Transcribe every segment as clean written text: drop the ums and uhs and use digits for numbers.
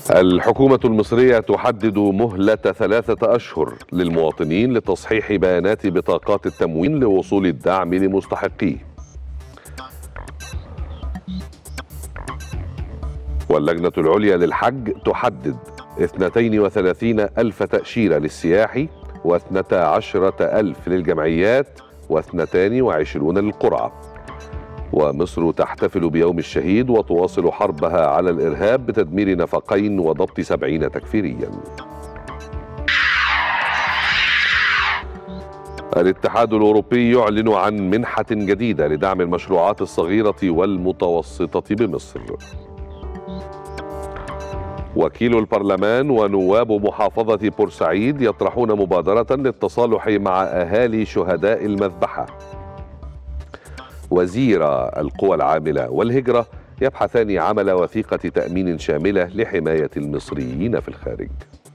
الحكومة المصرية تحدد مهلة 3 أشهر للمواطنين لتصحيح بيانات بطاقات التموين لوصول الدعم لمستحقيه. واللجنة العليا للحج تحدد 32,000 تأشيرة للسياحي و12,000 للجمعيات و22 للقرعة. ومصر تحتفل بيوم الشهيد وتواصل حربها على الإرهاب بتدمير نفقين وضبط 70 تكفيريا. الاتحاد الأوروبي يعلن عن منحة جديدة لدعم المشروعات الصغيرة والمتوسطة بمصر. وكيل البرلمان ونواب محافظة بورسعيد يطرحون مبادرة للتصالح مع أهالي شهداء المذبحة. وزير القوى العاملة والهجرة يبحثان عمل وثيقة تأمين شاملة لحماية المصريين في الخارج.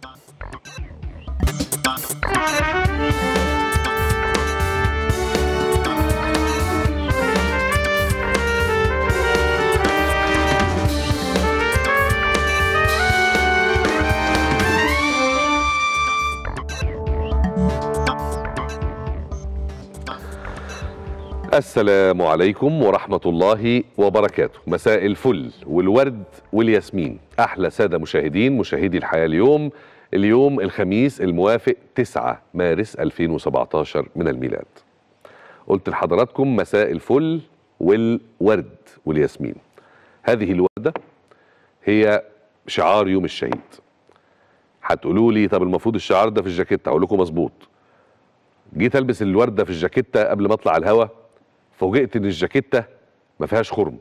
السلام عليكم ورحمة الله وبركاته. مساء الفل والورد والياسمين أحلى سادة مشاهدي الحياة اليوم الخميس الموافق 9 مارس 2017 من الميلاد. قلت لحضراتكم مساء الفل والورد والياسمين. هذه الوردة هي شعار يوم الشهيد. هتقولوا لي طب المفروض الشعار ده في الجاكيتة، اقول لكم مظبوط. جيت البس الوردة في الجاكيتة قبل ما اطلع الهوا، فوجئت ان الجاكيتة ما فيهاش خرم.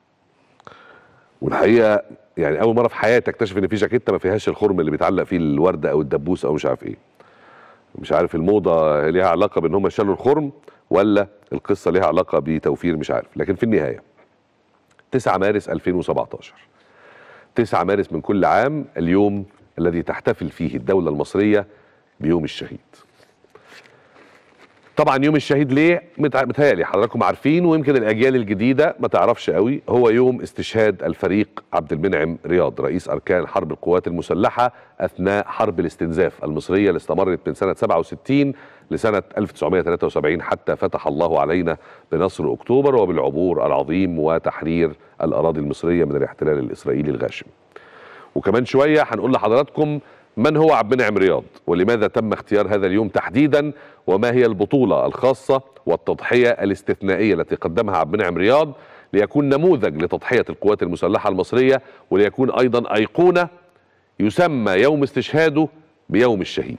والحقيقه يعني اول مره في حياتي اكتشف ان في جاكيتة ما فيهاش الخرم اللي بيتعلق فيه الورده او الدبوس او مش عارف ايه. مش عارف الموضه ليها علاقه بان هم شالوا الخرم ولا القصه ليها علاقه بتوفير، مش عارف. لكن في النهايه 9 مارس 2017، 9 مارس من كل عام اليوم الذي تحتفل فيه الدوله المصريه بيوم الشهيد. طبعا يوم الشهيد ليه؟ متهيألي حضراتكم عارفين ويمكن الاجيال الجديده ما تعرفش قوي. هو يوم استشهاد الفريق عبد المنعم رياض رئيس اركان حرب القوات المسلحه اثناء حرب الاستنزاف المصريه اللي استمرت من سنه 67 لسنه 1973 حتى فتح الله علينا بنصر اكتوبر وبالعبور العظيم وتحرير الاراضي المصريه من الاحتلال الاسرائيلي الغاشم. وكمان شويه هنقول لحضراتكم من هو عبد المنعم رياض ولماذا تم اختيار هذا اليوم تحديدا، وما هي البطولة الخاصة والتضحية الاستثنائية التي قدمها عبد المنعم رياض ليكون نموذج لتضحية القوات المسلحة المصرية وليكون أيضا أيقونة يسمى يوم استشهاده بيوم الشهيد.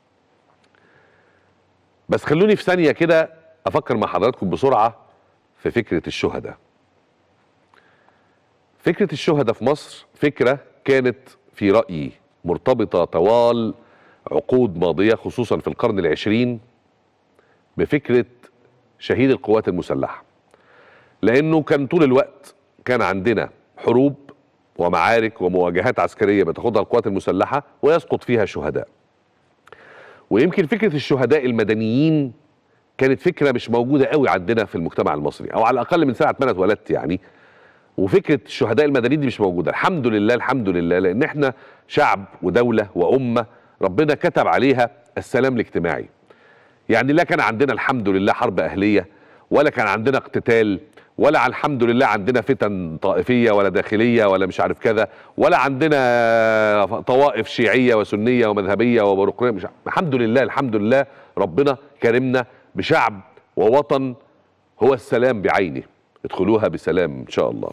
بس خلوني في ثانية كده أفكر مع حضراتكم بسرعة في فكرة الشهداء. فكرة الشهداء في مصر فكرة كانت في رأيي مرتبطة طوال عقود ماضية خصوصا في القرن العشرين بفكرة شهيد القوات المسلحة، لأنه كان طول الوقت كان عندنا حروب ومعارك ومواجهات عسكرية بتاخدها القوات المسلحة ويسقط فيها شهداء. ويمكن فكرة الشهداء المدنيين كانت فكرة مش موجودة قوي عندنا في المجتمع المصري، أو على الأقل من ساعة ما أنا اتولدت يعني. وفكرة الشهداء المدنيين دي مش موجودة، الحمد لله الحمد لله، لأن احنا شعب ودولة وأمة ربنا كتب عليها السلام الاجتماعي. يعني لا كان عندنا الحمد لله حرب أهلية، ولا كان عندنا اقتتال، ولا الحمد لله عندنا فتن طائفية ولا داخلية ولا مش عارف كذا، ولا عندنا طوائف شيعية وسنية ومذهبية وبروقراطية، مش الحمد لله الحمد لله ربنا كرمنا بشعب ووطن هو السلام بعينه، ادخلوها بسلام إن شاء الله.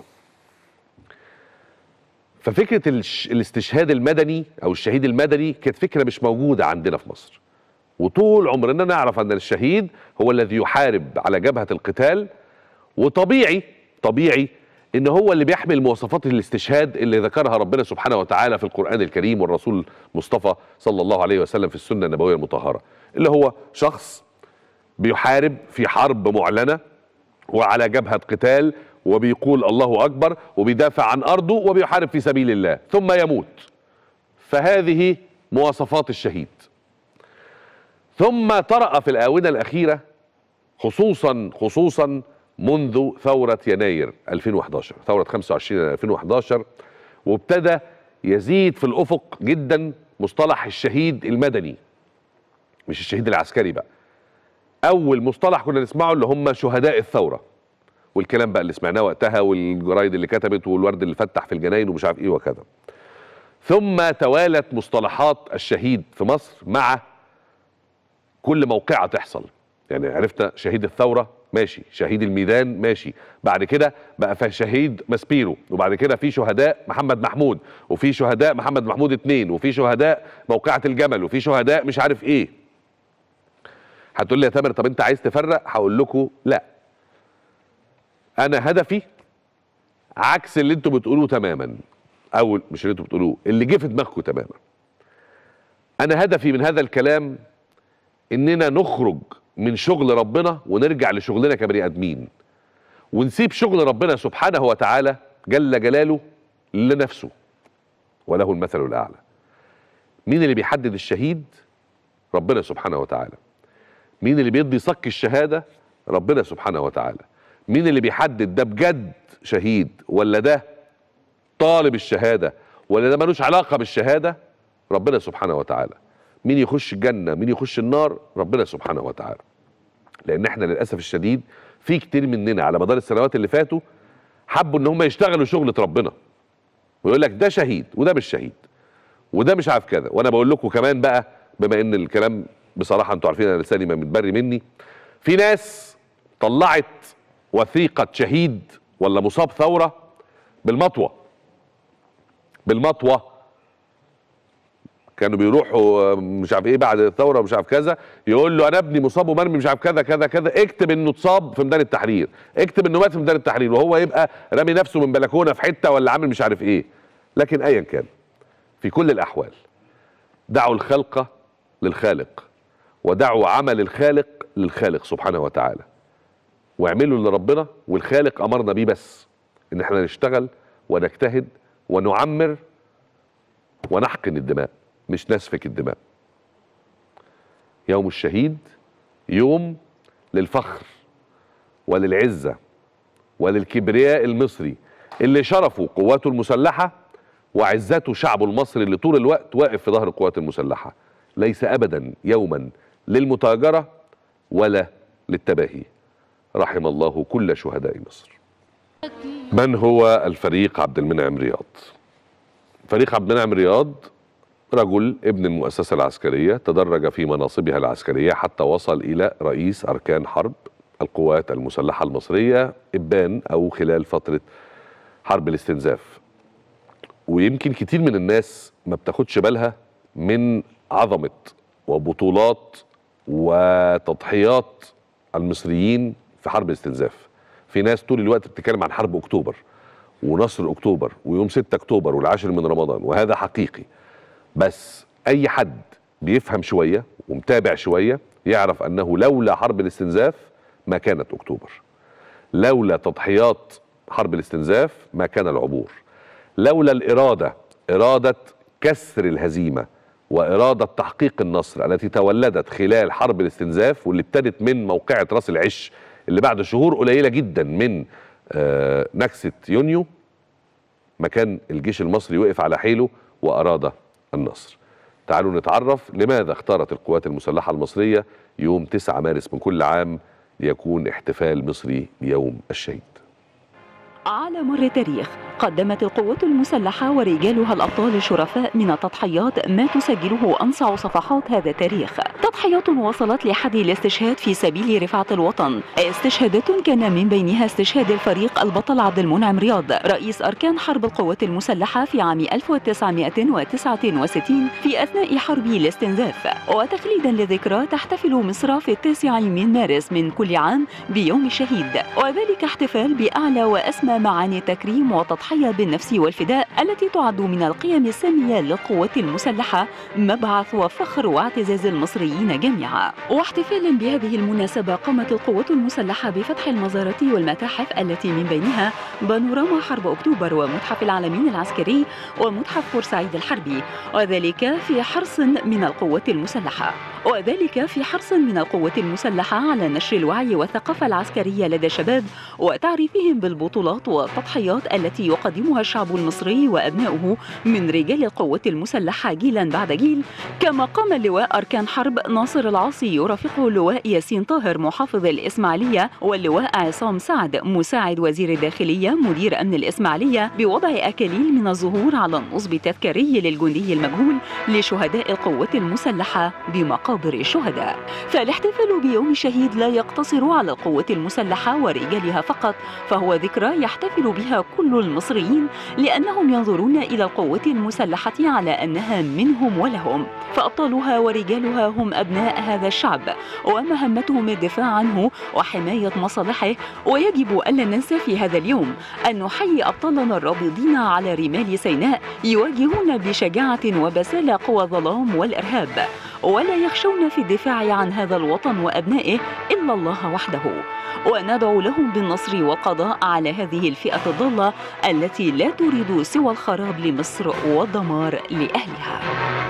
ففكرة الاستشهاد المدني أو الشهيد المدني كانت فكرة مش موجودة عندنا في مصر، وطول عمرنا نعرف أن الشهيد هو الذي يحارب على جبهة القتال، وطبيعي إن هو اللي بيحمل مواصفات الاستشهاد اللي ذكرها ربنا سبحانه وتعالى في القرآن الكريم والرسول مصطفى صلى الله عليه وسلم في السنة النبوية المطهرة، اللي هو شخص بيحارب في حرب معلنة وعلى جبهة قتال وبيقول الله أكبر وبيدافع عن أرضه وبيحارب في سبيل الله ثم يموت. فهذه مواصفات الشهيد. ثم طرأ في الآونة الأخيرة خصوصا منذ ثورة يناير 2011، ثورة 25 2011، وابتدى يزيد في الأفق جدا مصطلح الشهيد المدني، مش الشهيد العسكري بقى. أول مصطلح كنا نسمعه اللي هم شهداء الثورة، والكلام بقى اللي سمعناه وقتها والجرايد اللي كتبت والورد اللي فتح في الجناين ومش عارف ايه وكذا. ثم توالت مصطلحات الشهيد في مصر مع كل موقعة تحصل. يعني عرفنا شهيد الثورة ماشي، شهيد الميدان ماشي، بعد كده بقى في شهيد ماسبيرو، وبعد كده في شهداء محمد محمود، وفي شهداء محمد محمود 2، وفي شهداء موقعة الجمل، وفي شهداء مش عارف ايه. هتقول لي يا تامر طب انت عايز تفرق؟ هقول لكم لا، انا هدفي عكس اللي انتوا بتقولوه تماما، او مش اللي انتوا بتقولوه، اللي جه في دماغكم تماما. انا هدفي من هذا الكلام اننا نخرج من شغل ربنا ونرجع لشغلنا كبني ادمين، ونسيب شغل ربنا سبحانه وتعالى جل جلاله لنفسه، وله المثل الاعلى. مين اللي بيحدد الشهيد؟ ربنا سبحانه وتعالى. مين اللي بيدي صك الشهاده؟ ربنا سبحانه وتعالى. مين اللي بيحدد ده بجد شهيد ولا ده طالب الشهاده ولا ده ملوش علاقه بالشهاده؟ ربنا سبحانه وتعالى. مين يخش الجنه مين يخش النار؟ ربنا سبحانه وتعالى. لان احنا للاسف الشديد في كتير مننا على مدار السنوات اللي فاتوا حبوا ان هم يشتغلوا شغله ربنا، ويقول لك ده شهيد وده مش شهيد وده مش عارف كذا. وانا بقول لكم كمان بقى، بما ان الكلام بصراحه انتوا عارفين انا لساني ما متبري مني، في ناس طلعت وثيقه شهيد ولا مصاب ثوره بالمطوه. بالمطوه كانوا بيروحوا مش عارف ايه بعد الثوره ومش عارف كذا، يقول له انا ابني مصاب ومرمي مش عارف كذا كذا كذا، اكتب انه اتصاب في ميدان التحرير، اكتب انه مات في ميدان التحرير، وهو يبقى رامي نفسه من بلكونه في حته ولا عامل مش عارف ايه. لكن ايا كان، في كل الاحوال دعوا الخلق للخالق، ودعوا عمل الخالق للخالق سبحانه وتعالى، واعملوا لربنا، والخالق امرنا بيه بس ان احنا نشتغل ونجتهد ونعمر ونحقن الدماء، مش نسفك الدماء. يوم الشهيد يوم للفخر وللعزة وللكبرياء المصري اللي شرفوا قواته المسلحة وعزته شعبه المصري اللي طول الوقت واقف في ظهر القوات المسلحة. ليس أبدا يوما للمتاجرة ولا للتباهي. رحم الله كل شهداء مصر. من هو الفريق عبد المنعم رياض؟ فريق عبد المنعم رياض رجل ابن المؤسسة العسكرية، تدرج في مناصبها العسكرية حتى وصل إلى رئيس أركان حرب القوات المسلحة المصرية إبان أو خلال فترة حرب الاستنزاف. ويمكن كتير من الناس ما بتاخدش بالها من عظمة وبطولات وتضحيات المصريين في حرب الاستنزاف. في ناس طول الوقت بتتكلم عن حرب أكتوبر ونصر أكتوبر ويوم 6 أكتوبر والعاشر من رمضان، وهذا حقيقي، بس اي حد بيفهم شويه ومتابع شويه يعرف انه لولا حرب الاستنزاف ما كانت اكتوبر، لولا تضحيات حرب الاستنزاف ما كان العبور، لولا الاراده، اراده كسر الهزيمه واراده تحقيق النصر التي تولدت خلال حرب الاستنزاف، واللي ابتدت من موقعه راس العش اللي بعد شهور قليله جدا من نكسه يونيو، ما كان الجيش المصري وقف على حيله واراد النصر. تعالوا نتعرف لماذا اختارت القوات المسلحة المصرية يوم 9 مارس من كل عام ليكون احتفال مصري ليوم الشهيد. على مر التاريخ قدمت القوات المسلحة ورجالها الأبطال الشرفاء من التضحيات ما تسجله أنصع صفحات هذا التاريخ. تضحيات وصلت لحد الاستشهاد في سبيل رفعة الوطن، استشهادات كان من بينها استشهاد الفريق البطل عبد المنعم رياض رئيس أركان حرب القوات المسلحة في عام 1969 في أثناء حرب الاستنزاف. وتخليدا لذكرى تحتفل مصر في 9 من مارس من كل عام بيوم الشهيد، وذلك احتفال بأعلى وأسمى معاني التكريم والتضحية بالنفس والفداء التي تعد من القيم السامية للقوات المسلحة، مبعث وفخر واعتزاز المصريين جميعا. واحتفالا بهذه المناسبة قامت القوات المسلحة بفتح المزارات والمتاحف التي من بينها بانوراما حرب أكتوبر ومتحف العالمين العسكري ومتحف بورسعيد الحربي، وذلك في حرص من القوات المسلحة على نشر الوعي والثقافة العسكرية لدى الشباب وتعريفهم بالبطولات والتضحيات التي يقدمها الشعب المصري وأبناؤه من رجال القوات المسلحة جيلا بعد جيل. كما قام اللواء أركان حرب ناصر العاصي يرافقه اللواء ياسين طاهر محافظ الإسماعيلية واللواء عصام سعد مساعد وزير الداخلية مدير أمن الإسماعيلية بوضع أكاليل من الزهور على النصب التذكاري للجندي المجهول لشهداء القوات المسلحة بمقابر الشهداء. فالاحتفال بيوم الشهيد لا يقتصر على القوات المسلحة ورجالها فقط، فهو ذكرى يحتفل بها كل المصريين لأنهم ينظرون إلى القوات المسلحة على أنها منهم ولهم، فأبطالها ورجالها هم أبناء هذا الشعب ومهمتهم الدفاع عنه وحماية مصالحه. ويجب ألا ننسى في هذا اليوم أن نحيي أبطالنا الرابضين على رمال سيناء يواجهون بشجاعة وبسالة قوى الظلام والإرهاب، ولا يخشون في الدفاع عن هذا الوطن وأبنائه إلا الله وحده. وندعو لهم بالنصر والقضاء على هذه الفئة الضالة التي لا تريد سوى الخراب لمصر والدمار لأهلها.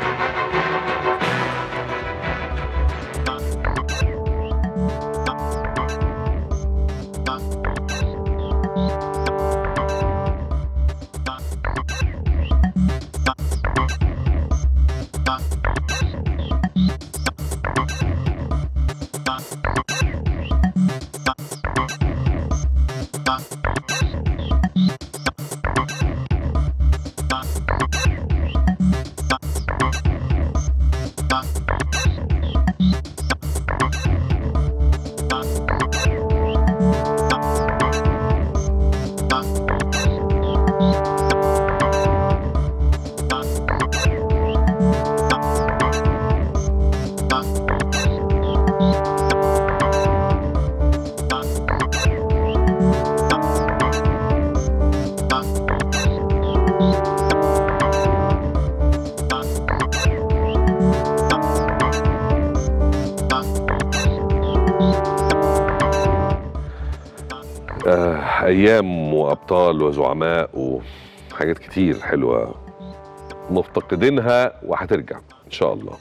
ايام وابطال وزعماء وحاجات كتير حلوه مفتقدينها وهترجع ان شاء الله.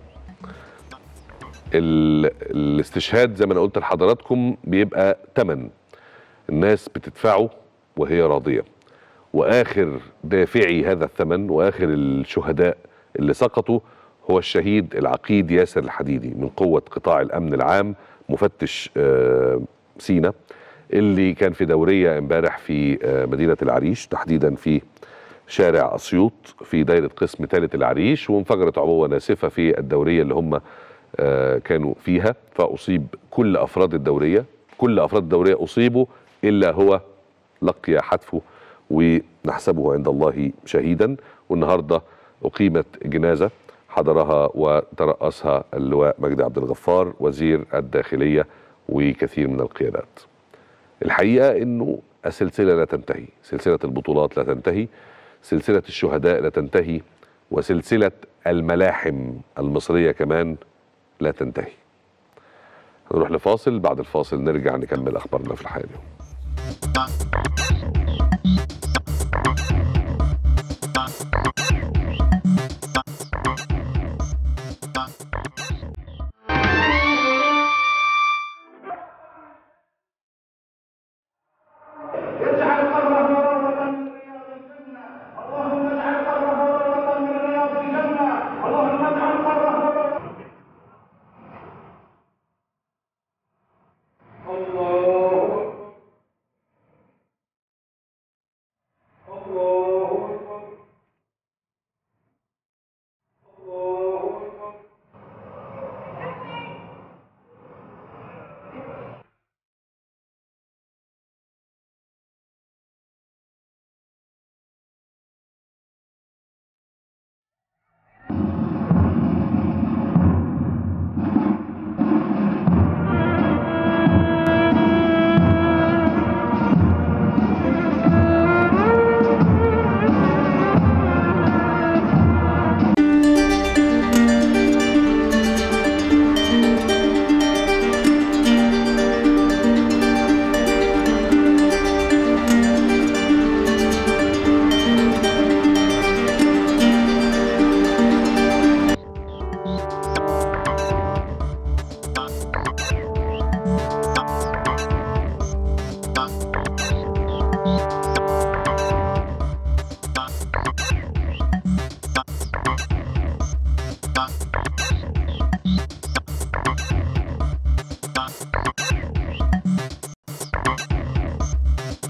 الاستشهاد زي ما انا قلت لحضراتكم بيبقى ثمن الناس بتدفعه وهي راضيه، واخر دافعي هذا الثمن واخر الشهداء اللي سقطوا هو الشهيد العقيد ياسر الحديدي من قوه قطاع الامن العام مفتش سينا، اللي كان في دورية امبارح في مدينة العريش، تحديدا في شارع أسيوط في دايرة قسم ثالث العريش، وانفجرت عبوة ناسفة في الدورية اللي هم كانوا فيها، فأصيب كل أفراد الدورية، أصيبوا إلا هو لقي حتفه ونحسبه عند الله شهيدا. والنهاردة أقيمت جنازة حضرها وترأسها اللواء مجدي عبد الغفار وزير الداخلية وكثير من القيادات. الحقيقة انه السلسلة لا تنتهي، سلسلة البطولات لا تنتهي، سلسلة الشهداء لا تنتهي، وسلسلة الملاحم المصرية كمان لا تنتهي. هنروح لفاصل، بعد الفاصل نرجع نكمل اخبارنا في الحياة اليوم.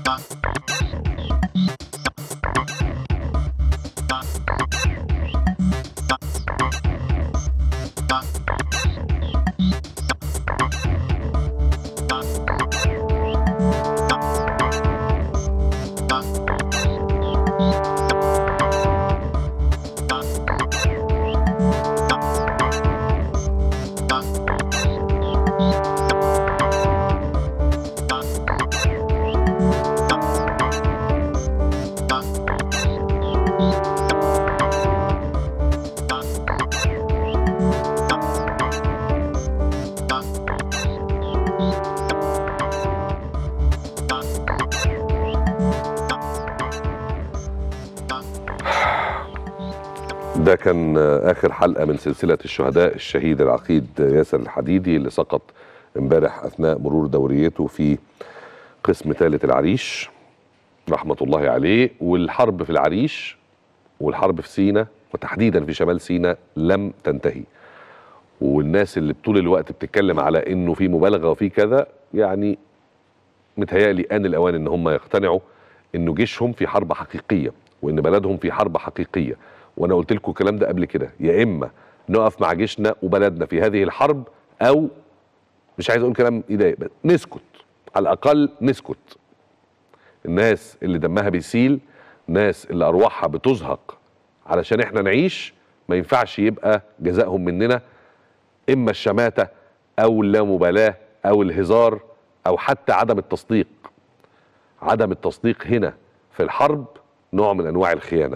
ده كان آخر حلقة من سلسلة الشهداء الشهيد العقيد ياسر الحديدي اللي سقط امبارح أثناء مرور دوريته في قسم ثالث العريش رحمة الله عليه. والحرب في العريش والحرب في سيناء وتحديدا في شمال سيناء لم تنتهي، والناس اللي طول الوقت بتتكلم على انه في مبالغة وفي كذا، يعني متهيألي آن الأوان ان هم يقتنعوا انه جيشهم في حرب حقيقية وان بلدهم في حرب حقيقية. وانا قلت لكم الكلام ده قبل كده، يا اما نقف مع جيشنا وبلدنا في هذه الحرب، او مش عايز اقول كلام يضايق، نسكت، على الاقل نسكت. الناس اللي دمها بيسيل، ناس اللي ارواحها بتزهق علشان احنا نعيش، ما ينفعش يبقى جزائهم مننا اما الشماتة او اللامبالاة او الهزار او حتى عدم التصديق. عدم التصديق هنا في الحرب نوع من انواع الخيانة.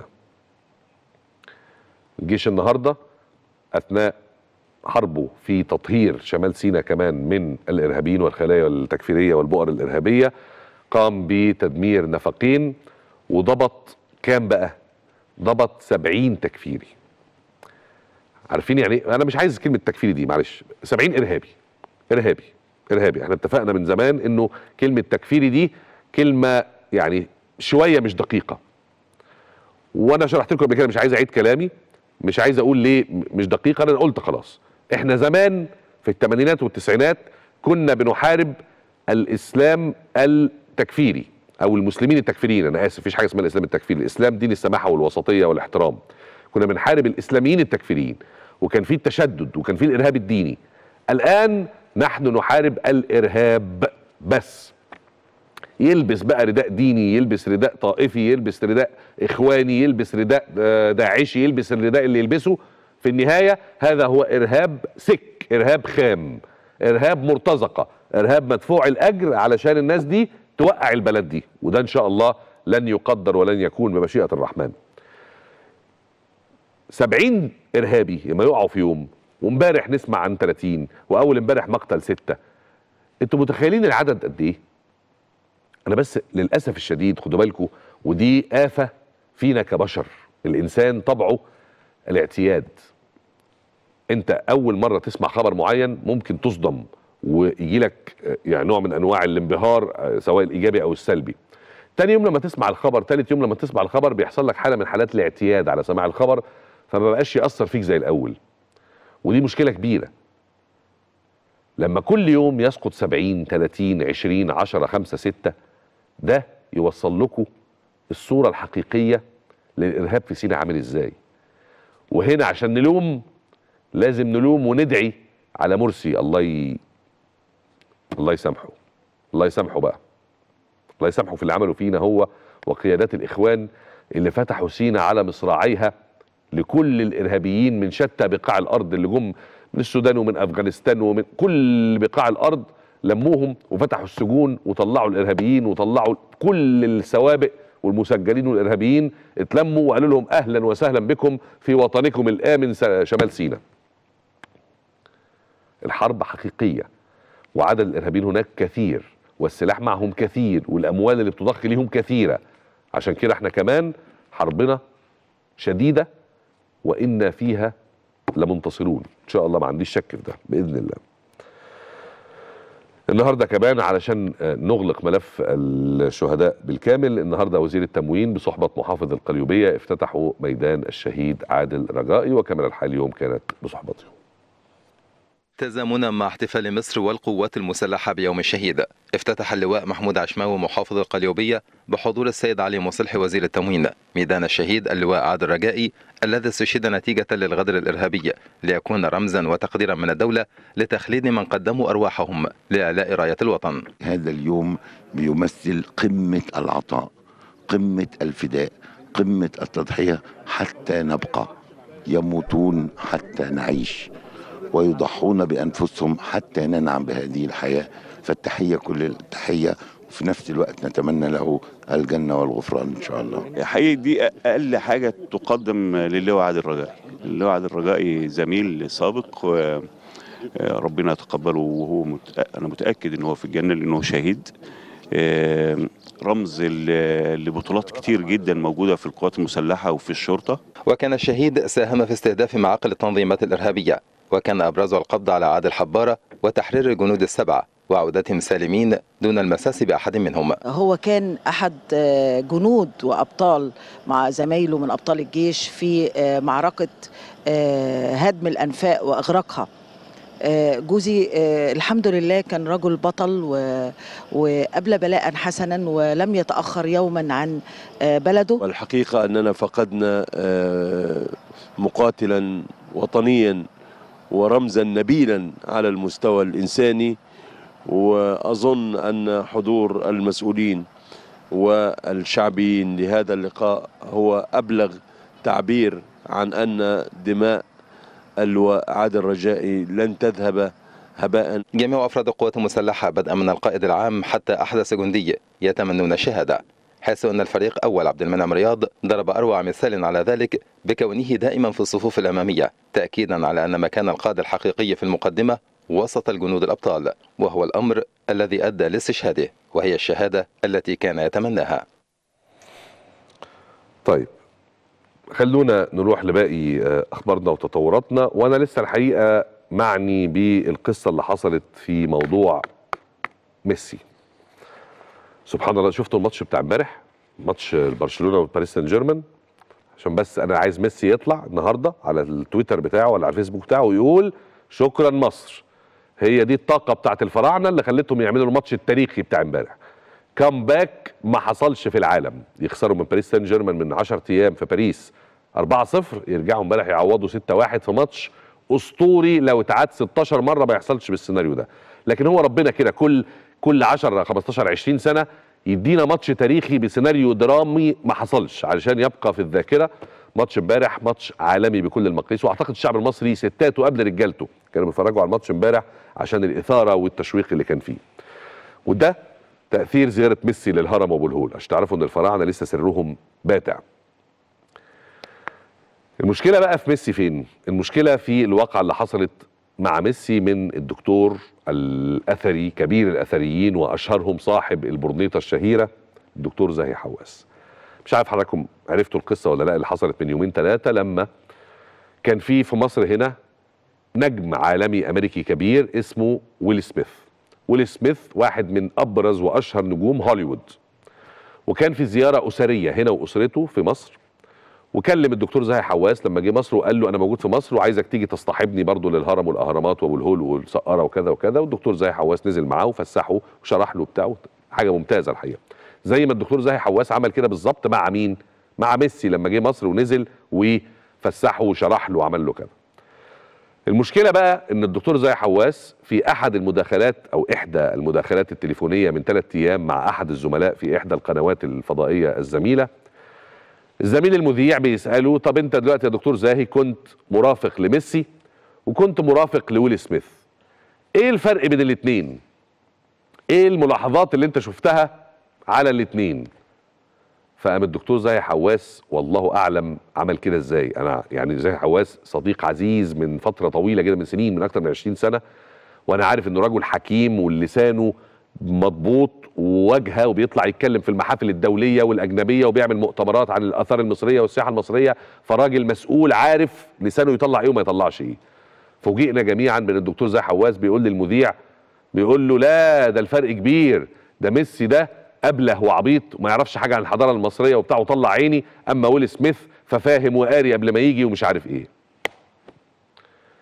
الجيش النهارده اثناء حربه في تطهير شمال سيناء كمان من الارهابيين والخلايا التكفيريه والبؤر الارهابيه، قام بتدمير نفقين وضبط كام بقى؟ ضبط 70 تكفيري. عارفين يعني انا مش عايز كلمه تكفيري دي، معلش، 70 ارهابي. ارهابي احنا اتفقنا من زمان انه كلمه تكفيري دي كلمه يعني شويه مش دقيقه، وانا شرحت لكم قبل كده، مش عايز اعيد كلامي، مش عايز اقول ليه مش دقيقه، انا قلت خلاص. احنا زمان في الثمانينات والتسعينات كنا بنحارب الاسلام التكفيري او المسلمين التكفيريين، انا اسف، مفيش حاجه اسمها الاسلام التكفيري، الاسلام دين السماحه والوسطيه والاحترام. كنا بنحارب الاسلاميين التكفيريين، وكان في التشدد وكان في الارهاب الديني. الان نحن نحارب الارهاب بس. يلبس بقى رداء ديني، يلبس رداء طائفي، يلبس رداء اخواني، يلبس رداء داعشي، يلبس الرداء اللي يلبسه، في النهاية هذا هو ارهاب سك، ارهاب خام، ارهاب مرتزقة، ارهاب مدفوع الاجر علشان الناس دي توقع البلد دي، وده ان شاء الله لن يقدر ولن يكون بمشيئة الرحمن. 70 ارهابي لما يقعوا في يوم، وامبارح نسمع عن 30، واول امبارح مقتل 6. انتوا متخيلين العدد قد ايه؟ انا بس للاسف الشديد خدوا بالكم، ودي آفة فينا كبشر، الانسان طبعه الاعتياد. انت اول مرة تسمع خبر معين ممكن تصدم ويجي لك يعني نوع من انواع الانبهار سواء الايجابي او السلبي. تاني يوم لما تسمع الخبر، تالت يوم لما تسمع الخبر، بيحصل لك حالة من حالات الاعتياد على سماع الخبر، فما بقاش يأثر فيك زي الاول. ودي مشكلة كبيرة. لما كل يوم يسقط 70 30 20 10 5 6، ده يوصل لكم الصورة الحقيقية للإرهاب في سيناء عامل ازاي. وهنا عشان نلوم لازم نلوم وندعي على مرسي، الله يسامحه، الله يسامحه بقى، الله يسامحه في اللي عمله فينا هو وقيادات الإخوان اللي فتحوا سيناء على مصراعيها لكل الإرهابيين من شتى بقاع الأرض اللي جم من السودان ومن أفغانستان ومن كل بقاع الأرض، لموهم وفتحوا السجون وطلعوا الإرهابيين وطلعوا كل السوابق والمسجلين والإرهابيين، اتلموا وقالوا لهم أهلا وسهلا بكم في وطنكم الآمن شمال سيناء. الحرب حقيقية وعدد الإرهابيين هناك كثير والسلاح معهم كثير والأموال اللي بتضخ ليهم كثيرة، عشان كده احنا كمان حربنا شديدة وإنا فيها لمنتصرون إن شاء الله، ما عنديش شك في ده بإذن الله. النهارده كمان علشان نغلق ملف الشهداء بالكامل، النهارده وزير التموين بصحبة محافظ القليوبية افتتحوا ميدان الشهيد عادل رجائي، وكاميرا الحال اليوم كانت بصحبته. تزامنا مع احتفال مصر والقوات المسلحة بيوم الشهيد، افتتح اللواء محمود عشماوي محافظ القليوبية بحضور السيد علي مصلح وزير التموين ميدان الشهيد اللواء عادل رجائي الذي استشهد نتيجة للغدر الإرهابي، ليكون رمزا وتقديرا من الدولة لتخليد من قدموا أرواحهم لإعلاء راية الوطن. هذا اليوم بيمثل قمة العطاء، قمة الفداء، قمة التضحية حتى نبقى، يموتون حتى نعيش ويضحون بأنفسهم حتى ننعم بهذه الحياة. فالتحية كل التحية، وفي نفس الوقت نتمنى له الجنة والغفران إن شاء الله. حقيقي دي أقل حاجة تقدم للواء عادل رجائي. اللواء عادل رجائي زميل سابق وربنا يتقبله، وهو أنا متأكد إنه هو في الجنة لأنه شهيد، رمز لبطولات كتير جدا موجودة في القوات المسلحة وفي الشرطة. وكان الشهيد ساهم في استهداف معاقل التنظيمات الإرهابية، وكان أبرزه القبض على عادل حبارة وتحرير الجنود السبعة وعودتهم سالمين دون المساس بأحد منهم. هو كان أحد جنود وأبطال مع زمايله من أبطال الجيش في معركة هدم الأنفاق وإغراقها. جوزي الحمد لله كان رجل بطل وقبل بلاء حسنا ولم يتأخر يوما عن بلده. والحقيقة أننا فقدنا مقاتلا وطنيا ورمزا نبيلا على المستوى الإنساني، وأظن أن حضور المسؤولين والشعبيين لهذا اللقاء هو أبلغ تعبير عن أن دماء اللواء عادل رجائي لن تذهب هباء. جميع أفراد القوات المسلحة بدءا من القائد العام حتى أحدث جندي يتمنون الشهادة، حيث أن الفريق أول عبد المنعم رياض ضرب أروع مثال على ذلك بكونه دائما في الصفوف الأمامية، تأكيدا على أن مكان القائد الحقيقي في المقدمة وسط الجنود الأبطال، وهو الأمر الذي أدى لاستشهاده، وهي الشهادة التي كان يتمناها. طيب خلونا نروح لباقي أخبارنا وتطوراتنا، وأنا لسه الحقيقة معني بالقصة اللي حصلت في موضوع ميسي. سبحان الله، شفتوا الماتش بتاع امبارح، ماتش برشلونة وباريس سان جيرمان؟ عشان بس انا عايز ميسي يطلع النهارده على التويتر بتاعه ولا على الفيسبوك بتاعه ويقول شكرا مصر، هي دي الطاقه بتاعت الفراعنه اللي خلتهم يعملوا الماتش التاريخي بتاع امبارح. كامباك ما حصلش في العالم، يخسروا من باريس سان جيرمان من 10 ايام في باريس 4-0، يرجعوا امبارح يعوضوا 6-1 في ماتش اسطوري لو اتعاد 16 مره ما يحصلش بالسيناريو ده. لكن هو ربنا كده كل 10 15 20 سنه يدينا ماتش تاريخي بسيناريو درامي ما حصلش علشان يبقى في الذاكره. ماتش امبارح ماتش عالمي بكل المقاييس، واعتقد الشعب المصري ستاته قبل رجالته كانوا بيتفرجوا على الماتش امبارح عشان الاثاره والتشويق اللي كان فيه. وده تاثير زياره ميسي للهرم وابو الهول، عشان تعرفوا ان الفراعنه لسه سرهم باتع. المشكله بقى في ميسي فين؟ المشكله في الواقعه اللي حصلت مع ميسي من الدكتور الاثري كبير الاثريين واشهرهم صاحب البرنيطه الشهيره الدكتور زاهي حواس. مش عارف حضراتكم عرفتوا القصه ولا لا، اللي حصلت من يومين ثلاثه لما كان في مصر هنا نجم عالمي امريكي كبير اسمه ويل سميث. ويل سميث واحد من ابرز واشهر نجوم هوليوود، وكان في زياره اسريه هنا واسرته في مصر، وكلم الدكتور زاهي حواس لما جه مصر وقال له انا موجود في مصر وعايزك تيجي تصطحبني برضو للهرم والاهرامات وابو الهول والسقاره وكذا وكذا. والدكتور زاهي حواس نزل معاه وفسحه وشرح له بتاعه، حاجه ممتازه الحقيقه. زي ما الدكتور زاهي حواس عمل كده بالظبط مع مين؟ مع ميسي لما جه مصر ونزل وفسحه وشرح له وعمل له كذا. المشكله بقى ان الدكتور زاهي حواس في احد المداخلات او احدى المداخلات التليفونيه من 3 ايام مع احد الزملاء في احدى القنوات الفضائيه الزميله، الزميل المذيع بيسأله طب انت دلوقتي يا دكتور زاهي كنت مرافق لميسي وكنت مرافق لويل سميث، ايه الفرق بين الاتنين؟ ايه الملاحظات اللي انت شفتها على الاتنين؟ فقام الدكتور زاهي حواس والله اعلم عمل كده ازاي. انا يعني زاهي حواس صديق عزيز من فترة طويلة كده، من سنين، من اكتر من 20 سنة، وانا عارف انه رجل حكيم ولسانه مضبوط وواجهه وبيطلع يتكلم في المحافل الدوليه والاجنبيه وبيعمل مؤتمرات عن الاثار المصريه والسياحه المصريه، فراجل مسؤول عارف لسانه يطلع ايه وما يطلعش ايه. فوجئنا جميعا بان الدكتور زاهي حواس بيقول للمذيع، بيقول له لا ده الفرق كبير، ده ميسي ده ابله وعبيط وما يعرفش حاجه عن الحضاره المصريه وبتاع وطلع عيني، اما ويل سميث ففاهم وقاري قبل ما يجي ومش عارف ايه.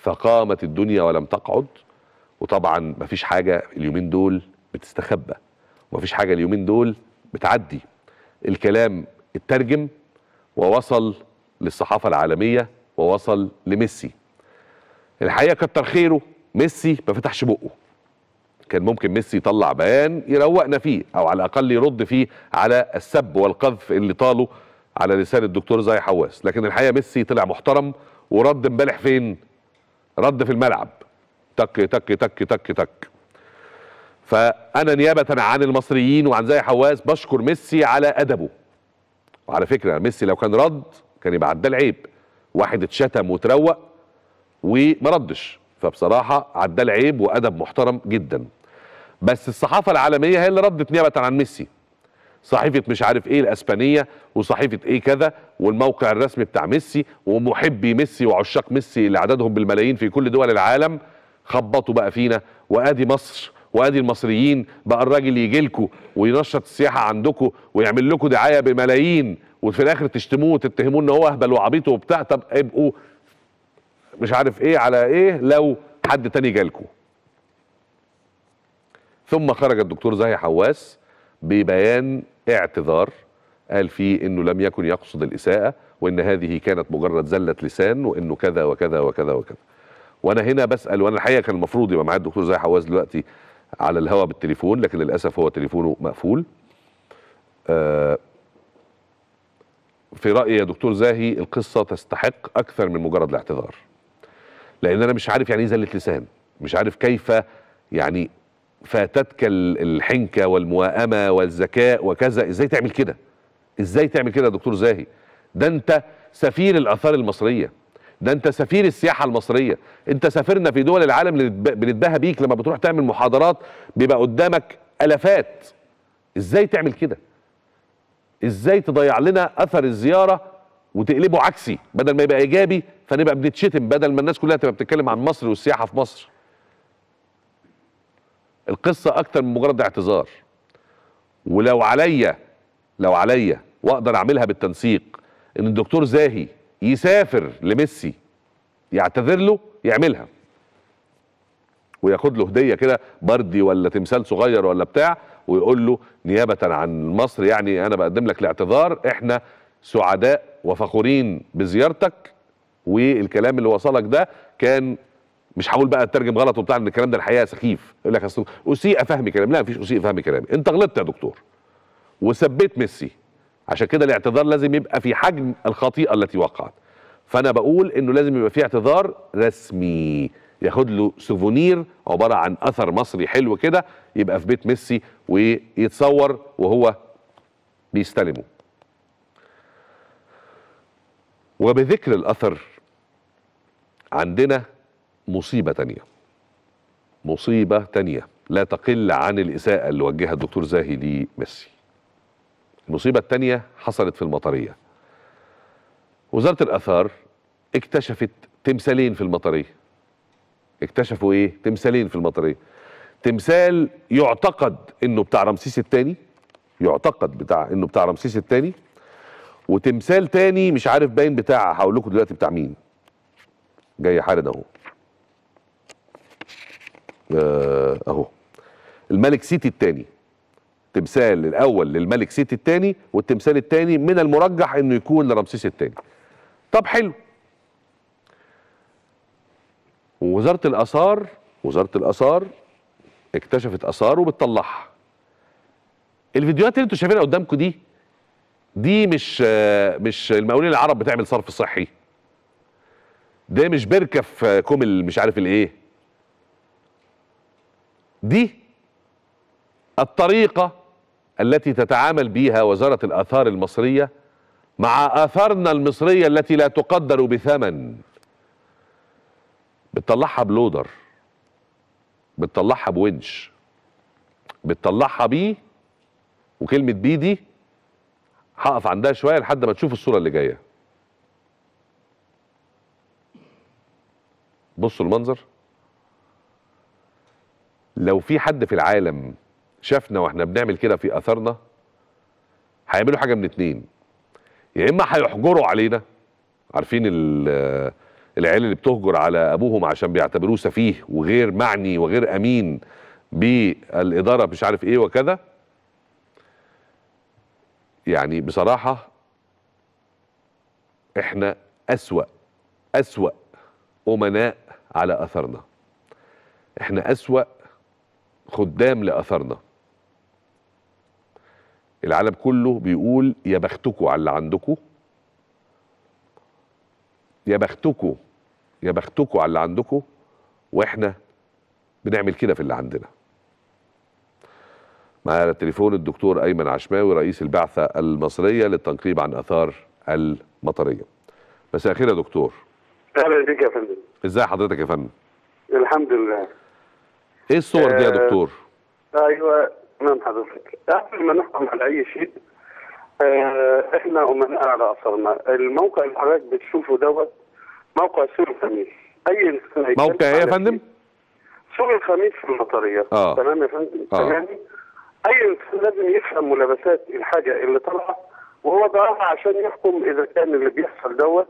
فقامت الدنيا ولم تقعد. وطبعا مفيش حاجه اليومين دول بتستخبى، ومفيش حاجه اليومين دول بتعدي. الكلام اترجم ووصل للصحافه العالميه ووصل لميسي. الحقيقه كتر خيره ميسي ما فتحش بقه. كان ممكن ميسي يطلع بيان يروقنا فيه، او على الاقل يرد فيه على السب والقذف اللي طاله على لسان الدكتور زاهي حواس. لكن الحقيقه ميسي طلع محترم ورد امبارح فين؟ رد في الملعب، تك تك تك تك تك. فانا نيابه عن المصريين وعن زاهي حواس بشكر ميسي على ادبه. وعلى فكره ميسي لو كان رد كان يبقى عداه العيب. واحد اتشتم وتروق وما ردش، فبصراحه عداه العيب وادب محترم جدا. بس الصحافه العالميه هي اللي ردت نيابه عن ميسي. صحيفه مش عارف ايه الاسبانيه وصحيفه ايه كذا والموقع الرسمي بتاع ميسي ومحبي ميسي وعشاق ميسي اللي عددهم بالملايين في كل دول العالم خبطوا بقى فينا. وادي مصر وادي المصريين بقى الراجل يجي لكم وينشط السياحه عندكم ويعمل لكم دعايه بملايين وفي الاخر تشتموه وتتهموه ان هو اهبل وعبيط وبتاع. طب ابقوا مش عارف ايه على ايه لو حد تاني جالكم. ثم خرج الدكتور زاهي حواس ببيان اعتذار قال فيه انه لم يكن يقصد الاساءه وان هذه كانت مجرد زله لسان وانه كذا وكذا وكذا وكذا. وانا هنا بسال، وانا الحقيقه كان المفروض يبقى معايا الدكتور زاهي حواس دلوقتي على الهواء بالتليفون، لكن للاسف هو تليفونه مقفول. في رايي يا دكتور زاهي القصه تستحق اكثر من مجرد الاعتذار، لان انا مش عارف يعني ايه زله لسان، مش عارف كيف يعني فاتتك الحنكه والموائمه والذكاء وكذا. ازاي تعمل كده؟ ازاي تعمل كده يا دكتور زاهي؟ ده انت سفير الاثار المصريه، ده انت سفير السياحه المصريه، انت سافرنا في دول العالم بنتباهى بيك لما بتروح تعمل محاضرات بيبقى قدامك الافات. ازاي تعمل كده؟ ازاي تضيع لنا اثر الزياره وتقلبه عكسي بدل ما يبقى ايجابي فنبقى بنتشتم بدل ما الناس كلها تبقى بتتكلم عن مصر والسياحه في مصر؟ القصه اكتر من مجرد اعتذار. ولو عليا واقدر اعملها بالتنسيق ان الدكتور زاهي يسافر لميسي يعتذر له يعملها وياخد له هديه كده بردي ولا تمثال صغير ولا بتاع ويقول له نيابه عن مصر يعني انا بقدم لك الاعتذار، احنا سعداء وفخورين بزيارتك والكلام اللي وصلك ده كان مش هقول بقى اترجم غلط وبتاع ان الكلام ده الحقيقه سخيف. يقول لك اصل اسيء فهم كلامي. لا مفيش اسيء فهم كلامي، انت غلطت يا دكتور وثبت ميسي، عشان كده الاعتذار لازم يبقى في حجم الخطيئه التي وقعت. فانا بقول انه لازم يبقى في اعتذار رسمي ياخد له سوفونير عباره عن اثر مصري حلو كده يبقى في بيت ميسي ويتصور وهو بيستلمه. وبذكر الاثر عندنا مصيبه تانيه لا تقل عن الاساءه اللي وجهها الدكتور زاهي لميسي. المصيبه التانيه حصلت في المطريه. وزاره الاثار اكتشفت تمثالين في المطريه. اكتشفوا ايه؟ تمثالين في المطريه. تمثال يعتقد انه بتاع رمسيس الثاني، وتمثال تاني مش عارف باين بتاع، هقول لكم دلوقتي بتاع مين. جاي حالا اهو. اهو الملك سيتي الثاني. التمثال الاول للملك سيتي الثاني والتمثال الثاني من المرجح انه يكون لرمسيس الثاني. طب حلو. ووزاره الاثار اكتشفت اثار وبتطلعها. الفيديوهات اللي انتوا شايفينها قدامكم دي مش المقاولين العرب بتعمل صرف صحي. ده مش بركه في كوم مش عارف الايه. دي الطريقه التي تتعامل بها وزاره الاثار المصريه مع اثارنا المصريه التي لا تقدر بثمن. بتطلعها بلودر، بتطلعها بونش، بتطلعها بيه. وكلمه بيه دي هقف عندها شويه لحد ما تشوف الصوره اللي جايه. بصوا المنظر. لو في حد في العالم شافنا واحنا بنعمل كده في اثارنا هيعملوا حاجه من اتنين. يا اما هيحجروا علينا، عارفين العيال اللي بتهجر على ابوهم عشان بيعتبروه سفيه وغير معني وغير امين بالاداره مش عارف ايه وكذا. يعني بصراحه احنا اسوأ امناء على اثرنا، احنا اسوأ خدام لاثرنا. العالم كله بيقول يا بختكوا على اللي عندكوا، يا بختكوا يا بختكوا على اللي عندكوا، واحنا بنعمل كده في اللي عندنا. معايا على التليفون الدكتور ايمن عشماوي رئيس البعثه المصريه للتنقيب عن اثار المطريه. مساء الخير يا دكتور. اهلا بك يا فندم. ازاي حضرتك يا فندم؟ الحمد لله. ايه الصور دي يا دكتور؟ ايوه تمام حضرتك. قبل ما نحكم على اي شيء احنا امناء على اثرنا. الموقع اللي حضرتك بتشوفه دوت موقع سوق الخميس. اي انسان موقع ايه يا فندم؟ سوق الخميس في المطريه. تمام يا فندم؟ تمام. اي انسان لازم يفهم ملابسات الحاجه اللي طالعه وهو ضعها عشان يحكم اذا كان اللي بيحصل دوت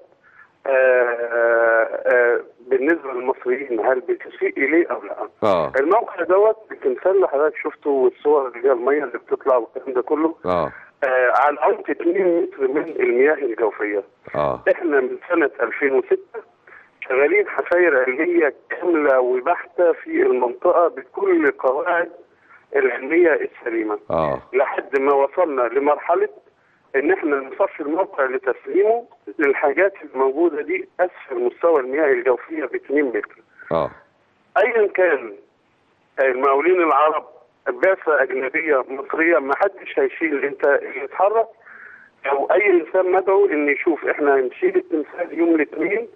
بالنسبه للمصريين هل بتسيء اليه او لا. الموقع دوت التمثال اللي حضرتك شفته والصور اللي هي الميه اللي بتطلع والكلام ده كله على عمق 2 متر من المياه الجوفيه. احنا من سنه 2006 شغالين حفاير علميه كامله وبحته في المنطقه بكل القواعد العلميه السليمه. لحد ما وصلنا لمرحله ان احنا نصفي الموقع لتسليمه للحاجات الموجوده دي اسفل مستوى المياه الجوفيه ب 2 متر. ايا كان المقاولين العرب بعثه اجنبيه مصريه ما حدش هيشيل انت اللي يتحرك او اي انسان مدعو ان يشوف احنا هنشيل التمثال يوم الاثنين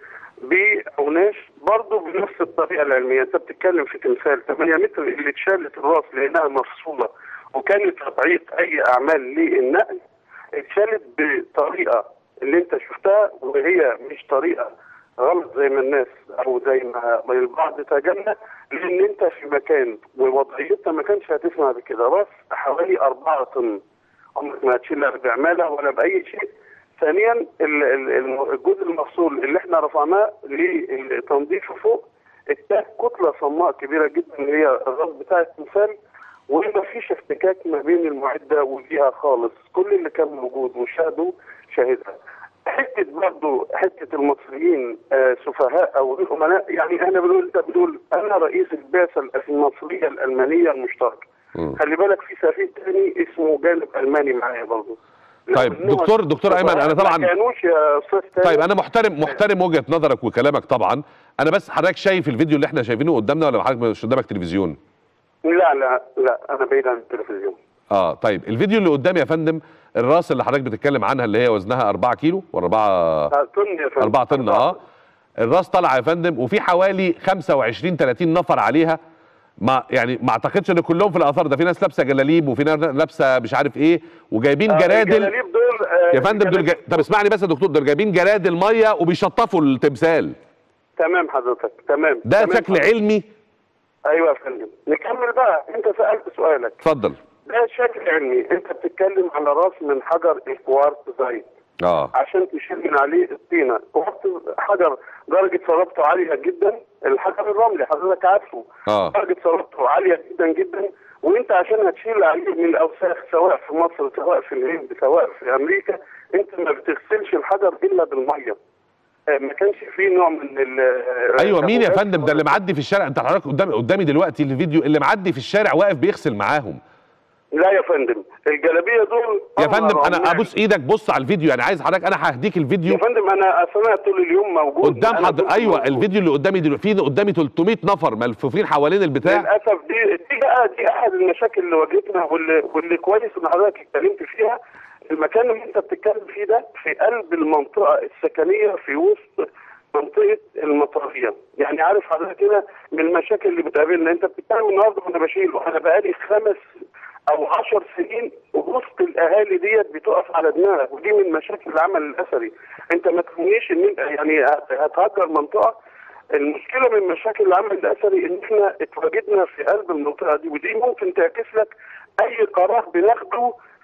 باوناش برضه بنفس الطريقه العلميه. انت بتتكلم في تمثال 8 متر اللي اتشالت الراس لانها مفصوله وكانت تضعيف اي اعمال للنقل اتشالت بطريقه اللي انت شفتها وهي مش طريقه غلط زي ما الناس او زي ما البعض تجنى لان انت في مكان ووضعيتها ما كانش هتسمع بكده. راس حوالي 4 طن عمرك ما هتشيلها بعماله ولا باي شيء. ثانيا الجزء المفصول اللي احنا رفعناه لتنظيفه فوق اتاه كتله صماء كبيره جدا اللي هي الراس بتاع التمثال وما فيش احتكاك ما بين المعده وفيها خالص. كل اللي كان موجود وشاهده شاهدها. حته برضه حته المصريين سفهاء او غير امناء. يعني احنا بنقول انت بتقول انا رئيس البعثه المصريه الالمانيه المشتركه. خلي بالك في سفير ثاني اسمه جانب الماني معايا برضه. طيب دكتور ايمن انا طبعا ما كانوش يا استاذ. طيب انا محترم وجهه نظرك وكلامك طبعا. انا بس حضرتك شايف الفيديو اللي احنا شايفينه قدامنا ولا حضرتك مش قدامك تلفزيون؟ لا انا بعيد عن التلفزيون. طيب الفيديو اللي قدامي يا فندم الراس اللي حضرتك بتتكلم عنها اللي هي وزنها 4 كيلو ولا 4 طن يا فندم. 4 طن. الراس طالعه يا فندم وفي حوالي 25 30 نفر عليها. ما اعتقدش ان كلهم في الاثار ده. في ناس لابسه جلاليب وفي ناس لابسه مش عارف ايه وجايبين جرادل. الجلاليب دول يا فندم دول طب اسمعني بس يا دكتور، دول جايبين جرادل ميه وبيشطفوا التمثال. تمام حضرتك تمام. ده شكل علمي. ايوه يا فندم. نكمل بقى. انت سالت سؤالك. اتفضل. ده شكل علمي. انت بتتكلم على راس من حجر الكوارتزايت عشان تشيل من عليه الطينه. حجر درجه صلابته عاليه جدا. الحجر الرملي حضرتك عارفه درجه صلابته عاليه جدا جدا. وانت عشان هتشيل عليه من الاوساخ سواء في مصر سواء في الهند سواء في امريكا انت ما بتغسلش الحجر الا بالميه. ما كانش فيه نوع من ايوه مين يا فندم ده اللي معدي في الشارع؟ انت حضرتك قدامي دلوقتي الفيديو اللي معدي في الشارع واقف بيغسل معاهم. لا يا فندم الجلابيه دول يا فندم انا ابوس ايدك بص على الفيديو. يعني عايز حضرتك انا ههديك الفيديو يا فندم. انا اصلا طول اليوم موجود قدام حضرتك. ايوه موجود. الفيديو اللي قدامي دلوقتي في قدامي 300 نفر ملفوفين حوالين البتاع. للاسف دي احد المشاكل اللي واجهتنا واللي كويس ان حضرتك اتكلمت فيها. المكان اللي انت بتتكلم فيه ده في قلب المنطقه السكنيه في وسط منطقه المطريه. يعني عارف حضرتك كده من المشاكل اللي بتقابلنا. انت بتتكلم النهارده وانا بشيله. انا بقالي 5 أو 10 سنين وسط الاهالي ديت بتقف على دماغك. ودي من مشاكل العمل الاثري. انت ما تقوليش ان انت يعني هتهجر منطقه. المشكله من مشاكل العمل الاثري ان احنا اتواجدنا في قلب المنطقه دي ودي ممكن تعكس لك اي قرار بناخده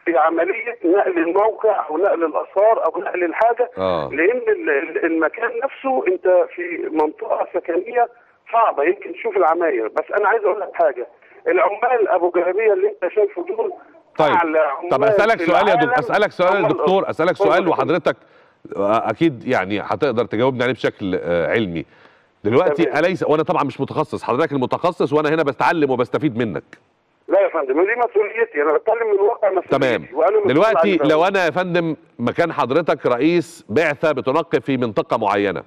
في عمليه نقل الموقع او نقل الاثار او نقل الحاجه، لان المكان نفسه انت في منطقه سكنيه صعبه يمكن تشوف العماير. بس انا عايز اقول لك حاجه، العمال ابو جلابيه اللي انت شايفه دول طيب اسالك سؤال يا دكتور، اسالك سؤال وحضرتك اكيد يعني هتقدر تجاوبني عليه بشكل علمي دلوقتي. اليس وانا طبعا مش متخصص، حضرتك المتخصص وانا هنا بستعلم وبستفيد منك. لا يا فندم دي مسؤوليتي، انا بتكلم من واقع مسؤوليتي. تمام. دلوقتي لو انا يا فندم مكان حضرتك رئيس بعثه بتنقب في منطقه معينه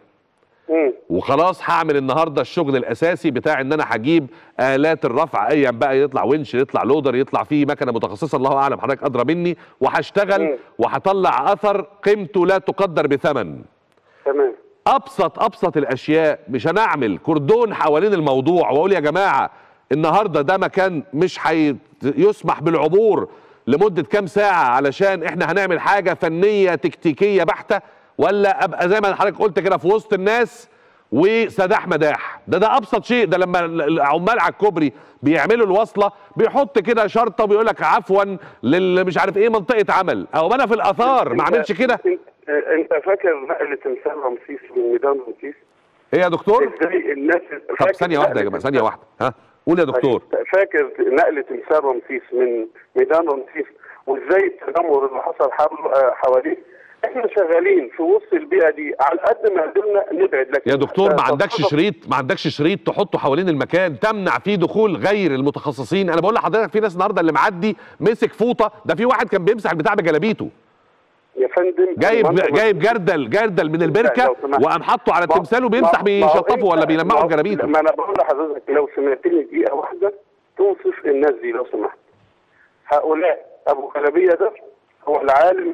وخلاص هعمل النهارده الشغل الاساسي بتاع ان انا هجيب الات الرفع، ايا بقى يطلع ونش يطلع لودر يطلع فيه مكنه متخصصه الله اعلم حضرتك ادرى مني، وهشتغل وهطلع اثر قيمته لا تقدر بثمن. تمام. ابسط الاشياء، مش هنعمل كردون حوالين الموضوع واقول يا جماعه النهارده ده مكان مش هيسمح بالعبور لمده كام ساعه علشان احنا هنعمل حاجه فنيه تكتيكيه بحته، ولا ابقى زي ما حضرتك قلت كده في وسط الناس وسداح مداح؟ ده ابسط شيء. ده لما العمال على الكوبري بيعملوا الوصله بيحط كده شرطه وبيقول لك عفوا مش عارف ايه منطقه عمل، او انا في الاثار ما اعملش كده. انت فاكر نقل تمثال رمسيس من ميدان رمسيس؟ ايه يا دكتور؟ ازاي الناس طب ثانيه واحده يا جماعه، ثانيه واحده، ها قول يا دكتور. فاكر نقل تمثال رمسيس من ميدان رمسيس وازاي التنمر اللي حصل حواليه؟ احنا شغالين في وسط البيئه دي على قد ما قدرنا نبعد. لكن يا دكتور ما عندكش شريط تحطه حوالين المكان تمنع فيه دخول غير المتخصصين؟ انا بقول لحضرتك في ناس النهارده اللي معدي مسك فوطه، ده في واحد كان بيمسح البتاع بجلابيته يا فندم، جايب جردل من البركه وقام حاطه على التمثال وبيمسح بيشطفه ولا بيلمعه بجلابيته. ما انا بقول لحضرتك لو سمعتني دقيقه واحده توصف الناس دي لو سمحت. هؤلاء ابو جلابيه ده هو العامل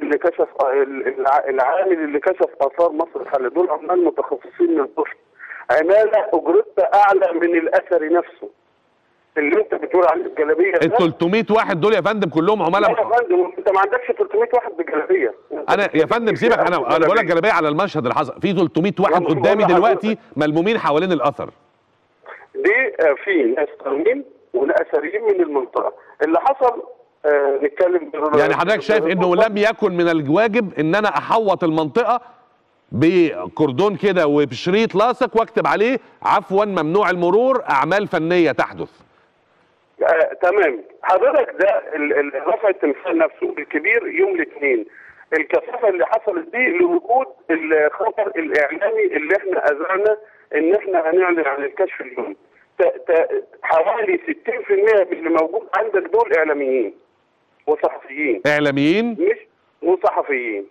اللي كشف اثار مصر الحل. دول عمال متخصصين من طفل، عماله اجرتها اعلى من الاثري نفسه اللي انت بتقول عليه الجلابيه. ال 300 واحد دول يا فندم كلهم عملاء. لا يا فندم انت ما عندكش 300 واحد بجلابيه. انا يا فندم سيبك، انا بقول لك جلابيه على المشهد اللي حصل، في 300 واحد قدامي دلوقتي ملمومين حوالين الاثر. دي في ناس قانونيين وناثريين من المنطقه. اللي حصل نتكلم يعني حضرتك شايف انه لم يكن من الواجب ان انا احوط المنطقه بكردون كده وبشريط لاصق واكتب عليه عفوا ممنوع المرور اعمال فنيه تحدث؟ تمام. حضرتك ده رفع التمثال نفسه الكبير يوم الاثنين، الكثافه اللي حصلت دي لوجود الخطر الاعلامي اللي احنا اذعنا ان احنا هنعلن عن الكشف اليوم. حوالي 60% من اللي موجود عندك دول اعلاميين وصحفيين. اعلاميين مش وصحفيين.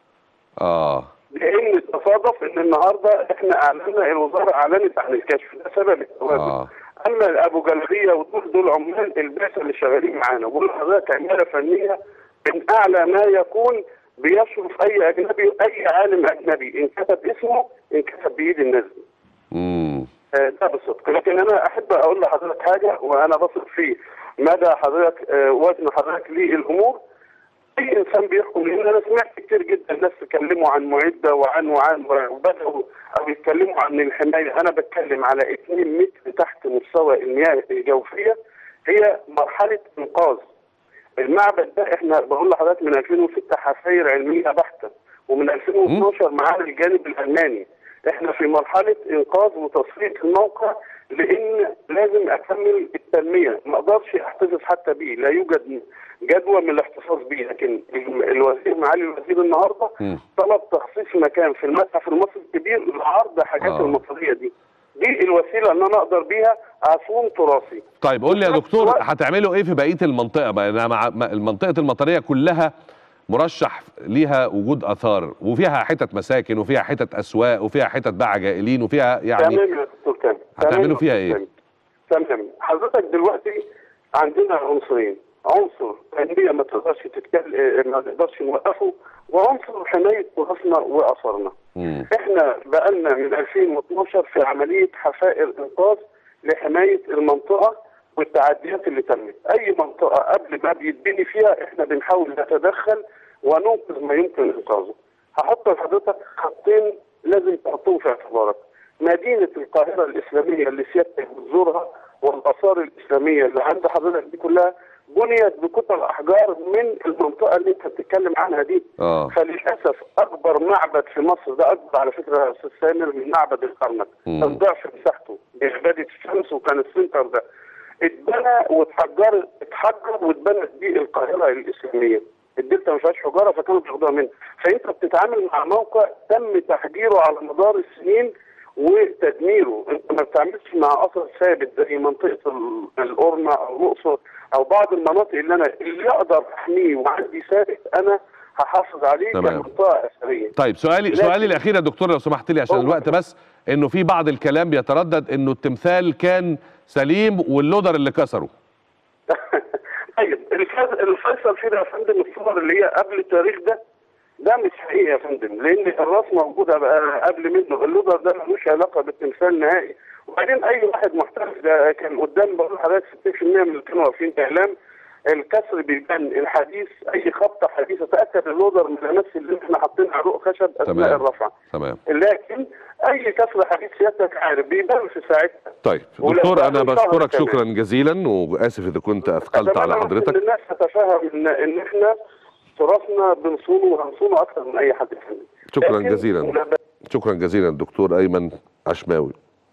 لان تصادف ان النهارده احنا اعلنا، الوزاره اعلنت عن الكشف، ده سبب التواجد. اما ابو جلابيه ودول عمال البعثه اللي شغالين معانا، بقول لحضرتك عماله فنيه من اعلى ما يكون، بيشرف اي اجنبي، اي عالم اجنبي ان كتب اسمه ان كتب بايد الناس دي. ده بالصدق. لكن انا احب اقول لحضرتك حاجه وانا بثق في مدى حضرتك وزن حضرتك للامور. اي انسان بيحكم، لان انا سمعت كتير جدا ناس اتكلموا عن معده وعن وبداوا او يتكلموا عن الحمايه. انا بتكلم على 2 متر تحت مستوى المياه الجوفيه، هي مرحله انقاذ. المعبد ده احنا بقول لحضرتك من 2006 حفاير علميه بحته، ومن 2012 معانا الجانب الالماني. احنا في مرحله انقاذ وتصفيه الموقع، لان لازم اكمل التنميه، ما اقدرش احتفظ حتى بيه، لا يوجد جدوى من الاحتفاظ بيه. لكن الوزير معالي الوزير النهارده طلب تخصيص مكان في المتحف المصري الكبير لعرض حاجات المصريه دي الوسيله ان انا اقدر بيها اصون تراثي. طيب قول لي يا دكتور هتعملوا ايه في بقيه المنطقه بقى؟ المنطقه المطريه كلها مرشح ليها وجود اثار، وفيها حتت مساكن وفيها حتت اسواق وفيها حتت باع جائلين وفيها يعني. تمام يا دكتور كامل. هتعملوا فيها ايه؟ تمام. حضرتك دلوقتي عندنا عنصرين، عنصر تنميه ما تقدرش تتكلم، ما نقدرش نوقفه، وعنصر حمايه تراثنا واثارنا. احنا بقالنا من 2012 في عمليه حفائر انقاذ لحمايه المنطقه والتعديات اللي تمت. اي منطقه قبل ما بيتبني فيها احنا بنحاول نتدخل وننقذ ما يمكن انقاذه. هحط لحضرتك خطين لازم تحطهم في اعتبارك. مدينه القاهره الاسلاميه اللي سيادتك بتزورها والاثار الاسلاميه اللي عند حضرتك دي كلها بنيت بكتل احجار من المنطقه اللي انت بتتكلم عنها دي. فللاسف اكبر معبد في مصر، ده اكبر على فكره يا استاذ سامر من معبد الكرنك، الضعف مساحته بعباده الشمس، وكان السنتر ده اتبنى واتحجر واتبنت بيه القاهره الاسلاميه. الدلتا ما فيهاش حجاره فكانوا بياخدوها منها، فانت بتتعامل مع موقع تم تحجيره على مدار السنين وتدميره. انت ما بتعملش مع اثر ثابت زي منطقه القرنه او الاقصر او بعض المناطق اللي اقدر احميه وعندي ثابت انا هحافظ عليه كمنطقه اثريه. طيب سؤالي الاخير يا دكتور لو سمحت لي عشان الوقت بس، انه في بعض الكلام بيتردد انه التمثال كان سليم واللودر اللي كسره. طيب الفيصل فينا يا فندم الصور اللي هي قبل التاريخ ده مش حقيقي يا فندم، لان الراس موجوده بقى قبل منه، اللودر ده ملوش علاقه بالتمثال نهائي. وبعدين اي واحد محترف ده كان قدام بقول لحضرتك 60% من اللي كانوا واقفين اعلام الكسر بيبان الحديث، اي خبطه حديثه تاكد اللودر من نفس اللي احنا حاطين عروق خشب اثناء الرفع. تمام. لكن اي كسر حديث سيادتك عارف بيبان في ساعتها. طيب دكتور انا بشكرك شكرا جزيلا، واسف اذا كنت اثقلت على حضرتك. الناس تتفهم ان احنا تراثنا بنصونه وهنصونه اكثر من اي حد ثاني. شكرا جزيلا. شكرا جزيلا الدكتور ايمن عشماوي.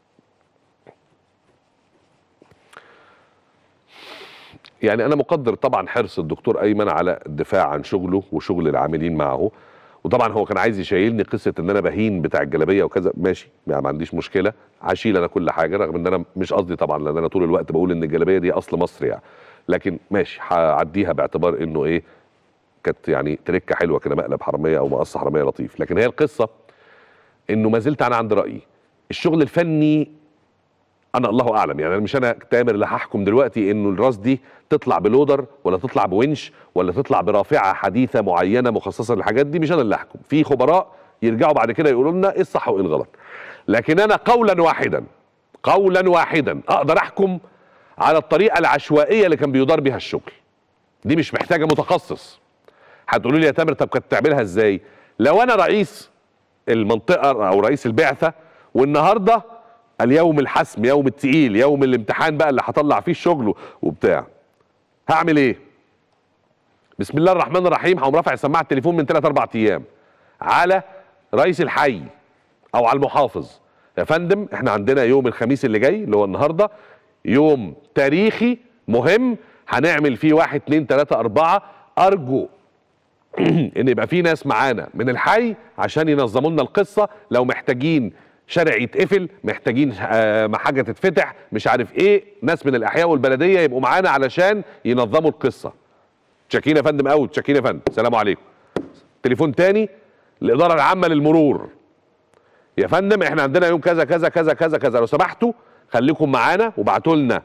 يعني انا مقدر طبعا حرص الدكتور ايمن على الدفاع عن شغله وشغل العاملين معه، وطبعا هو كان عايز يشيلني قصه ان انا بهين بتاع الجلابيه وكذا، ماشي يعني ما عنديش مشكله، هشيل انا كل حاجه، رغم ان انا مش قصدي طبعا، لان انا طول الوقت بقول ان الجلابيه دي اصل مصر يعني، لكن ماشي هعديها باعتبار انه ايه، كانت يعني تركه حلوه كده، مقلب حراميه او مقص حراميه لطيف. لكن هي القصه انه ما زلت انا عند رايي الشغل الفني انا الله اعلم، يعني مش انا تامر اللي هحكم دلوقتي انه الراس دي تطلع بلودر ولا تطلع بونش ولا تطلع برافعه حديثه معينه مخصصه للحاجات دي، مش انا اللي احكم، في خبراء يرجعوا بعد كده يقولوا لنا ايه الصح وايه الغلط. لكن انا قولا واحدا اقدر احكم على الطريقه العشوائيه اللي كان بيدار بها الشغل. دي مش محتاجه متخصص. هتقولوا لي يا تامر طب كنت تعملها ازاي؟ لو انا رئيس المنطقه او رئيس البعثه والنهارده اليوم الحسم، يوم التقيل، يوم الامتحان بقى اللي هطلع فيه الشغل وبتاع، هعمل ايه؟ بسم الله الرحمن الرحيم هقوم رافع سماعه التليفون من 3-4 ايام على رئيس الحي او على المحافظ، يا فندم احنا عندنا يوم الخميس اللي جاي اللي هو النهارده يوم تاريخي مهم هنعمل فيه 1 2 3 4، ارجو ان يبقى في ناس معانا من الحي عشان ينظموا لنا القصه، لو محتاجين شارع يتقفل، محتاجين حاجه تتفتح، مش عارف ايه، ناس من الاحياء والبلديه يبقوا معانا علشان ينظموا القصه. تشاكين يا فندم اوت، تشاكين يا فندم، سلام عليكم. تليفون تاني الاداره العامه للمرور، يا فندم احنا عندنا يوم كذا كذا كذا كذا كذا، لو سمحتوا خليكم معانا وابعتوا لنا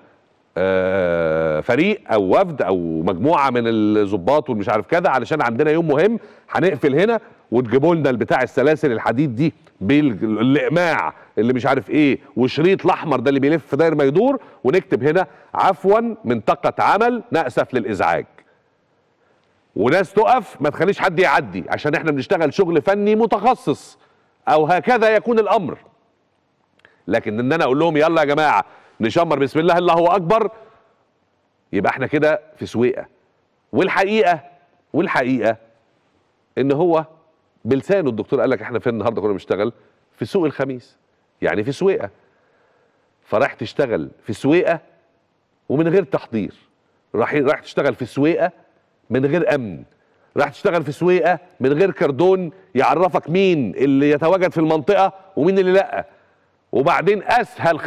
فريق او وفد او مجموعه من الضباط والمش عارف كذا، علشان عندنا يوم مهم هنقفل هنا، وتجيبوا لنا البتاع السلاسل الحديد دي بالاقماع اللي مش عارف ايه، وشريط الاحمر ده اللي بيلف في داير ما يدور، ونكتب هنا عفوا منطقه عمل ناسف للازعاج. وناس تقف ما تخليش حد يعدي عشان احنا بنشتغل شغل فني متخصص، او هكذا يكون الامر. لكن ان انا اقول لهم يلا يا جماعه نشمر بسم الله الله اكبر، يبقى احنا كده في سويقه. والحقيقه ان هو بلسانه الدكتور قال لك احنا فين النهارده كنا بنشتغل في سوق الخميس، يعني في سويقه. فراح تشتغل في سويقه ومن غير تحضير، راح تشتغل في سويقه من غير امن، راح تشتغل في سويقه من غير كردون يعرفك مين اللي يتواجد في المنطقه ومين اللي لا. وبعدين اسهل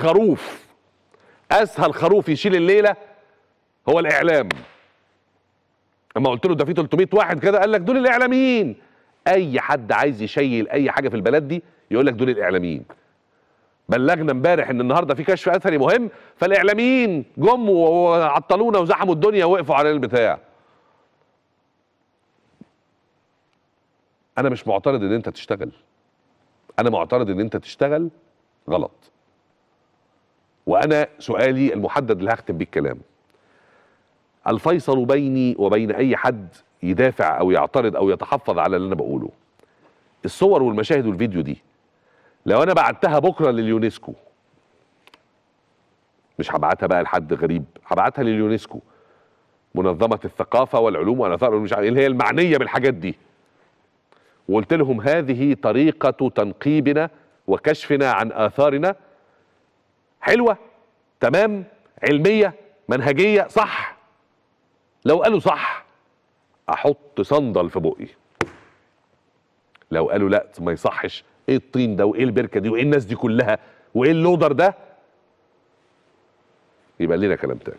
خروف يشيل الليله هو الاعلام. اما قلت له ده في 300 واحد كده، قال لك دول الاعلاميين. اي حد عايز يشيل اي حاجه في البلد دي يقول لك دول الاعلاميين. بلغنا امبارح ان النهارده في كشف اثري مهم، فالاعلاميين جم وعطلونا وزحموا الدنيا ووقفوا على البتاع. انا مش معترض ان انت تشتغل، انا معترض ان انت تشتغل غلط. وانا سؤالي المحدد اللي هختم بيه الكلام، الفيصل بيني وبين اي حد يدافع او يعترض او يتحفظ على اللي انا بقوله. الصور والمشاهد والفيديو دي لو انا بعتها بكره لليونسكو، مش هبعتها بقى لحد غريب، هبعتها لليونسكو منظمه الثقافه والعلوم والاثار مش عارف اللي هي المعنيه بالحاجات دي، وقلت لهم هذه طريقه تنقيبنا وكشفنا عن اثارنا، حلوه تمام، علميه منهجيه صح. لو قالوا صح احط صندل في بقي، لو قالوا لا ما يصحش، ايه الطين ده وايه البركه دي وايه الناس دي كلها وايه اللودر ده، يبقى لنا كلام تاني.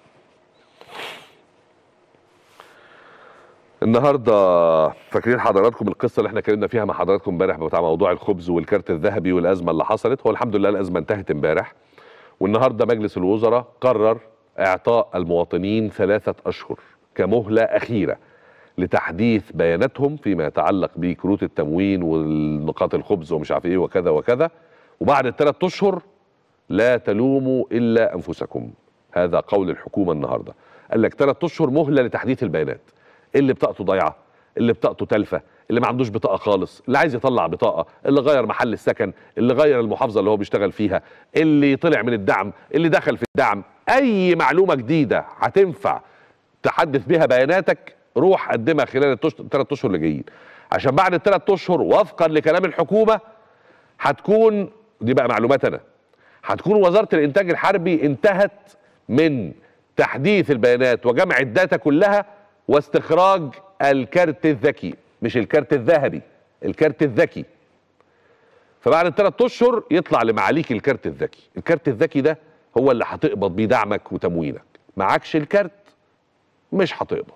النهارده فاكرين حضراتكم القصه اللي احنا اتكلمنا فيها مع حضراتكم امبارح بتاع موضوع الخبز والكارت الذهبي والازمه اللي حصلت؟ هو الحمد لله الازمه انتهت امبارح، والنهارده مجلس الوزراء قرر اعطاء المواطنين 3 أشهر كمهله اخيره لتحديث بياناتهم فيما يتعلق بكروت التموين والنقاط الخبز ومش عارف ايه وكذا وكذا، وبعد ال3 أشهر لا تلوموا الا انفسكم. هذا قول الحكومه النهارده، قال لك 3 أشهر مهله لتحديث البيانات. اللي بطاقته ضايعه، اللي بطاقته تالفه، اللي ما عندوش بطاقه خالص، اللي عايز يطلع بطاقه، اللي غير محل السكن، اللي غير المحافظه اللي هو بيشتغل فيها، اللي طلع من الدعم، اللي دخل في الدعم، اي معلومه جديده هتنفع تحدث بها بياناتك روح قدمها خلال ال3 أشهر اللي جايين، عشان بعد ال3 أشهر وفقا لكلام الحكومه هتكون دي بقى معلومات انا، هتكون وزاره الانتاج الحربي انتهت من تحديث البيانات وجمع الداتا كلها واستخراج الكارت الذكي، مش الكارت الذهبي، الكارت الذكي. فبعد ال3 أشهر يطلع لمعاليك الكارت الذكي، الكارت الذكي ده هو اللي هتقبض بيه دعمك وتموينك، معكش الكارت مش هتقبض.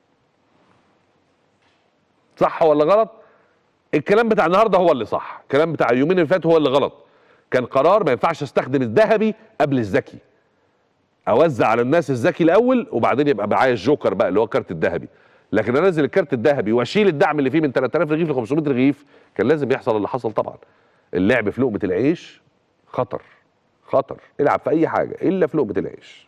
صح ولا غلط؟ الكلام بتاع النهارده هو اللي صح، الكلام بتاع اليومين اللي فاتوا هو اللي غلط. كان قرار ما ينفعش استخدم الذهبي قبل الذكي، اوزع على الناس الذكي الاول وبعدين يبقى معايا الجوكر بقى اللي هو الكارت الذهبي، لكن انزل الكارت الذهبي واشيل الدعم اللي فيه من 3000 رغيف ل 500 رغيف، كان لازم يحصل اللي حصل طبعا. اللعب في لقمه العيش خطر، خطر، العب في اي حاجه الا في لقمه العيش.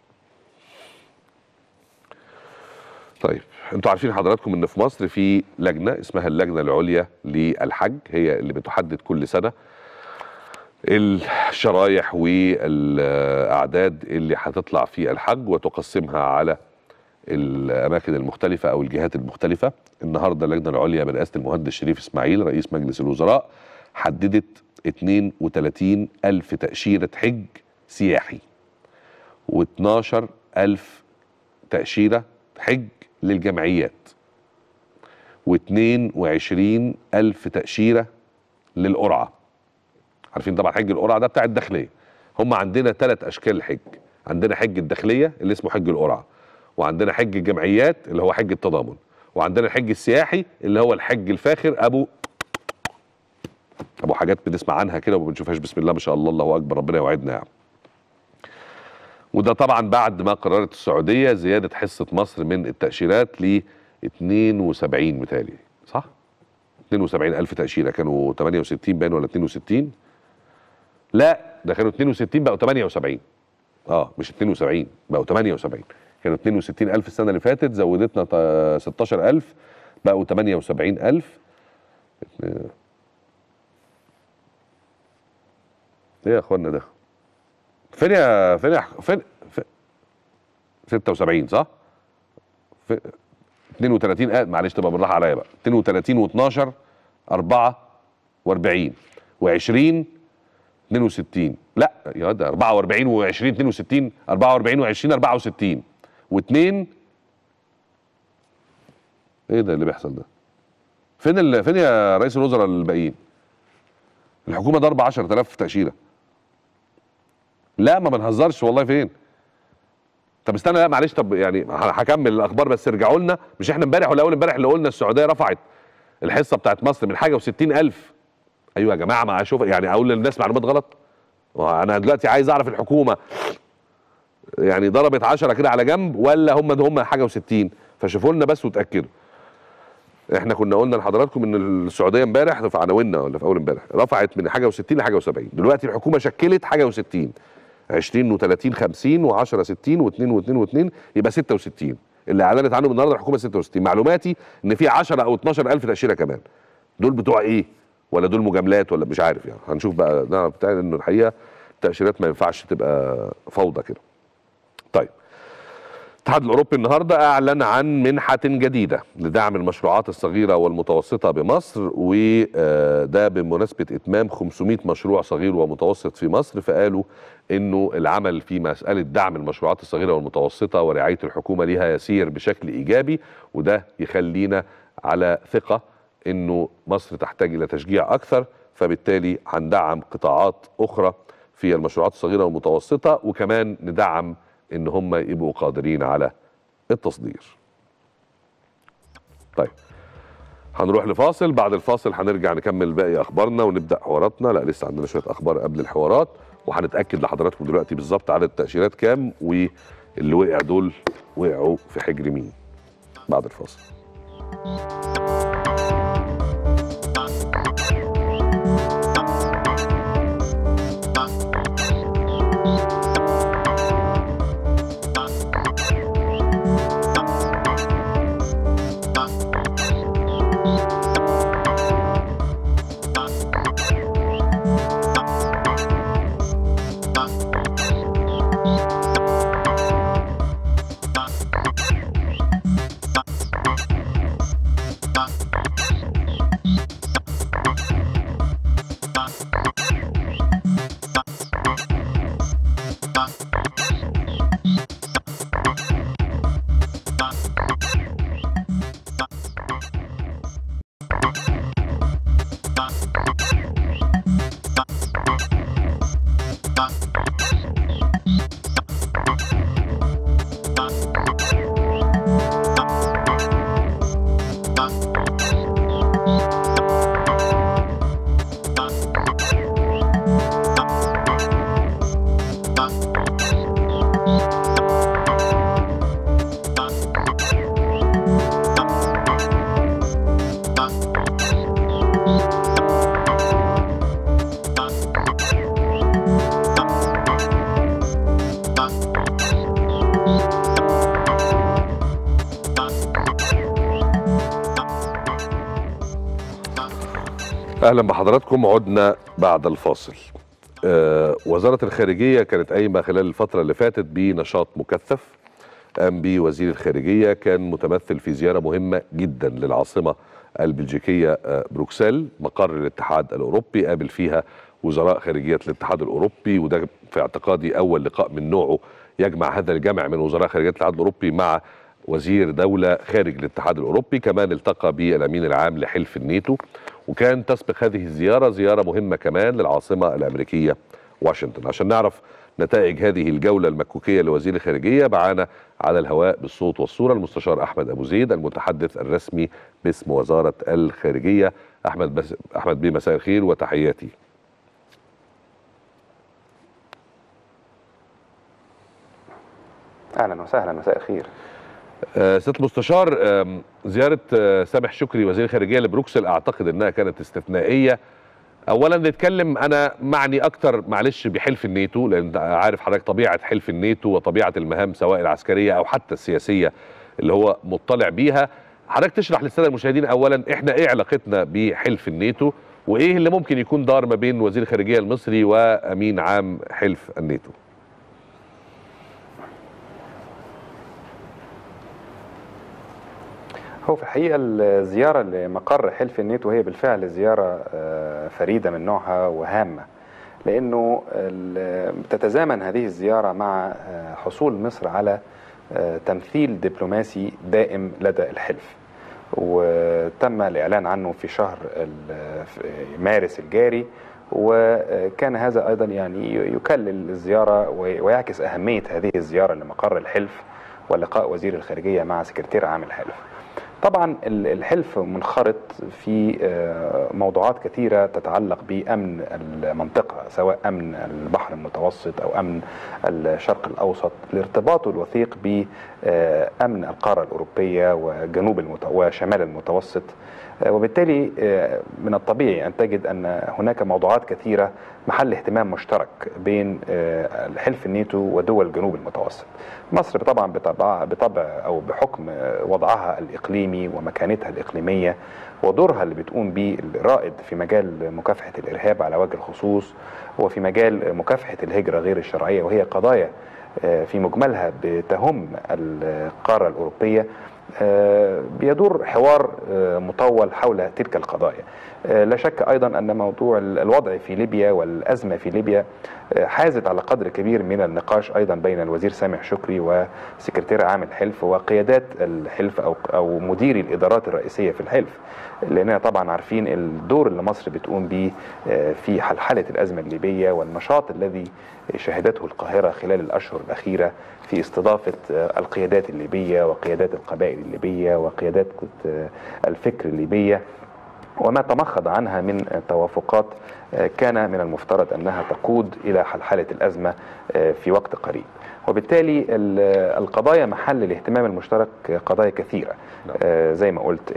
طيب انتوا عارفين حضراتكم ان في مصر في لجنه اسمها اللجنه العليا للحج، هي اللي بتحدد كل سنه الشرايح والاعداد اللي هتطلع في الحج وتقسمها على الاماكن المختلفه او الجهات المختلفه. النهارده اللجنه العليا برئاسه المهندس شريف اسماعيل رئيس مجلس الوزراء حددت 32,000 تاشيره حج سياحي و12,000 تاشيره حج للجمعيات و22,000 تاشيره للقرعه. عارفين طبعا حج القرعه ده بتاع الداخليه. هم عندنا 3 اشكال الحج، عندنا حج الداخليه اللي اسمه حج القرعه، وعندنا حج الجمعيات اللي هو حج التضامن، وعندنا الحج السياحي اللي هو الحج الفاخر ابو حاجات بنسمع عنها كده وما بنشوفهاش، بسم الله ما شاء الله الله اكبر ربنا يوعدنا يعني. وده طبعا بعد ما قررت السعوديه زياده حصه مصر من التاشيرات ل 72 متهيألي صح؟ 72,000 تاشيره، كانوا 68 باين ولا 62؟ لا ده كانوا 62 بقوا 78. مش 72 بقوا 78، كانوا 62,000 السنه اللي فاتت، زودتنا 16,000 بقوا 78,000. ايه يا اخوانا ده؟ فين 76 صح؟ 32 معلش تبقى بالراحه عليا بقى، 32 و12 44 و20 62 لا يا ده 44 و20 62 44 و20 64 و2 ايه ده اللي بيحصل ده؟ فين يا رئيس الوزراء الباقيين؟ الحكومه ضرب 10,000 تاشيره. لا ما بنهزرش والله. فين؟ طب استنى لا معلش، طب يعني هكمل الاخبار بس ارجعوا لنا. مش احنا امبارح ولا اول امبارح اللي قلنا السعوديه رفعت الحصه بتاعت مصر من حاجه و60,000؟ ايوه يا جماعه، ما اشوف يعني اقول للناس معلومات غلط؟ انا دلوقتي عايز اعرف الحكومه يعني ضربت 10 كده على جنب ولا هم حاجه و60؟ فشوفوا لنا بس وتاكدوا. احنا كنا قلنا لحضراتكم ان السعوديه امبارح في عناويننا ولا في اول امبارح رفعت من حاجه و60 لحاجه و70. دلوقتي الحكومه شكلت حاجه و60، 20 و30 50 و10 60 و2 و2 و2 يبقى 66. اللي اعلنت عنه النهارده الحكومه 66. معلوماتي ان في 10 او 12,000 تاشيره كمان. دول بتوع ايه؟ ولا دول مجاملات ولا مش عارف يعني. هنشوف بقى نعرف بتاع انه الحقيقه التاشيرات ما ينفعش تبقى فوضى كده. طيب الاتحاد الأوروبي النهاردة أعلن عن منحة جديدة لدعم المشروعات الصغيرة والمتوسطة بمصر، وده بمناسبة إتمام 500 مشروع صغير ومتوسط في مصر. فقالوا إنه العمل في مسألة دعم المشروعات الصغيرة والمتوسطة ورعاية الحكومة لها يسير بشكل إيجابي، وده يخلينا على ثقة إنه مصر تحتاج إلى تشجيع أكثر، فبالتالي هندعم قطاعات أخرى في المشروعات الصغيرة والمتوسطة، وكمان ندعم ان هم يبقوا قادرين على التصدير. طيب هنروح لفاصل، بعد الفاصل هنرجع نكمل باقي اخبارنا ونبدا حواراتنا. لا لسه عندنا شويه اخبار قبل الحوارات، وهنتاكد لحضراتكم دلوقتي بالظبط عدد التاشيرات كام، واللي وقع دول وقعوا في حجر مين بعد الفاصل. اهلا بحضراتكم، عدنا بعد الفاصل. وزارة الخارجية كانت قايمة خلال الفترة اللي فاتت بنشاط مكثف قام به وزير الخارجية، كان متمثل في زيارة مهمة جدا للعاصمة البلجيكية بروكسل مقر الاتحاد الأوروبي، قابل فيها وزراء خارجية الاتحاد الأوروبي، وده في اعتقادي أول لقاء من نوعه يجمع هذا الجمع من وزراء خارجية الاتحاد الأوروبي مع وزير دولة خارج الاتحاد الأوروبي. كمان التقى بالأمين العام لحلف الناتو، وكان تسبق هذه الزيارة زيارة مهمة كمان للعاصمة الأمريكية واشنطن. عشان نعرف نتائج هذه الجولة المكوكية لوزير الخارجية معانا على الهواء بالصوت والصورة المستشار أحمد أبو زيد المتحدث الرسمي باسم وزارة الخارجية. أحمد بيه، مساء الخير وتحياتي. أهلا وسهلا، مساء الخير. سيادة المستشار، زيارة سامح شكري وزير الخارجية لبروكسل أعتقد أنها كانت استثنائية. أولا نتكلم، أنا معني أكتر معلش بحلف الناتو، لأن عارف حضرتك طبيعة حلف الناتو وطبيعة المهام سواء العسكرية أو حتى السياسية اللي هو مطلع بيها. حضرتك تشرح للسادة المشاهدين أولا إحنا إيه علاقتنا بحلف الناتو، وإيه اللي ممكن يكون دار ما بين وزير الخارجية المصري وأمين عام حلف الناتو. هو في الحقيقة الزيارة لمقر حلف الناتو هي بالفعل زيارة فريدة من نوعها وهامة، لأنه تتزامن هذه الزيارة مع حصول مصر على تمثيل دبلوماسي دائم لدى الحلف، وتم الإعلان عنه في شهر مارس الجاري، وكان هذا أيضا يعني يكلل الزيارة ويعكس أهمية هذه الزيارة لمقر الحلف ولقاء وزير الخارجية مع سكرتير عام الحلف. طبعا الحلف منخرط في موضوعات كثيرة تتعلق بأمن المنطقة، سواء أمن البحر المتوسط أو أمن الشرق الأوسط، لارتباطه الوثيق بأمن القارة الأوروبية وشمال المتوسط. وبالتالي من الطبيعي أن تجد أن هناك موضوعات كثيرة محل اهتمام مشترك بين حلف الناتو ودول جنوب المتوسط. مصر طبعا بطبع أو بحكم وضعها الإقليمي ومكانتها الإقليمية ودورها اللي بتقوم به الرائد في مجال مكافحة الإرهاب على وجه الخصوص، وفي مجال مكافحة الهجرة غير الشرعية، وهي قضايا في مجملها بتهم القارة الأوروبية، بيدور حوار مطول حول تلك القضايا. لا شك أيضا أن موضوع الوضع في ليبيا والأزمة في ليبيا حازت على قدر كبير من النقاش أيضا بين الوزير سامح شكري وسكرتير عام الحلف وقيادات الحلف أو مديري الإدارات الرئيسية في الحلف، لأننا طبعا عارفين الدور اللي مصر بتقوم به في حلحلة الأزمة الليبية والنشاط الذي شهدته القاهرة خلال الأشهر الأخيرة في استضافة القيادات الليبية وقيادات القبائل الليبية وقيادات الفكر الليبية، وما تمخض عنها من توافقات كان من المفترض أنها تقود إلى حلحلة الأزمة في وقت قريب. وبالتالي القضايا محل الاهتمام المشترك قضايا كثيرة، زي ما قلت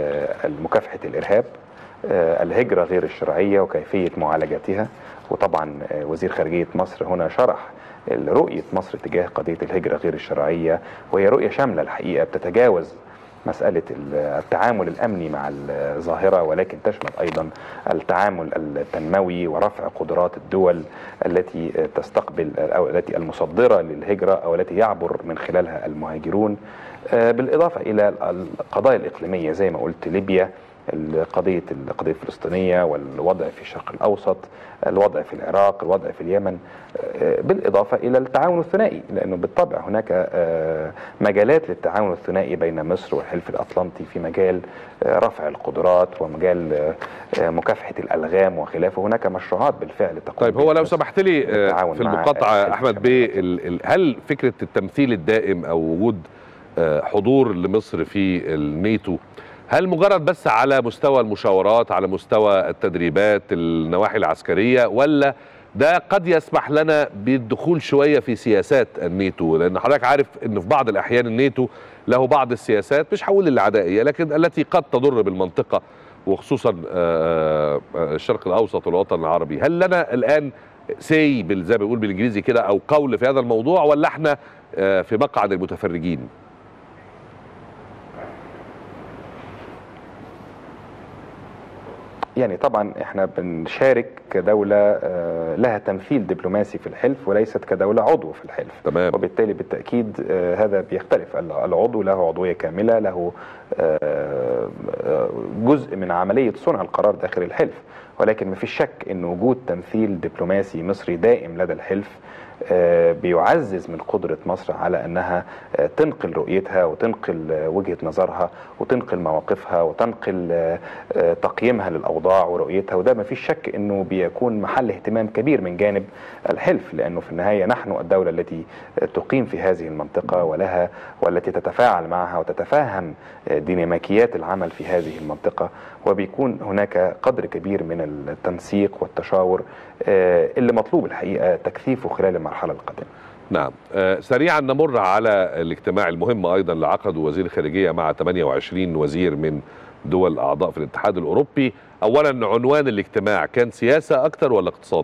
مكافحة الإرهاب، الهجرة غير الشرعية وكيفية معالجتها. وطبعا وزير خارجية مصر هنا شرح رؤية مصر تجاه قضية الهجرة غير الشرعية، وهي رؤية شاملة الحقيقة بتتجاوز مسألة التعامل الأمني مع الظاهرة، ولكن تشمل أيضا التعامل التنموي ورفع قدرات الدول التي تستقبل أو التي المصدرة للهجرة أو التي يعبر من خلالها المهاجرون، بالإضافة إلى القضايا الإقليمية زي ما قلت ليبيا، القضية الفلسطينية والوضع في الشرق الأوسط، الوضع في العراق، الوضع في اليمن، بالإضافة إلى التعاون الثنائي، لأنه بالطبع هناك مجالات للتعاون الثنائي بين مصر والحلف الأطلنطي في مجال رفع القدرات ومجال مكافحة الألغام وخلافه. هناك مشروعات بالفعل تقوم. طيب هو لو سمحت لي في المقاطعة أحمد بيه، هل فكرة التمثيل الدائم أو وجود حضور لمصر في الناتو هل مجرد بس على مستوى المشاورات، على مستوى التدريبات، النواحي العسكرية، ولا ده قد يسمح لنا بالدخول شوية في سياسات الناتو؟ لأن حضرتك عارف أنه في بعض الأحيان الناتو له بعض السياسات مش هقول العدائية لكن التي قد تضر بالمنطقة وخصوصا الشرق الأوسط والوطن العربي. هل لنا الآن زي ما بيقول بالإنجليزي كده أو قول في هذا الموضوع، ولا احنا في مقعد المتفرجين؟ يعني طبعا احنا بنشارك كدولة لها تمثيل دبلوماسي في الحلف وليست كدولة عضو في الحلف. تمام. وبالتالي بالتأكيد هذا بيختلف، العضو له عضوية كاملة، له جزء من عملية صنع القرار داخل الحلف، ولكن ما فيش شك ان وجود تمثيل دبلوماسي مصري دائم لدى الحلف بيعزز من قدرة مصر على أنها تنقل رؤيتها وتنقل وجهة نظرها وتنقل مواقفها وتنقل تقييمها للأوضاع ورؤيتها، وده ما فيش شك أنه بيكون محل اهتمام كبير من جانب الحلف، لأنه في النهاية نحن الدولة التي تقيم في هذه المنطقة ولها والتي تتفاعل معها وتتفهم ديناميكيات العمل في هذه المنطقة، وبيكون هناك قدر كبير من التنسيق والتشاور اللي مطلوب الحقيقة تكثيفه خلال المرحلة القادمة. نعم. سريعا نمر على الاجتماع المهم أيضا اللي عقده وزير الخارجية مع 28 وزير من دول أعضاء في الاتحاد الأوروبي. أولا عنوان الاجتماع كان سياسة أكتر ولا اقتصاد؟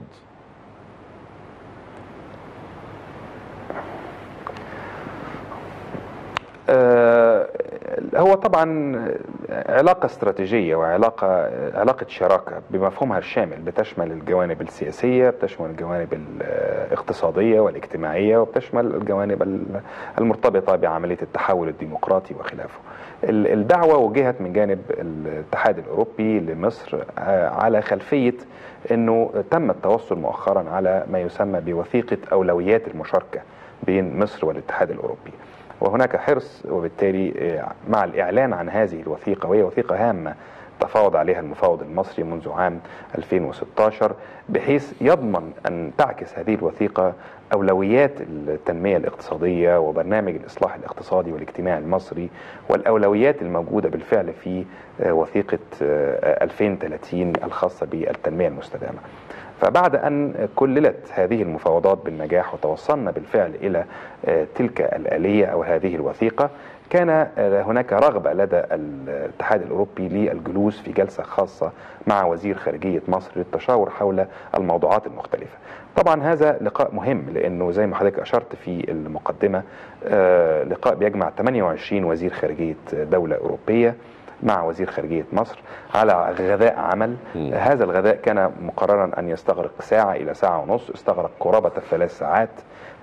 هو طبعا علاقة استراتيجية وعلاقة شراكة بمفهومها الشامل، بتشمل الجوانب السياسية، بتشمل الجوانب الاقتصادية والاجتماعية، وبتشمل الجوانب المرتبطة بعملية التحول الديمقراطي وخلافه. الدعوة وجهت من جانب الاتحاد الأوروبي لمصر على خلفية أنه تم التوصل مؤخرا على ما يسمى بوثيقة أولويات المشاركة بين مصر والاتحاد الأوروبي، وهناك حرص وبالتالي مع الإعلان عن هذه الوثيقة، وهي وثيقة هامة تفاوض عليها المفاوض المصري منذ عام 2016 بحيث يضمن أن تعكس هذه الوثيقة أولويات التنمية الاقتصادية وبرنامج الإصلاح الاقتصادي والاجتماعي المصري والأولويات الموجودة بالفعل في وثيقة 2030 الخاصة بالتنمية المستدامة. فبعد أن كللت هذه المفاوضات بالنجاح وتوصلنا بالفعل إلى تلك الآلية أو هذه الوثيقة، كان هناك رغبة لدى الاتحاد الأوروبي للجلوس في جلسة خاصة مع وزير خارجية مصر للتشاور حول الموضوعات المختلفة. طبعا هذا لقاء مهم لأنه زي ما حضرتك أشرت في المقدمة لقاء بيجمع 28 وزير خارجية دولة أوروبية مع وزير خارجية مصر على غذاء عمل. هذا الغذاء كان مقررا أن يستغرق ساعة إلى ساعة ونص، استغرق قرابة 3 ساعات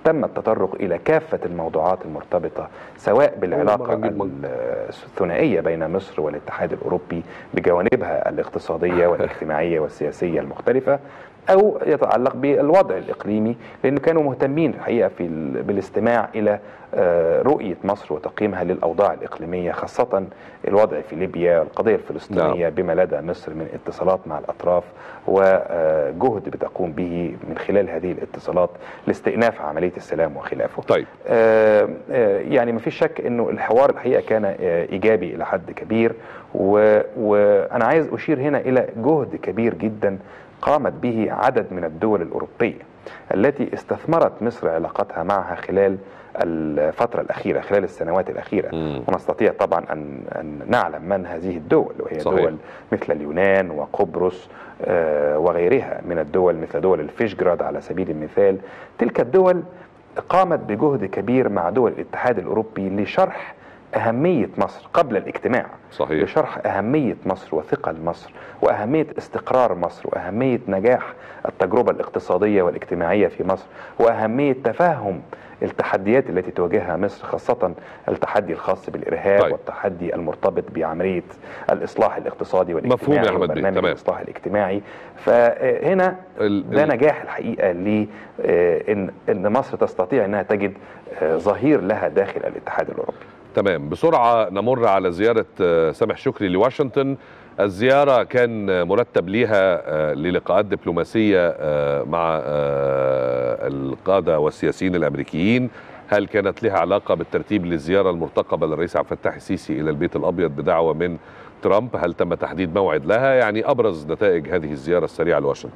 تم التطرق إلى كافة الموضوعات المرتبطة سواء بالعلاقة الثنائية بين مصر والاتحاد الأوروبي بجوانبها الاقتصادية والاجتماعية والسياسية المختلفة، أو يتعلق بالوضع الإقليمي، لأنه كانوا مهتمين الحقيقة بالاستماع إلى رؤية مصر وتقييمها للأوضاع الإقليمية، خاصة الوضع في ليبيا، القضية الفلسطينية بما لدى مصر من اتصالات مع الأطراف وجهد بتقوم به من خلال هذه الاتصالات لاستئناف عملية السلام وخلافه. طيب يعني ما فيش شك أنه الحوار الحقيقة كان إيجابي إلى حد كبير، وأنا عايز أشير هنا إلى جهد كبير جدا قامت به عدد من الدول الأوروبية التي استثمرت مصر علاقتها معها خلال الفترة الأخيرة، خلال السنوات الأخيرة. ونستطيع طبعا أن نعلم من هذه الدول، وهي صحيح. دول مثل اليونان وقبرص وغيرها من الدول، مثل دول الفيشجراد على سبيل المثال. تلك الدول قامت بجهد كبير مع دول الاتحاد الأوروبي لشرح أهمية مصر قبل الاجتماع، صحيح. لشرح أهمية مصر وثقل مصر وأهمية استقرار مصر وأهمية نجاح التجربة الاقتصادية والاجتماعية في مصر وأهمية تفهم التحديات التي تواجهها مصر، خاصة التحدي الخاص بالإرهاب طيب. والتحدي المرتبط بعملية الإصلاح الاقتصادي والاجتماعي وبرنامج الإصلاح الاجتماعي. فهنا ده نجاح الحقيقة إن مصر تستطيع أنها تجد ظهير لها داخل الاتحاد الأوروبي. تمام. بسرعة نمر على زيارة سامح شكري لواشنطن. الزيارة كان مرتب لها للقاءات دبلوماسية مع القادة والسياسيين الأمريكيين. هل كانت لها علاقة بالترتيب للزيارة المرتقبة للرئيس عبد الفتاح السيسي إلى البيت الأبيض بدعوة من ترامب؟ هل تم تحديد موعد لها؟ يعني أبرز نتائج هذه الزيارة السريعة لواشنطن.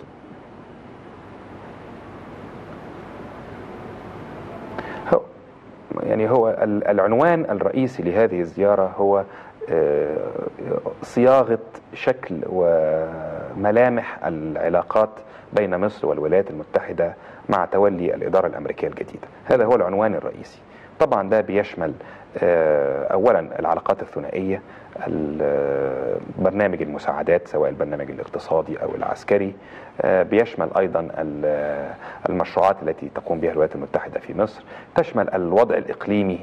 يعني هو العنوان الرئيسي لهذه الزيارة هو صياغة شكل وملامح العلاقات بين مصر والولايات المتحدة مع تولي الإدارة الأمريكية الجديدة. هذا هو العنوان الرئيسي. طبعا ده بيشمل أولا العلاقات الثنائية، برنامج المساعدات سواء البرنامج الاقتصادي أو العسكري، بيشمل أيضا المشروعات التي تقوم بها الولايات المتحدة في مصر، تشمل الوضع الإقليمي.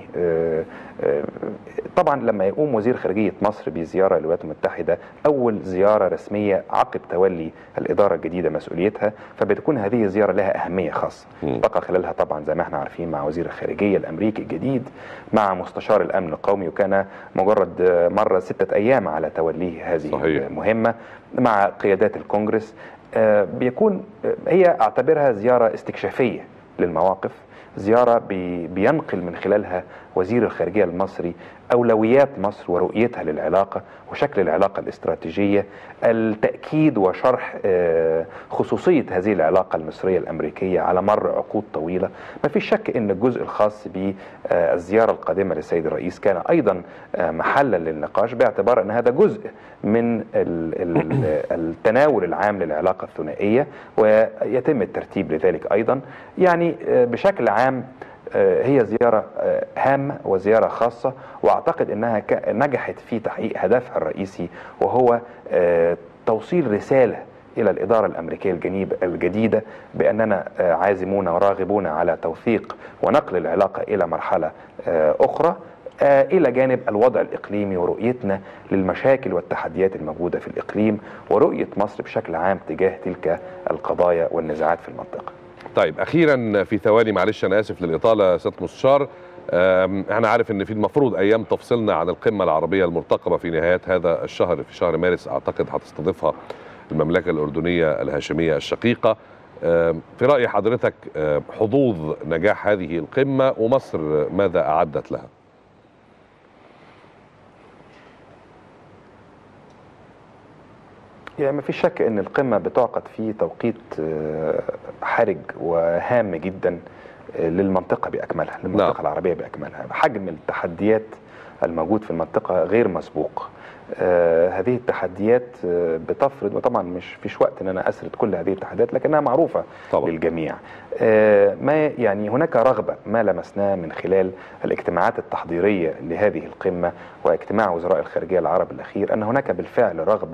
طبعا لما يقوم وزير خارجية مصر بزيارة للولايات المتحدة، أول زيارة رسمية عقب تولي الإدارة الجديدة مسؤوليتها، فبتكون هذه الزيارة لها أهمية خاصة. بقى خلالها طبعا زي ما احنا عارفين مع وزير الخارجية الأمريكي الجديد، مع مستشار الأمن القومي، وكان مجرد مرة 6 أيام على توليه هذه صحيح. المهمة، مع قيادات الكونجرس. بيكون هي أعتبرها زيارة استكشافية للمواقف، زيارة بينقل من خلالها وزير الخارجية المصري أولويات مصر ورؤيتها للعلاقة وشكل العلاقة الاستراتيجية، التأكيد وشرح خصوصية هذه العلاقة المصرية الأمريكية على مر عقود طويلة. ما في شك أن الجزء الخاص بالزيارة القادمة للسيد الرئيس كان أيضا محلا للنقاش، باعتبار أن هذا جزء من التناول العام للعلاقة الثنائية ويتم الترتيب لذلك أيضا. يعني بشكل عام هي زيارة هامة وزيارة خاصة، وأعتقد أنها نجحت في تحقيق هدفها الرئيسي، وهو توصيل رسالة إلى الإدارة الأمريكية الجديدة بأننا عازمون وراغبون على توثيق ونقل العلاقة إلى مرحلة أخرى، إلى جانب الوضع الإقليمي ورؤيتنا للمشاكل والتحديات الموجودة في الإقليم ورؤية مصر بشكل عام تجاه تلك القضايا والنزاعات في المنطقة. طيب أخيرا في ثواني، معلش أنا آسف للإطالة سيادة المستشار، أنا عارف أن في المفروض أيام تفصلنا عن القمة العربية المرتقبة في نهاية هذا الشهر، في شهر مارس أعتقد هتستضيفها المملكة الأردنية الهاشمية الشقيقة. في رأي حضرتك حظوظ نجاح هذه القمة ومصر ماذا أعدت لها؟ يعني ما فيش شك ان القمة بتعقد في توقيت حرج وهام جدا للمنطقة بأكملها، للمنطقة العربية بأكملها. حجم التحديات الموجود في المنطقة غير مسبوق. هذه التحديات بتفرض، وطبعا مش فيش وقت ان انا اسرد كل هذه التحديات لكنها معروفة طبعا للجميع. ما يعني هناك رغبة، ما لمسناه من خلال الاجتماعات التحضيرية لهذه القمة واجتماع وزراء الخارجية العرب الأخير، أن هناك بالفعل رغبة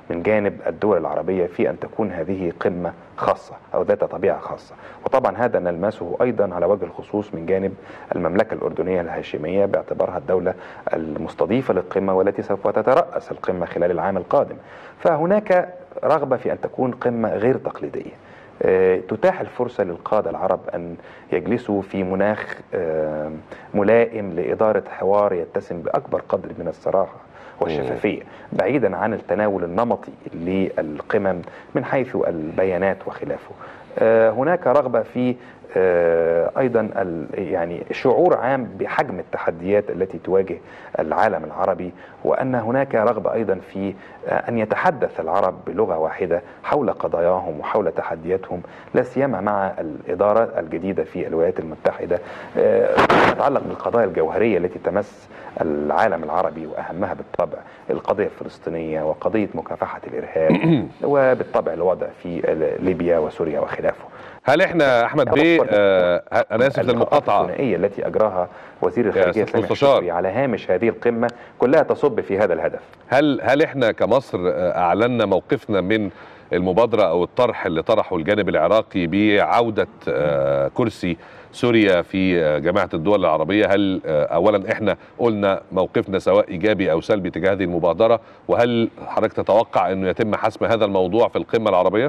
من جانب الدول العربية في أن تكون هذه قمة خاصة أو ذات طبيعة خاصة. وطبعا هذا نلمسه أيضا على وجه الخصوص من جانب المملكة الأردنية الهاشمية باعتبارها الدولة المستضيفة للقمة والتي سوف تترأس القمة خلال العام القادم. فهناك رغبة في أن تكون قمة غير تقليدية تتاح الفرصة للقادة العرب أن يجلسوا في مناخ ملائم لإدارة حوار يتسم بأكبر قدر من الصراحة والشفافية، بعيدا عن التناول النمطي للقمم من حيث البيانات وخلافه. هناك رغبة في أيضا يعني شعور عام بحجم التحديات التي تواجه العالم العربي، وأن هناك رغبة أيضا في أن يتحدث العرب بلغة واحدة حول قضاياهم وحول تحدياتهم، لا سيما مع الإدارة الجديدة في الولايات المتحدة تتعلق بالقضايا الجوهرية التي تمس العالم العربي، وأهمها بالطبع القضية الفلسطينية وقضية مكافحة الإرهاب وبالطبع الوضع في ليبيا وسوريا وخلافه. هل احنا احمد بيه انا اسف للمقاطعه الثنائيه التي اجراها وزير الخارجيه سامح شكري على هامش هذه القمه كلها تصب في هذا الهدف؟ هل احنا كمصر اعلنا موقفنا من المبادره او الطرح اللي طرحه الجانب العراقي بعوده كرسي سوريا في جامعه الدول العربيه؟ هل اولا احنا قلنا موقفنا سواء ايجابي او سلبي تجاه هذه المبادره؟ وهل حضرتك تتوقع انه يتم حسم هذا الموضوع في القمه العربيه؟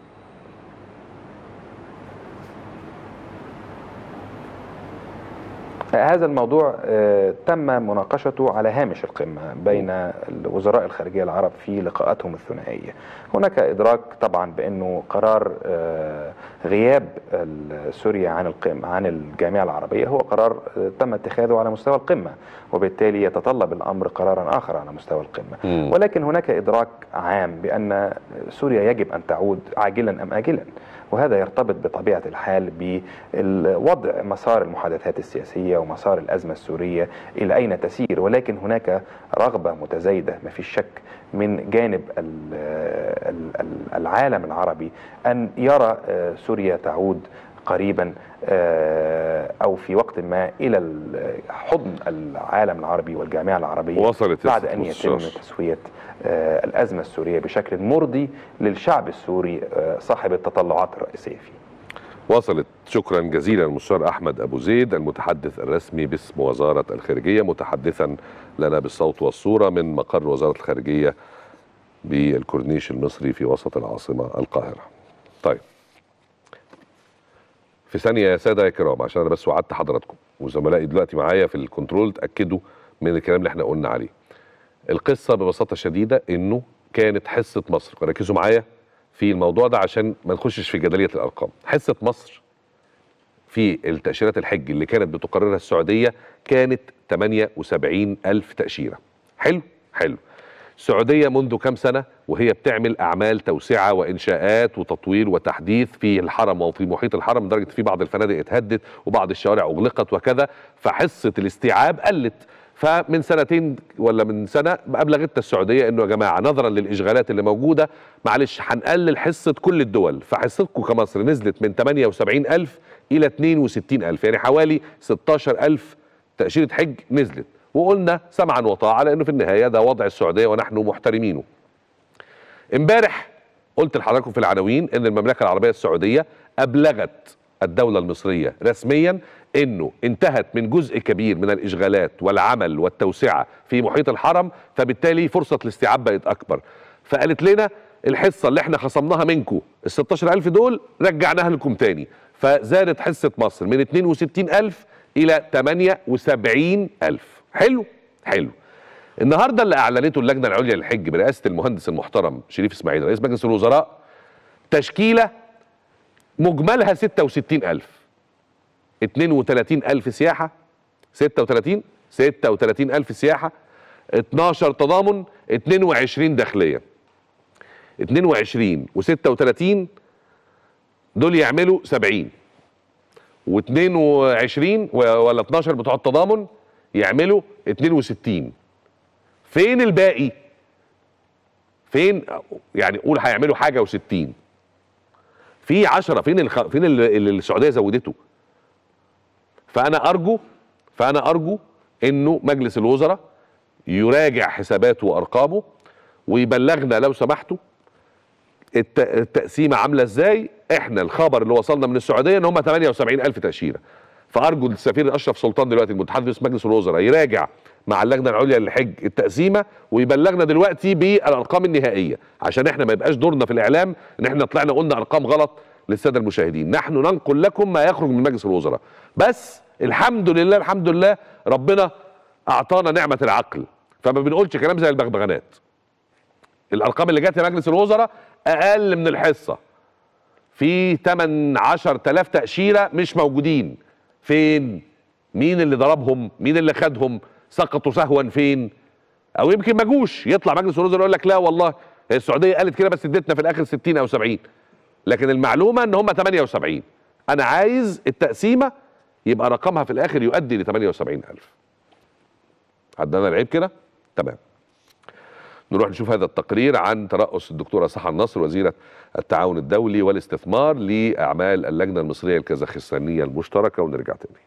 هذا الموضوع تم مناقشته على هامش القمة بين وزراء الخارجية العرب في لقاءاتهم الثنائية. هناك إدراك طبعا بأنه قرار غياب سوريا عن القمة عن الجامعة العربية هو قرار تم اتخاذه على مستوى القمة، وبالتالي يتطلب الأمر قرارا آخر على مستوى القمة. ولكن هناك إدراك عام بأن سوريا يجب أن تعود عاجلا أم آجلا، وهذا يرتبط بطبيعة الحال بوضع مسار المحادثات السياسية ومسار الأزمة السورية إلى أين تسير. ولكن هناك رغبة متزايدة ما في شك من جانب العالم العربي أن يرى سوريا تعود قريبا أو في وقت ما إلى حضن العالم العربي والجامعة العربية بعد أن يتم تسوية الأزمة السورية بشكل مرضي للشعب السوري صاحب التطلعات الرئيسية فيه. وصلت. شكرا جزيلا المستشار أحمد أبو زيد المتحدث الرسمي باسم وزارة الخارجية، متحدثا لنا بالصوت والصورة من مقر وزارة الخارجية بالكورنيش المصري في وسط العاصمة القاهرة. طيب في ثانية يا سادة يا كرام، عشان أنا بس وعدت حضراتكم وزملائي دلوقتي معايا في الكنترول تأكدوا من الكلام اللي احنا قلنا عليه. القصة ببساطة شديدة إنه كانت حصة مصر، ركزوا معايا في الموضوع ده عشان ما نخشش في جدلية الأرقام. حصة مصر في التأشيرات الحج اللي كانت بتقررها السعودية كانت 78,000 تأشيرة. حلو؟ حلو. السعودية منذ كام سنة وهي بتعمل أعمال توسعة وإنشاءات وتطوير وتحديث في الحرم وفي محيط الحرم، لدرجة في بعض الفنادق اتهدت وبعض الشوارع أغلقت وكذا، فحصة الاستيعاب قلت. فمن سنتين ولا من سنة أبلغتنا السعودية إنه يا جماعة نظرا للإشغالات اللي موجودة معلش هنقلل حصة كل الدول، فحصتكم كمصر نزلت من 78,000 إلى 62,000، يعني حوالي 16,000 تأشيرة حج نزلت. وقلنا سمعا وطاعة لأنه في النهاية ده وضع السعودية ونحن محترمينه. امبارح قلت لحضراتكم في العناوين إن المملكة العربية السعودية أبلغت الدولة المصرية رسميا انه انتهت من جزء كبير من الاشغالات والعمل والتوسعه في محيط الحرم، فبالتالي فرصه الاستيعاب بقت اكبر. فقالت لنا الحصه اللي احنا خصمناها منكم ال 16,000 دول رجعناها لكم تاني، فزادت حصه مصر من 62,000 الى 78,000. حلو؟ حلو. النهارده اللي اعلنته اللجنه العليا للحج برئاسه المهندس المحترم شريف اسماعيل رئيس مجلس الوزراء تشكيله مجملها 66,000. 32,000 سياحة، 36,000 سياحة، 12 تضامن، 22 داخلية. 22 و36 دول يعملوا 70، و22 ولا 12 بتوع التضامن يعملوا 62. فين الباقي؟ فين يعني قول هيعملوا حاجة و60، في 10 فين اللي السعودية زودته؟ فأنا أرجو إنه مجلس الوزراء يراجع حساباته وأرقامه ويبلغنا لو سمحتوا التقسيمه عامله ازاي. احنا الخبر اللي وصلنا من السعوديه ان هم 78,000 تاشيره، فارجو السفير اشرف سلطان دلوقتي المتحدث مجلس الوزراء يراجع مع اللجنه العليا للحج التقسيمه ويبلغنا دلوقتي بالارقام النهائيه، عشان احنا ما يبقاش دورنا في الاعلام ان احنا طلعنا قلنا ارقام غلط للساده المشاهدين. نحن ننقل لكم ما يخرج من مجلس الوزراء، بس الحمد لله الحمد لله ربنا اعطانا نعمه العقل، فما بنقولش كلام زي البغبغانات. الارقام اللي جت لمجلس الوزراء اقل من الحصه، في 18,000 تاشيره مش موجودين. فين؟ مين اللي ضربهم؟ مين اللي خدهم؟ سقطوا سهوا فين؟ او يمكن ما جوش. يطلع مجلس الوزراء يقول لك لا والله السعوديه قالت كده بس ادتنا في الاخر 60 او 70، لكن المعلومه ان هم 78. انا عايز التقسيمه يبقى رقمها في الاخر يؤدي ل 78,000. عدنا العيب كده؟ تمام. نروح نشوف هذا التقرير عن ترأس الدكتورة سحر نصر وزيرة التعاون الدولي والاستثمار لأعمال اللجنة المصرية الكازاخستانية المشتركة، ونرجع تاني.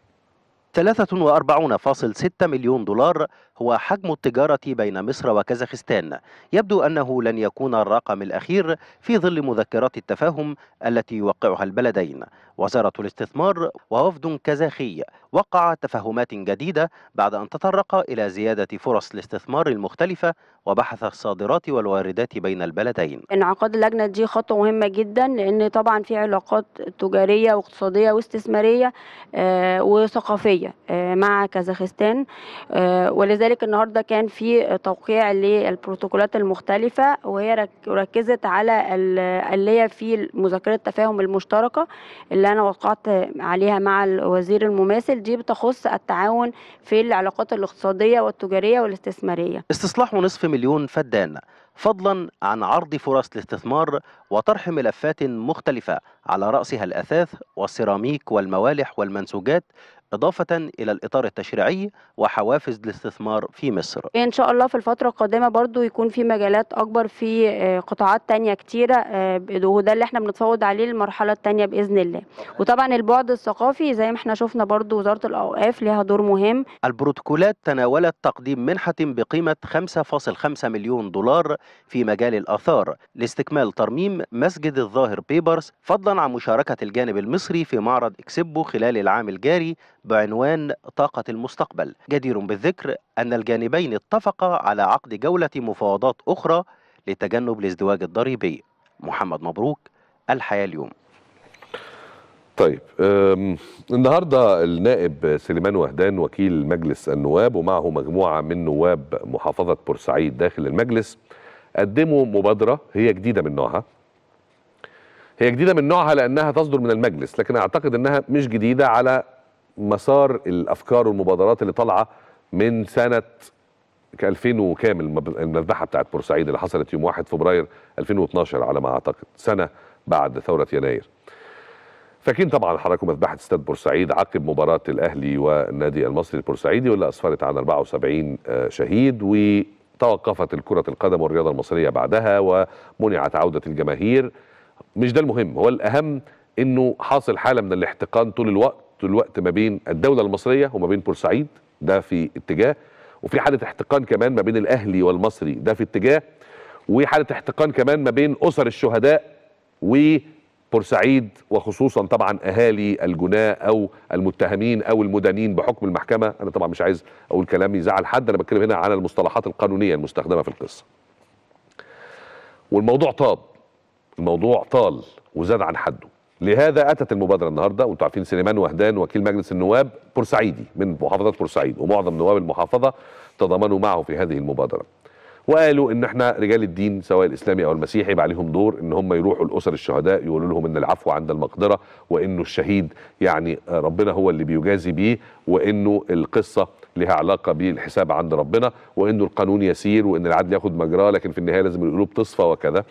43.6 مليون دولار هو حجم التجارة بين مصر وكازاخستان. يبدو أنه لن يكون الرقم الأخير في ظل مذكرات التفاهم التي يوقعها البلدين. وزارة الاستثمار ووفد كازاخي وقع تفاهمات جديدة بعد أن تطرق إلى زيادة فرص الاستثمار المختلفة وبحث الصادرات والواردات بين البلدين. انعقاد اللجنة دي خطوة مهمة جدا، لأن طبعا في علاقات تجارية واقتصادية واستثمارية وثقافية مع كازاخستان، ولذلك النهارده كان في توقيع للبروتوكولات المختلفة، وهي ركزت على اللي هي في مذكرة التفاهم المشتركة اللي أنا وقعت عليها مع الوزير المماثل. دي بتخص التعاون في العلاقات الاقتصادية والتجارية والاستثمارية. استصلاح نصف مليون فدان، فضلا عن عرض فرص الاستثمار وطرح ملفات مختلفة على رأسها الأثاث والسيراميك والموالح والمنسوجات، إضافة إلى الإطار التشريعي وحوافز الاستثمار في مصر. إن شاء الله في الفترة القادمة برضو يكون في مجالات أكبر في قطاعات تانية كتيرة، وده اللي احنا بنتفاوض عليه المرحلة التانية بإذن الله. وطبعا البعد الثقافي زي ما احنا شفنا برضو وزارة الأوقاف لها دور مهم. البروتوكولات تناولت تقديم منحة بقيمة 5.5 مليون دولار في مجال الآثار لاستكمال ترميم مسجد الظاهر بيبرس، فضلا عن مشاركة الجانب المصري في معرض إكسبو خلال العام الجاري بعنوان طاقة المستقبل. جدير بالذكر أن الجانبين اتفقا على عقد جولة مفاوضات أخرى لتجنب الازدواج الضريبي. محمد مبروك، الحياة اليوم. طيب النهارده النائب سليمان وهدان وكيل مجلس النواب ومعه مجموعة من نواب محافظة بورسعيد داخل المجلس قدموا مبادرة هي جديدة من نوعها. هي جديدة من نوعها لأنها تصدر من المجلس، لكن أعتقد أنها مش جديدة على مسار الافكار والمبادرات اللي طالعه من سنه 2000 وكامل. المذبحه بتاعت بورسعيد اللي حصلت يوم 1 فبراير 2012 على ما اعتقد، سنه بعد ثوره يناير. فاكرين طبعا حضراتكم مذبحه استاد بورسعيد عقب مباراه الاهلي والنادي المصري البورسعيدي واللي اسفرت عن 74 شهيد، وتوقفت الكره القدم والرياضه المصريه بعدها ومنعت عوده الجماهير. مش ده المهم، هو الاهم انه حاصل حاله من الاحتقان طول الوقت ما بين الدولة المصرية وما بين بورسعيد، ده في اتجاه، وفي حالة احتقان كمان ما بين الأهلي والمصري، ده في اتجاه، وحالة احتقان كمان ما بين أسر الشهداء وبورسعيد، وخصوصا طبعا أهالي الجناة أو المتهمين أو المدانين بحكم المحكمة. أنا طبعا مش عايز أقول كلام يزعل حد، أنا بتكلم هنا على المصطلحات القانونية المستخدمة في القصة. والموضوع طال وزاد عن حده. لهذا أتت المبادرة النهاردة، وانتم عارفين سليمان وهدان وكيل مجلس النواب بورسعيدي من محافظة بورسعيد، ومعظم نواب المحافظة تضامنوا معه في هذه المبادرة، وقالوا ان احنا رجال الدين سواء الاسلامي او المسيحي يبقى عليهم دور ان هم يروحوا لاسر الشهداء يقولوا لهم ان العفو عند المقدرة، وانه الشهيد يعني ربنا هو اللي بيجازي بيه، وانه القصة لها علاقة بالحساب عند ربنا، وانه القانون يسير، وان العدل ياخد مجراه، لكن في النهاية لازم القلوب تصفى وكذا.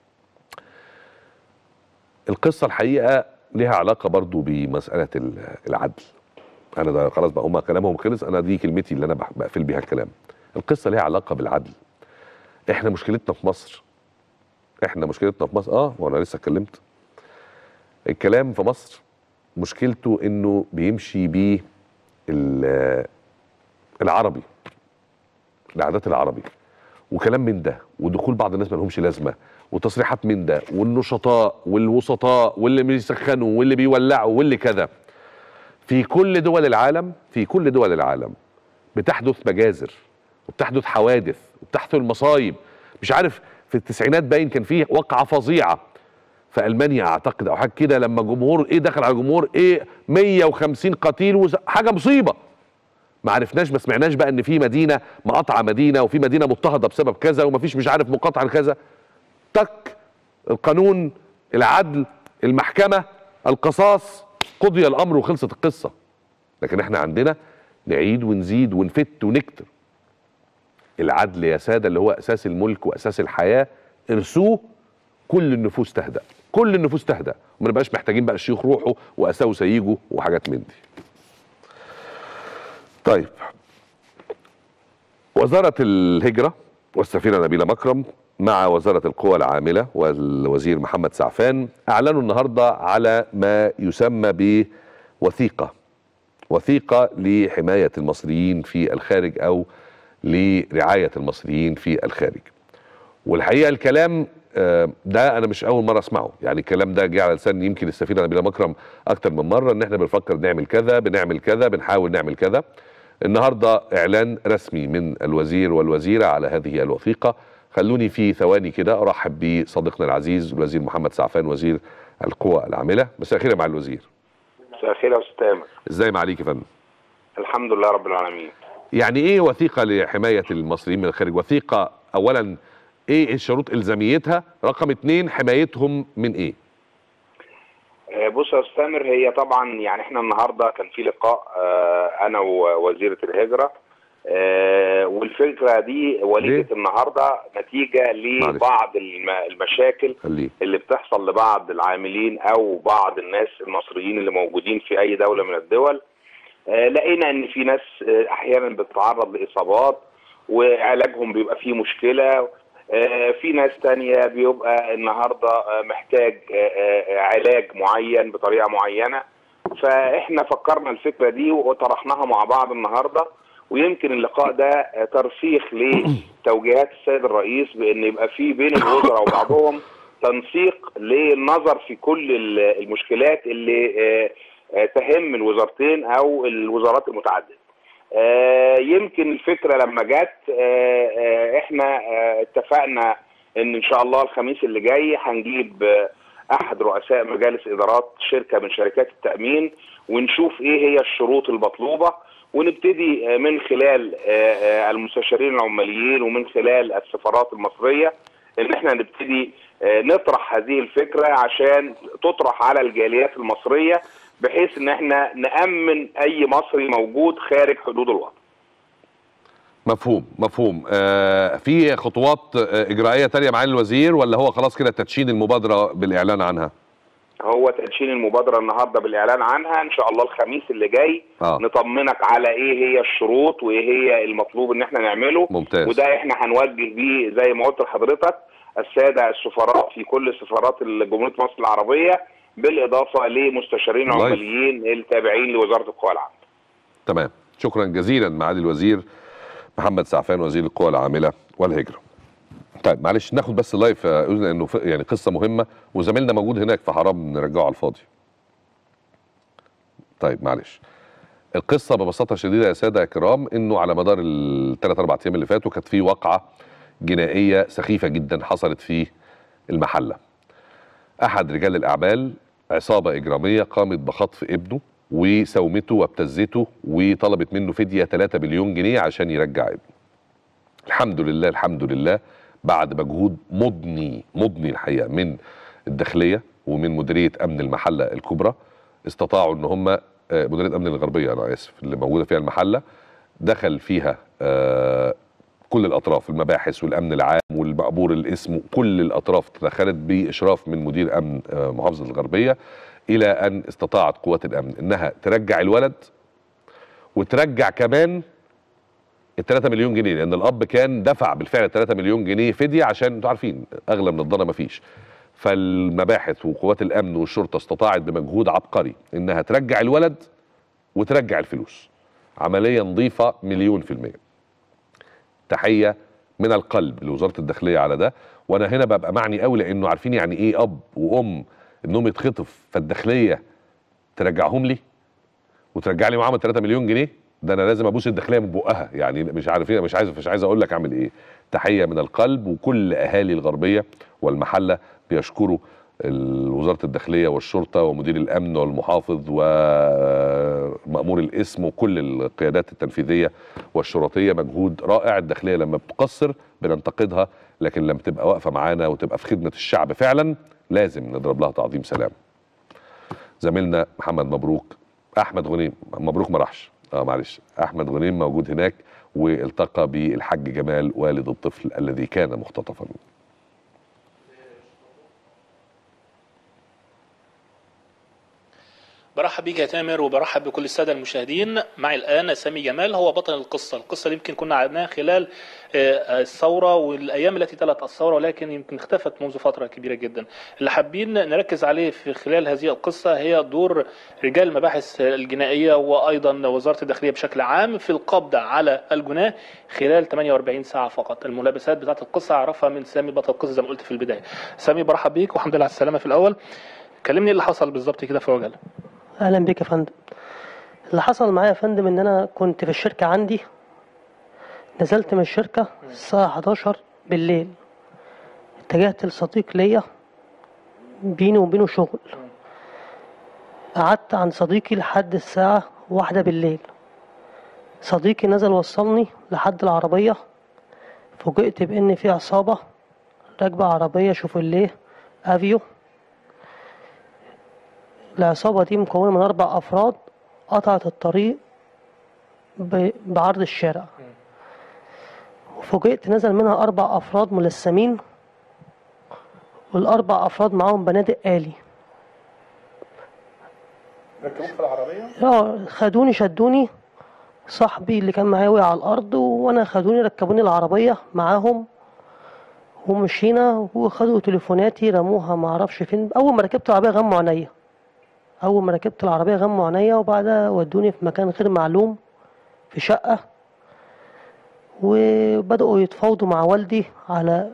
القصة الحقيقة لها علاقة برضو بمسألة العدل. أنا ده خلاص بقى هما كلامهم خلص، أنا دي كلمتي اللي أنا بقفل بيها الكلام. القصة لها علاقة بالعدل. إحنا مشكلتنا في مصر، وأنا لسه اتكلمت. الكلام في مصر مشكلته إنه بيمشي بيه العربي، العادات العربي، وكلام من ده، ودخول بعض الناس ما لهمش لازمه، وتصريحات من ده، والنشطاء والوسطاء واللي بيسخنوا واللي بيولعوا واللي كذا. في كل دول العالم بتحدث مجازر وبتحدث حوادث وبتحدث مصايب. مش عارف في التسعينات باين كان فيه وقعه فظيعه في المانيا اعتقد او حاجه كده، لما جمهور دخل على جمهور 150 قتيل حاجه مصيبه. ما عرفناش ما سمعناش بقى ان في مدينه مقاطعه مدينه وفي مدينه مضطهده بسبب كذا ومفيش مش عارف مقاطعه لكذا. تك القانون، العدل، المحكمه، القصاص، قضي الامر وخلصت القصه. لكن احنا عندنا نعيد ونزيد ونفت ونكتر. العدل يا ساده اللي هو اساس الملك واساس الحياه، ارسوه كل النفوس تهدأ، كل النفوس تهدأ، وما نبقاش محتاجين بقى الشيوخ روحوا واساوسه يجوا وحاجات من دي. طيب، وزارة الهجرة والسفيرة نبيلة مكرم مع وزارة القوى العاملة والوزير محمد سعفان أعلنوا النهاردة على ما يسمى بوثيقة لحماية المصريين في الخارج أو لرعاية المصريين في الخارج. والحقيقة الكلام ده أنا مش أول مرة أسمعه، يعني الكلام ده جه على لسان يمكن السفيرة نبيلة مكرم أكتر من مرة، إن إحنا بنفكر نعمل كذا، بنعمل كذا، بنحاول نعمل كذا. النهارده اعلان رسمي من الوزير والوزيره على هذه الوثيقه. خلوني في ثواني كده ارحب بصديقنا العزيز الوزير محمد سعفان وزير القوى العامله. مساء الخير يا معالي الوزير. مساء الخير يا استاذ تامر. ازاي معاليك يا فندم؟ الحمد لله رب العالمين. يعني ايه وثيقه لحمايه المصريين من الخارج؟ وثيقه اولا ايه الشروط الزاميتها؟ رقم 2 حمايتهم من ايه؟ بص يا استاذ تامر، هي طبعا يعني احنا النهارده كان في لقاء انا ووزيره الهجره، والفكره دي ولدت النهارده نتيجه لبعض المشاكل اللي بتحصل لبعض العاملين او بعض الناس المصريين اللي موجودين في اي دوله من الدول. لقينا ان في ناس احيانا بتتعرض لاصابات وعلاجهم بيبقى فيه مشكله، في ناس تانية بيبقى النهاردة محتاج علاج معين بطريقة معينة. فاحنا فكرنا الفكرة دي وطرحناها مع بعض النهاردة، ويمكن اللقاء ده ترسيخ لتوجيهات السيد الرئيس بان يبقى في بين الوزراء وبعضهم تنسيق للنظر في كل المشكلات اللي تهم الوزارتين او الوزارات المتعددة. يمكن الفكرة لما جت احنا اتفقنا ان شاء الله الخميس اللي جاي هنجيب احد رؤساء مجالس ادارات شركة من شركات التأمين ونشوف ايه هي الشروط المطلوبة، ونبتدي من خلال المستشارين العماليين ومن خلال السفارات المصرية ان احنا نبتدي نطرح هذه الفكرة عشان تطرح على الجاليات المصرية، بحيث ان احنا نأمن اي مصري موجود خارج حدود الوطن. مفهوم. في خطوات اجرائيه تانية معالي الوزير ولا هو خلاص كده تدشين المبادره بالاعلان عنها؟ هو تدشين المبادره النهارده بالاعلان عنها، ان شاء الله الخميس اللي جاي نطمنك على ايه هي الشروط وايه هي المطلوب ان احنا نعمله. ممتاز. وده احنا هنوجه بيه زي ما قلت لحضرتك الساده السفراء في كل سفارات جمهوريه مصر العربيه، بالاضافه لمستشارين عماليين التابعين لوزاره القوى العامله. تمام، شكرا جزيلا معالي الوزير محمد سعفان وزير القوى العامله والهجره. طيب معلش ناخد بس لايف لانه يعني قصه مهمه وزميلنا موجود هناك فحرام نرجعه على الفاضي. طيب معلش، القصه ببساطه شديده يا ساده يا كرام انه على مدار الثلاث اربع ايام اللي فاتوا كانت في واقعه جنائيه سخيفه جدا حصلت في المحله. احد رجال الاعمال عصابه اجراميه قامت بخطف ابنه وسومته وابتزته وطلبت منه فديه 3 مليون جنيه عشان يرجع ابنه. الحمد لله بعد مجهود مضني الحقيقه من الداخليه ومن مديريه امن المحله الكبرى، استطاعوا ان هم مديريه امن الغربيه انا اسف اللي موجوده فيها المحله، دخل فيها كل الاطراف، المباحث والامن العام والمقبور الاسم، كل الاطراف تدخلت باشراف من مدير امن محافظه الغربيه، الى ان استطاعت قوات الامن انها ترجع الولد وترجع كمان ال3 مليون جنيه، لان الاب كان دفع بالفعل 3 مليون جنيه فديه عشان انتوا عارفين اغلى من الضنا مفيش. فالمباحث وقوات الامن والشرطه استطاعت بمجهود عبقري انها ترجع الولد وترجع الفلوس. عمليه نظيفه 100%. تحيه من القلب لوزاره الداخليه على ده. وانا هنا ببقى معني قوي، لانه عارفين يعني ايه اب وام انهم يتخطف فالداخليه ترجعهم لي وترجع لي معاهم 3 مليون جنيه. ده انا لازم ابوس الداخليه من بقها، يعني مش عارف ايه، مش عايز اقول لك اعمل ايه. تحيه من القلب. وكل اهالي الغربيه والمحله بيشكروا وزاره الداخليه والشرطه ومدير الامن والمحافظ ومأمور الاسم وكل القيادات التنفيذيه والشرطيه. مجهود رائع. الداخليه لما بتقصر بننتقدها، لكن لما تبقى واقفه معانا وتبقى في خدمه الشعب فعلا لازم نضرب لها تعظيم سلام. زميلنا محمد مبروك، احمد غنيم مبروك ما راحش، معلش، احمد غنيم موجود هناك والتقى بالحاج جمال والد الطفل الذي كان مختطفا. برحب بيك يا تامر وبرحب بكل الساده المشاهدين. معي الان سامي جمال، هو بطل القصه دي يمكن كنا عرضناها خلال الثوره والايام التي تلت الثوره، ولكن يمكن اختفت منذ فتره كبيره جدا. اللي حابين نركز عليه في خلال هذه القصه هي دور رجال المباحث الجنائيه وايضا وزاره الداخليه بشكل عام في القبض على الجناه خلال 48 ساعه فقط. الملابسات بتاعت القصه اعرفها من سامي بطل القصه زي ما قلت في البدايه. سامي برحب بيك والحمد لله على السلامه. في الاول كلمني ايه اللي حصل بالظبط كده في عجاله. اهلا بك يا فندم. اللي حصل معايا يا فندم ان انا كنت في الشركه عندي، نزلت من الشركه الساعه 11 بالليل، اتجهت لصديق ليا بيني وبينه شغل، قعدت عند صديقي لحد الساعه 1 بالليل. صديقي نزل وصلني لحد العربيه، فوجئت بان في عصابه راكبه عربيه شوفرليه افيو. العصابة دي مكونة من 4 أفراد، قطعت الطريق بعرض الشارع، وفوجئت نزل منها 4 أفراد ملثمين، وال4 أفراد معاهم بنادق آلي. ركبوك في العربية؟ خدوني شدوني، صاحبي اللي كان معايا وقع على الأرض وأنا خدوني ركبوني العربية معاهم ومشينا، وخدوا تليفوناتي رموها معرفش فين. أول ما ركبت العربية غموا عينيا، وبعدها ودوني في مكان غير معلوم في شقة، وبدأوا يتفاوضوا مع والدي على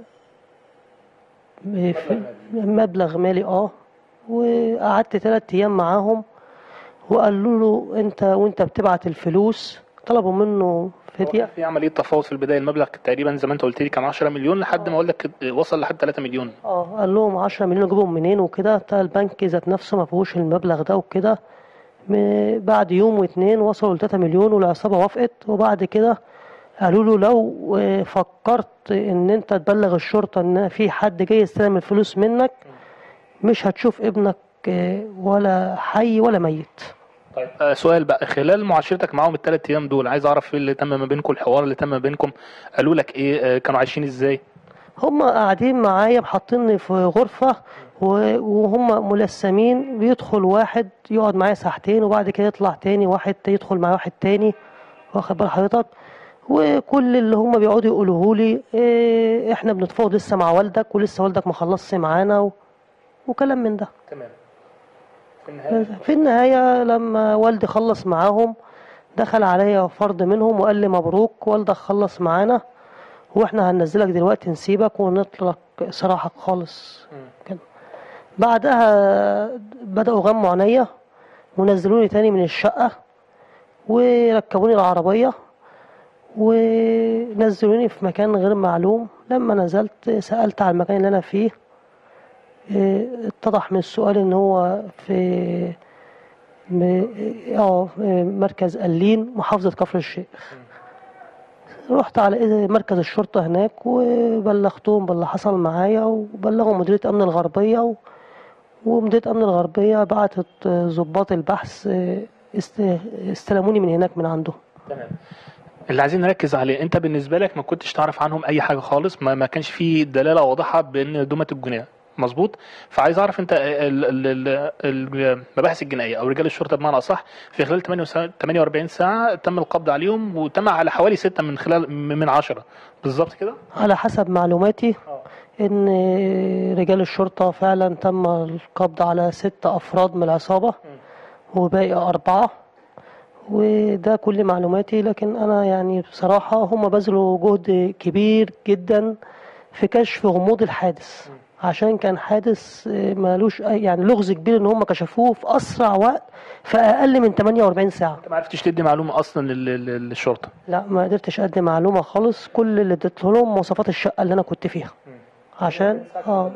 مبلغ مالي. وقعدت 3 أيام معاهم، وقالوا له وانت بتبعت الفلوس، طلبوا منه فدية. في عملية تفاوض في البداية، المبلغ تقريبا زي ما انت قلت لي كان 10 مليون لحد ما والدك وصل لحد 3 مليون. قال لهم 10 مليون اجيبهم منين وكده، بتاع البنك ذات نفسه ما فيهوش المبلغ ده وكده. بعد يوم و2 وصلوا ل 3 مليون والعصابة وافقت. وبعد كده قالوا له لو فكرت ان انت تبلغ الشرطة ان في حد جاي يستلم الفلوس منك مش هتشوف ابنك ولا حي ولا ميت. طيب سؤال بقى، خلال معاشرتك معاهم ال3 ايام دول عايز اعرف ايه اللي تم ما بينكم، الحوار اللي تم ما بينكم، قالوا لك ايه، كانوا عايشين ازاي؟ هم قاعدين معايا محطيني في غرفة وهم ملثمين، بيدخل واحد يقعد معايا ساعتين وبعد كده يطلع تاني واحد يدخل مع واحد تاني، واخد بال حضرتك؟ وكل اللي هم بيقعدوا يقولوه لي احنا بنتفاوض لسه مع والدك ولسه والدك ما خلصش معانا وكلام من ده. تمام. في النهاية لما والدي خلص معاهم دخل عليا فرد منهم وقال لي مبروك والدك خلص معانا واحنا هننزلك دلوقتي نسيبك ونطلق سراحك خالص كده. بعدها بدأوا غموا عينيا ونزلوني تاني من الشقة وركبوني العربية ونزلوني في مكان غير معلوم. لما نزلت سألت على المكان اللي أنا فيه، اتضح من السؤال ان هو في مركز قلين محافظة كفر الشيخ. رحت على مركز الشرطة هناك وبلغتهم باللي حصل معايا، وبلغوا مديرية أمن الغربية، ومديرية أمن الغربية بعتت ضباط البحث استلموني من هناك من عندهم. تمام. اللي عايزين نركز عليه، انت بالنسبة لك ما كنتش تعرف عنهم اي حاجة خالص، ما كانش فيه دلالة واضحة بان دمة الجناه، مظبوط؟ فعايز اعرف انت المباحث الجنائيه او رجال الشرطه بمعنى اصح في خلال 48 ساعه تم القبض عليهم، وتم على حوالي 6 من 10 بالظبط كده؟ على حسب معلوماتي ان رجال الشرطه فعلا تم القبض على 6 افراد من العصابه وباقي 4، وده كل معلوماتي. لكن أنا يعني بصراحة هم بذلوا جهد كبير جدا في كشف غموض الحادث، عشان كان حادث مالوش يعني لغز كبير ان هم كشفوه في اسرع وقت في اقل من 48 ساعه. انت ما عرفتش تدي معلومه اصلا للشرطه؟ لا ما قدرتش ادي معلومه خالص. كل اللي اديت لهم مواصفات الشقه اللي انا كنت فيها، عشان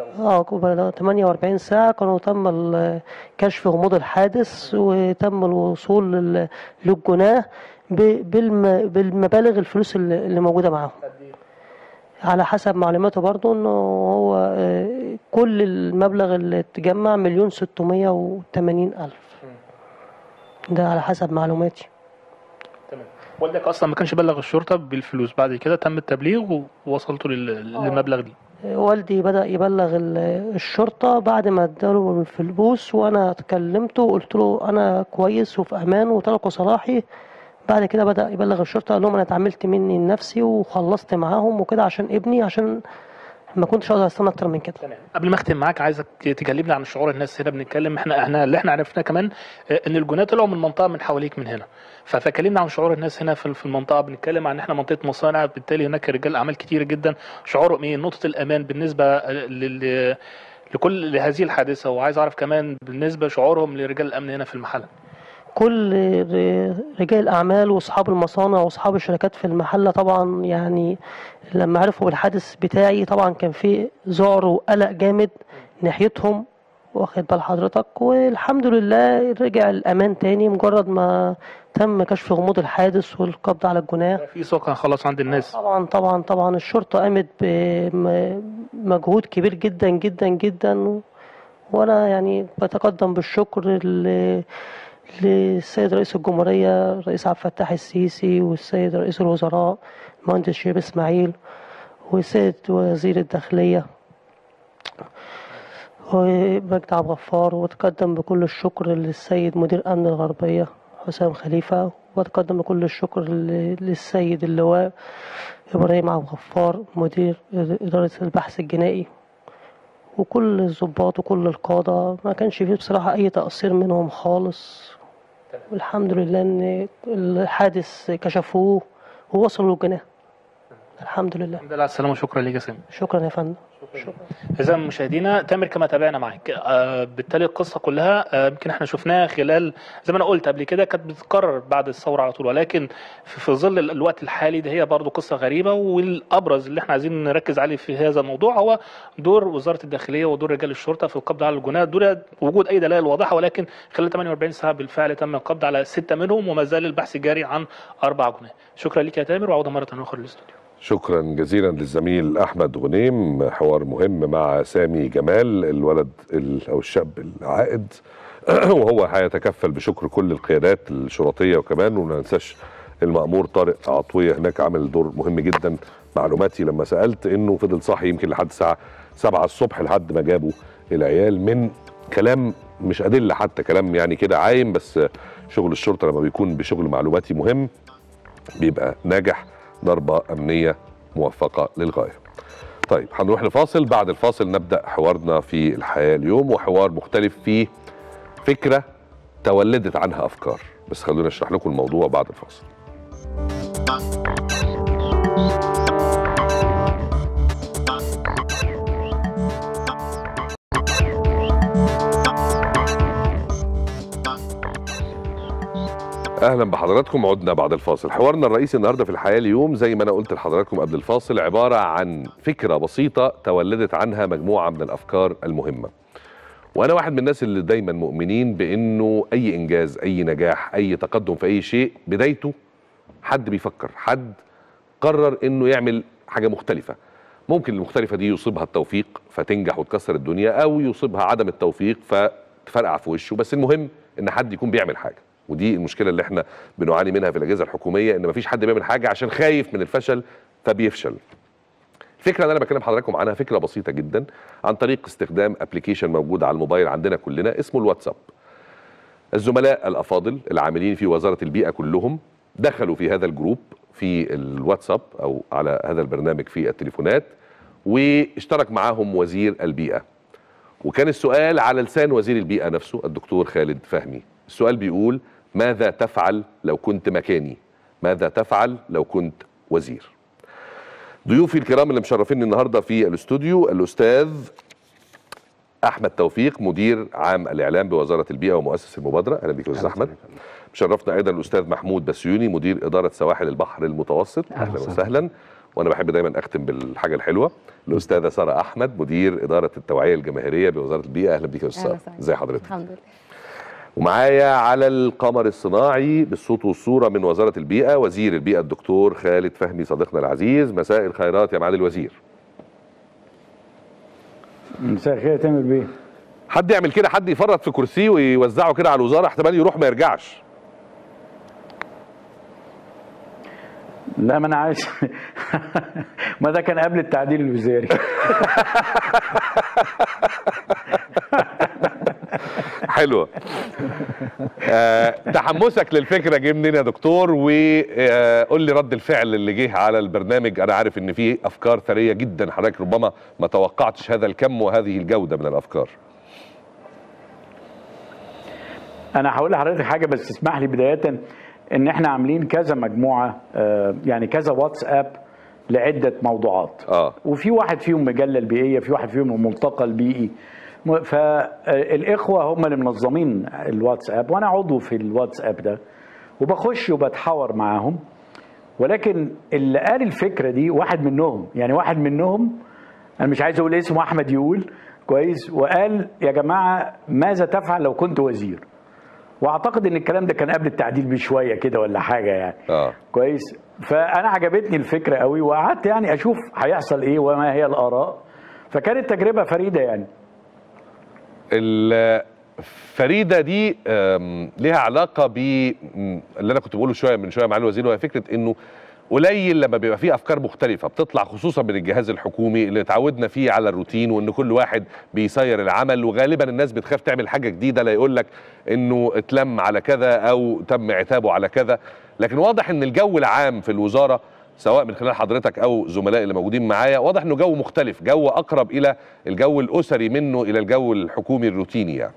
48 ساعه كانوا تم كشف غموض الحادث وتم الوصول للجناه بالمبالغ الفلوس اللي موجوده معاهم. على حسب معلوماته برضو انه هو كل المبلغ اللي اتجمع 1,680,000. ده على حسب معلوماتي. تمام. والدك اصلا ما كانش بلغ الشرطه بالفلوس، بعد كده تم التبليغ ووصلتوا للمبلغ دي؟ والدي بدأ يبلغ الشرطة بعد ما اداله الفلوس، وانا كلمته وقلت له انا كويس وفي امان وتركوا صلاحي. بعد كده بدأ يبلغ الشرطة، قال لهم أنا اتعاملت مني لنفسي وخلصت معاهم وكده عشان ابني، عشان ما كنتش أقدر أستنى أكتر من كده. تمام. قبل ما أختم معاك عايزك تكلمنا عن شعور الناس هنا. بنتكلم احنا اللي احنا عرفناه كمان إن الجناه طلعوا من منطقة من حواليك من هنا، فكلمنا عن شعور الناس هنا في المنطقة. بنتكلم عن احنا منطقة مصانع، بالتالي هناك رجال أعمال كتير جدا. شعورهم إيه؟ نقطة الأمان بالنسبة لكل هذه الحادثة، وعايز أعرف كمان بالنسبة شعورهم لرجال الأمن هنا في المحل. كل رجال الأعمال وأصحاب المصانع وأصحاب الشركات في المحلة طبعا يعني لما عرفوا بالحادث بتاعي طبعا كان في ذعر وقلق جامد ناحيتهم، واخد بال حضرتك. والحمد لله رجع الأمان تاني مجرد ما تم كشف غموض الحادث والقبض على الجناه. في ثقة خلاص عند الناس. طبعا الشرطة قامت بمجهود كبير جدا جدا جدا، وأنا يعني بتقدم بالشكر للسيد رئيس الجمهورية الرئيس عبد الفتاح السيسي، والسيد رئيس الوزراء المهندس شريف إسماعيل، والسيد وزير الداخلية ومجدي عبد الغفار. وتقدم بكل الشكر للسيد مدير أمن الغربية حسام خليفة، وتقدم بكل الشكر للسيد اللواء إبراهيم عبد الغفار مدير إدارة البحث الجنائي، وكل الضباط وكل القادة. ما كانش فيه بصراحة أي تقصير منهم خالص، والحمد لله إن الحادث كشفوه ووصلوا للجناه. الحمد لله. الحمد لله على السلامة. شكرا ليك يا سامي. شكرا يا فندم. إذا مشاهدينا تامر كما تابعنا معك بالتالي القصة كلها يمكن احنا شفناها خلال زي ما انا قلت قبل كده كانت بتتكرر بعد الثورة على طول، ولكن في ظل الوقت الحالي ده هي برضو قصة غريبة. والأبرز اللي احنا عايزين نركز عليه في هذا الموضوع هو دور وزارة الداخلية ودور رجال الشرطة في القبض على الجناه دون وجود أي دلائل واضحة، ولكن خلال 48 ساعة بالفعل تم القبض على 6 منهم، وما زال البحث جاري عن 4 جناه. شكرا لك يا تامر، وعودة مرة أخرى للاستوديو. شكرا جزيلا للزميل احمد غنيم. حوار مهم مع سامي جمال الولد او الشاب العائد وهو هيتكفل بشكر كل القيادات الشرطيه، وكمان وما ننساش المأمور طارق عطويه هناك عامل دور مهم جدا. معلوماتي لما سالت انه فضل صاحي يمكن لحد الساعه 7 الصبح لحد ما جابوا العيال، من كلام مش ادله حتى، كلام يعني كده عايم. بس شغل الشرطه لما بيكون بشغل معلوماتي مهم بيبقى ناجح، ضربة أمنية موفقة للغاية. طيب هنروح لفاصل، بعد الفاصل نبدأ حوارنا في الحياة اليوم، وحوار مختلف فيه فكرة تولدت عنها أفكار. بس خلونا نشرح لكم الموضوع بعد الفاصل. اهلا بحضراتكم، عدنا بعد الفاصل. حوارنا الرئيسي النهارده في الحياه اليوم زي ما انا قلت لحضراتكم قبل الفاصل عباره عن فكره بسيطه تولدت عنها مجموعه من الافكار المهمه. وانا واحد من الناس اللي دايما مؤمنين بانه اي انجاز، اي نجاح، اي تقدم في اي شيء بدايته حد بيفكر، حد قرر انه يعمل حاجه مختلفه. ممكن المختلفه دي يصيبها التوفيق فتنجح وتكسر الدنيا، او يصيبها عدم التوفيق فتفرقع في وشه، بس المهم ان حد يكون بيعمل حاجه. ودي المشكله اللي احنا بنعاني منها في الاجهزه الحكوميه، ان مفيش حد بيعمل حاجه عشان خايف من الفشل فبيفشل. الفكره اللي انا بكلم حضراتكم عنها فكره بسيطه جدا، عن طريق استخدام ابلكيشن موجود على الموبايل عندنا كلنا اسمه الواتساب. الزملاء الافاضل العاملين في وزاره البيئه كلهم دخلوا في هذا الجروب في الواتساب او على هذا البرنامج في التليفونات، واشترك معاهم وزير البيئه. وكان السؤال على لسان وزير البيئه نفسه الدكتور خالد فهمي. السؤال بيقول: ماذا تفعل لو كنت مكاني؟ ماذا تفعل لو كنت وزير؟ ضيوفي الكرام اللي مشرفيني النهارده في الاستوديو الأستاذ أحمد توفيق مدير عام الإعلام بوزارة البيئة ومؤسس المبادرة. أهلا بك يا أستاذ أحمد. مشرفنا أيضا الأستاذ محمود بسيوني مدير إدارة سواحل البحر المتوسط. أهلا وسهلا. وأنا بحب دايما أختم بالحاجة الحلوة. الأستاذة سارة أحمد مدير إدارة التوعية الجماهيرية بوزارة البيئة. أهلا بك يا أستاذ سارة. إزي حضرتك؟ الحمد لله. ومعايا على القمر الصناعي بالصوت والصورة من وزارة البيئة وزير البيئة الدكتور خالد فهمي صديقنا العزيز. مساء الخيرات يا معالي الوزير. مساء الخير يا تامر بيه. حد يعمل كده، حد يفرط في كرسيه ويوزعه كده على الوزارة احتمال يروح ما يرجعش. لا ما انا عايز ما ده كان قبل التعديل الوزاري. حلوه. تحمسك للفكره جه منين يا دكتور؟ وقول لي رد الفعل اللي جه على البرنامج. انا عارف ان فيه افكار ثريه جدا، حضرتك ربما ما توقعتش هذا الكم وهذه الجوده من الافكار. انا هقول لحضرتك حاجه بس اسمح لي بدايه ان احنا عاملين كذا مجموعه يعني كذا واتساب لعده موضوعات. وفي واحد فيهم مجله البيئيه، في واحد فيهم الملتقى البيئي. فالاخوه هم اللي منظمين الواتساب وانا عضو في الواتساب ده وبخش وبتحاور معاهم. ولكن اللي قال الفكره دي واحد منهم انا مش عايز اقول اسمه، احمد يقول كويس، وقال يا جماعه ماذا تفعل لو كنت وزير؟ واعتقد ان الكلام ده كان قبل التعديل بشويه كده ولا حاجه يعني. كويس. فانا عجبتني الفكره قوي وقعدت يعني اشوف هيحصل ايه وما هي الاراء. فكانت تجربه فريده يعني. الفريده دي ليها علاقه باللي انا كنت بقوله من شويه مع الوزير، وهي فكره انه قليل لما بيبقى فيه افكار مختلفه بتطلع خصوصا من الجهاز الحكومي اللي اتعودنا فيه على الروتين وان كل واحد بيسير العمل، وغالبا الناس بتخاف تعمل حاجه جديده لا يقول لك انه اتلم على كذا او تم عتابه على كذا. لكن واضح ان الجو العام في الوزاره سواء من خلال حضرتك او زملائي اللي موجودين معايا واضح انه جو مختلف، جو اقرب الى الجو الاسري منه الى الجو الحكومي الروتيني يعني.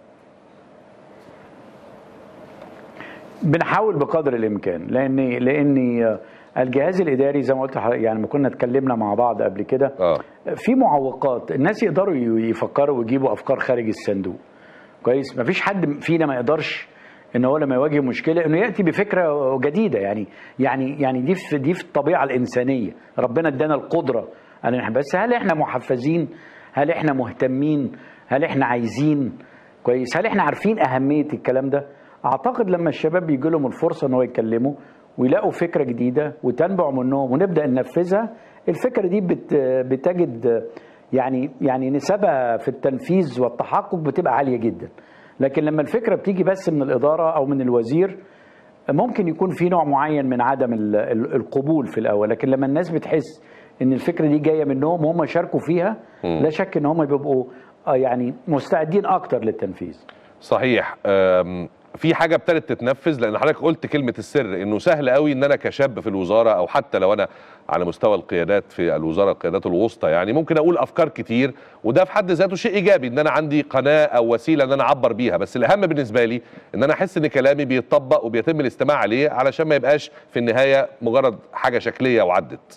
بنحاول بقدر الامكان لاني الجهاز الاداري زي ما قلت يعني ما كنا اتكلمنا مع بعض قبل كده في معوقات، الناس يقدروا يفكروا ويجيبوا افكار خارج الصندوق. كويس. ما فيش حد فينا ما يقدرش ان هو لما يواجه مشكله انه ياتي بفكره جديده يعني دي في الطبيعه الانسانيه، ربنا ادانا القدره بس هل احنا محفزين؟ هل احنا مهتمين؟ هل احنا عايزين؟ كويس. هل احنا عارفين اهميه الكلام ده؟ اعتقد لما الشباب بيجي لهم الفرصه ان هو يتكلموا ويلاقوا فكره جديده وتنبع منهم ونبدا ننفذها، الفكره دي بتجد يعني نسبها في التنفيذ والتحقق بتبقى عاليه جدا. لكن لما الفكره بتيجي بس من الاداره او من الوزير ممكن يكون في نوع معين من عدم القبول في الاول، لكن لما الناس بتحس ان الفكره دي جايه منهم وهم شاركوا فيها لا شك ان هم بيبقوا يعني مستعدين اكتر للتنفيذ. صحيح. في حاجه ابتدت تتنفذ لان حضرتك قلت كلمه السر انه سهل قوي ان انا كشاب في الوزاره او حتى لو انا على مستوى القيادات في الوزاره القيادات الوسطى يعني ممكن اقول افكار كتير، وده في حد ذاته شيء ايجابي ان انا عندي قناه او وسيله ان انا اعبر بيها. بس الاهم بالنسبه لي ان انا احس ان كلامي بيتطبق وبيتم الاستماع عليه علشان ما يبقاش في النهايه مجرد حاجه شكليه وعدت.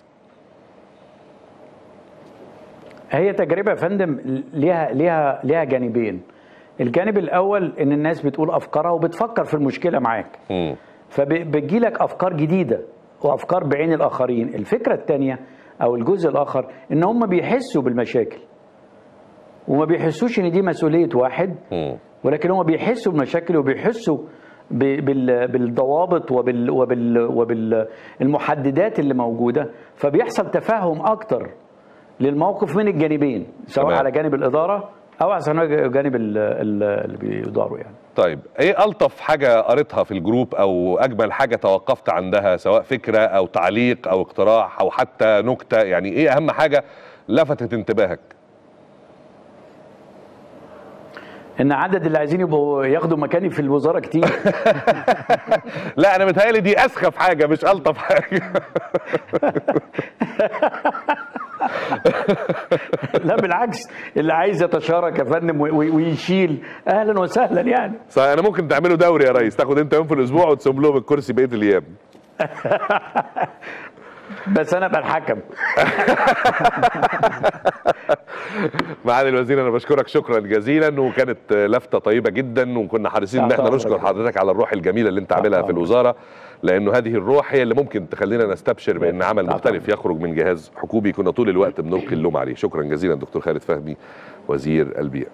هي تجربه يا فندم ليها جانبين. الجانب الاول ان الناس بتقول افكارها وبتفكر في المشكله معاك، فبتجي لك افكار جديده وافكار بعين الاخرين. الفكره الثانيه او الجزء الاخر ان هم بيحسوا بالمشاكل وما بيحسوش ان دي مسؤوليه واحد، ولكن هم بيحسوا بالمشاكل وبيحسوا بالضوابط وبالمحددات اللي موجوده، فبيحصل تفهم اكتر للموقف من الجانبين سواء على جانب الاداره او على جانب اللي بيداروا يعني. طيب ايه الطف حاجه قريتها في الجروب او اجمل حاجه توقفت عندها سواء فكره او تعليق او اقتراح او حتى نكته؟ يعني ايه اهم حاجه لفتت انتباهك؟ ان عدد اللي عايزين يبقوا ياخدوا مكاني في الوزاره كتير. لا انا متهيألي دي اسخف حاجه مش الطف حاجه. لا بالعكس، اللي عايز يتشارك يا فندم ويشيل اهلا وسهلا يعني. صحيح، انا ممكن تعملوا دوري يا ريس، تاخد انت يوم في الاسبوع وتسيب لهم الكرسي بقيه الايام. بس انا ابقى الحكم. معالي الوزير انا بشكرك شكرا جزيلا، وكانت لفته طيبه جدا، وكنا حريصين ان احنا نشكر حضرتك على الروح الجميله اللي انت عاملها في الوزاره، لانه هذه الروح هي اللي ممكن تخلينا نستبشر بان عمل مختلف يخرج من جهاز حكومي كنا طول الوقت بنلقي اللوم عليه. شكرا جزيلا دكتور خالد فهمي وزير البيئه.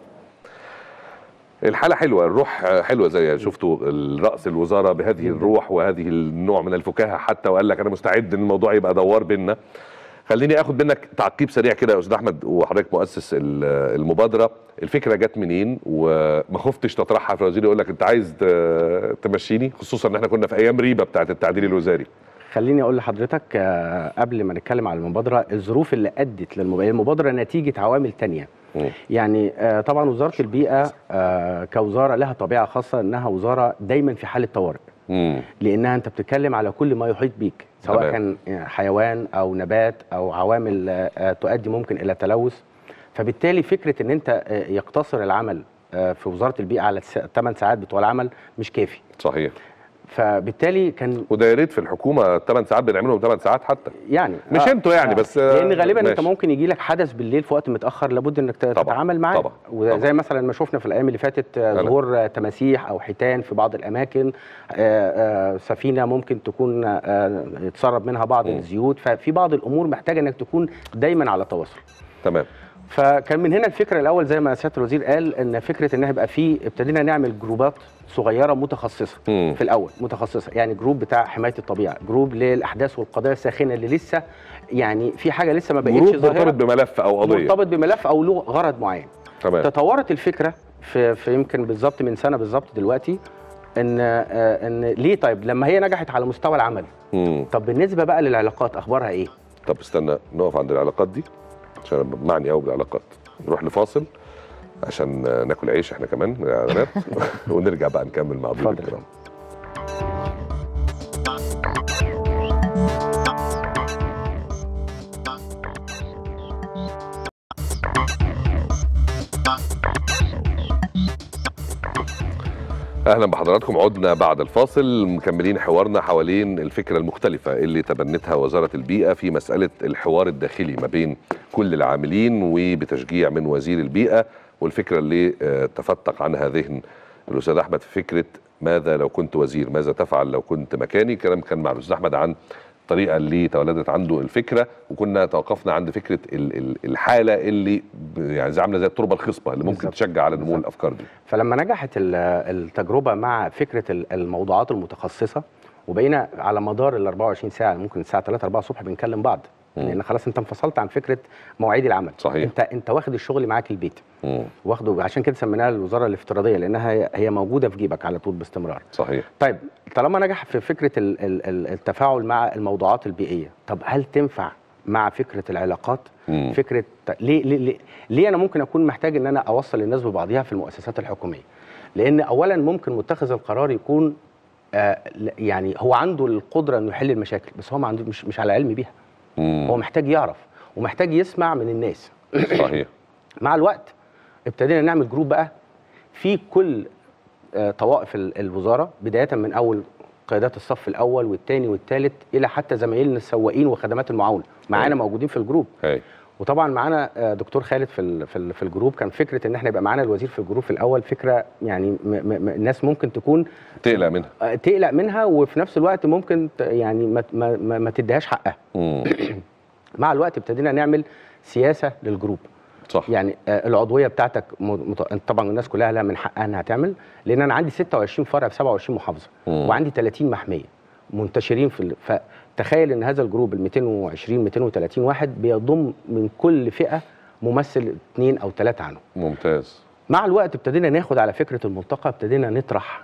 الحالة حلوة، الروح حلوة زي شفتوا رأس الوزارة بهذه الروح وهذه النوع من الفكاهة حتى، وقال لك أنا مستعد إن الموضوع يبقى دوار بينا. خليني آخد منك تعقيب سريع كده يا أستاذ أحمد، وحضرتك مؤسس المبادرة، الفكرة جت منين وما خفتش تطرحها في الوزير يقول لك أنت عايز تمشيني، خصوصا إن إحنا كنا في أيام ريبة بتاعة التعديل الوزاري؟ خليني اقول لحضرتك قبل ما نتكلم على المبادره، الظروف اللي ادت للمبادره نتيجه عوامل تانية. يعني طبعا وزاره البيئه كوزاره لها طبيعه خاصه، انها وزاره دايما في حاله طوارئ، لانها انت بتتكلم على كل ما يحيط بيك، سواء كان حيوان او نبات او عوامل تؤدي ممكن الى تلوث. فبالتالي فكره ان انت يقتصر العمل في وزاره البيئه على 8 ساعات بتوع العمل مش كافي. صحيح. فبالتالي كان وده يا ريت في الحكومه 8 ساعات بنعملهم 8 ساعات حتى يعني مش انتوا يعني بس لان غالبا ماشي. انت ممكن يجي لك حدث بالليل في وقت متاخر لابد انك تتعامل معاه طبعا. وزي مثلا ما شفنا في الايام اللي فاتت ظهور تماسيح او حيتان في بعض الاماكن، سفينه ممكن تكون يتسرب منها بعض الزيوت، ففي بعض الامور محتاجه انك تكون دايما على تواصل. تمام. فكان من هنا الفكره الاول زي ما سياده الوزير قال، ان فكره ان هيبقى في ابتدينا نعمل جروبات صغيره متخصصه في الاول، متخصصه يعني جروب بتاع حمايه الطبيعه، جروب للاحداث والقضايا الساخنه اللي لسه يعني في حاجه لسه ما بقتش ظاهره، مرتبط بملف او قضيه، مرتبط بملف او له غرض معين. تمام. تطورت الفكره في يمكن بالظبط من سنه بالظبط دلوقتي، ان ليه طيب لما هي نجحت على مستوى العمل، طب بالنسبه بقى للعلاقات اخبارها ايه؟ طب استنى نقف عند العلاقات دي عشان معني قوي بالعلاقات، نروح لفاصل عشان ناكل عيش احنا كمان من الاعلانات ونرجع بقى نكمل مع ضيوف الكرام. اهلا بحضراتكم، عدنا بعد الفاصل مكملين حوارنا حوالين الفكره المختلفه اللي تبنتها وزاره البيئه في مساله الحوار الداخلي ما بين كل العاملين وبتشجيع من وزير البيئه، والفكره اللي تفتق عنها ذهن الاستاذ احمد في فكره ماذا لو كنت وزير، ماذا تفعل لو كنت مكاني. كلام كان مع الاستاذ احمد عن الطريقه اللي تولدت عنده الفكره، وكنا توقفنا عند فكره الحاله اللي يعني عامله زي التربه الخصبه اللي ممكن تشجع على نمو الافكار دي. فلما نجحت التجربه مع فكره الموضوعات المتخصصه، وبقينا على مدار ال 24 ساعه ممكن الساعه 3 4 الصبح بنكلم بعض، لان خلاص انت انفصلت عن فكره مواعيد العمل. صحيح. انت واخد الشغل معاك البيت، واخده، عشان كده سميناها الوزاره الافتراضيه، لانها هي موجوده في جيبك على طول باستمرار. صحيح. طيب طالما نجح في فكره التفاعل مع الموضوعات البيئيه، طب هل تنفع مع فكره العلاقات؟ فكره ليه انا ممكن اكون محتاج ان انا اوصل الناس ببعضها في المؤسسات الحكوميه؟ لان اولا ممكن متخذ القرار يكون يعني هو عنده القدره انه يحل المشاكل، بس هو ما عنده مش على علم بيها. هو محتاج يعرف ومحتاج يسمع من الناس. صحيح. مع الوقت ابتدينا نعمل جروب بقى في كل طوائف الوزاره، بدايه من اول قيادات الصف الاول والثاني والثالث الى حتى زمايلنا السواقين وخدمات المعاونه معانا موجودين في الجروب. وطبعا معانا دكتور خالد في الجروب. كان فكره ان احنا يبقى معانا الوزير في الجروب في الاول فكره يعني الناس ممكن تكون تقلق منها وفي نفس الوقت ممكن يعني ما تديهاش حقها. مع الوقت ابتدينا نعمل سياسه للجروب. صح. يعني العضويه بتاعتك طبعا الناس كلها لها من حقها انها تعمل، لان انا عندي 26 فرع في 27 محافظه وعندي 30 محميه منتشرين فتخيل ان هذا الجروب ال 220 230 واحد بيضم من كل فئه ممثل 2 أو 3 عنهم. ممتاز. مع الوقت ابتدينا ناخد على فكره الملتقى، ابتدينا نطرح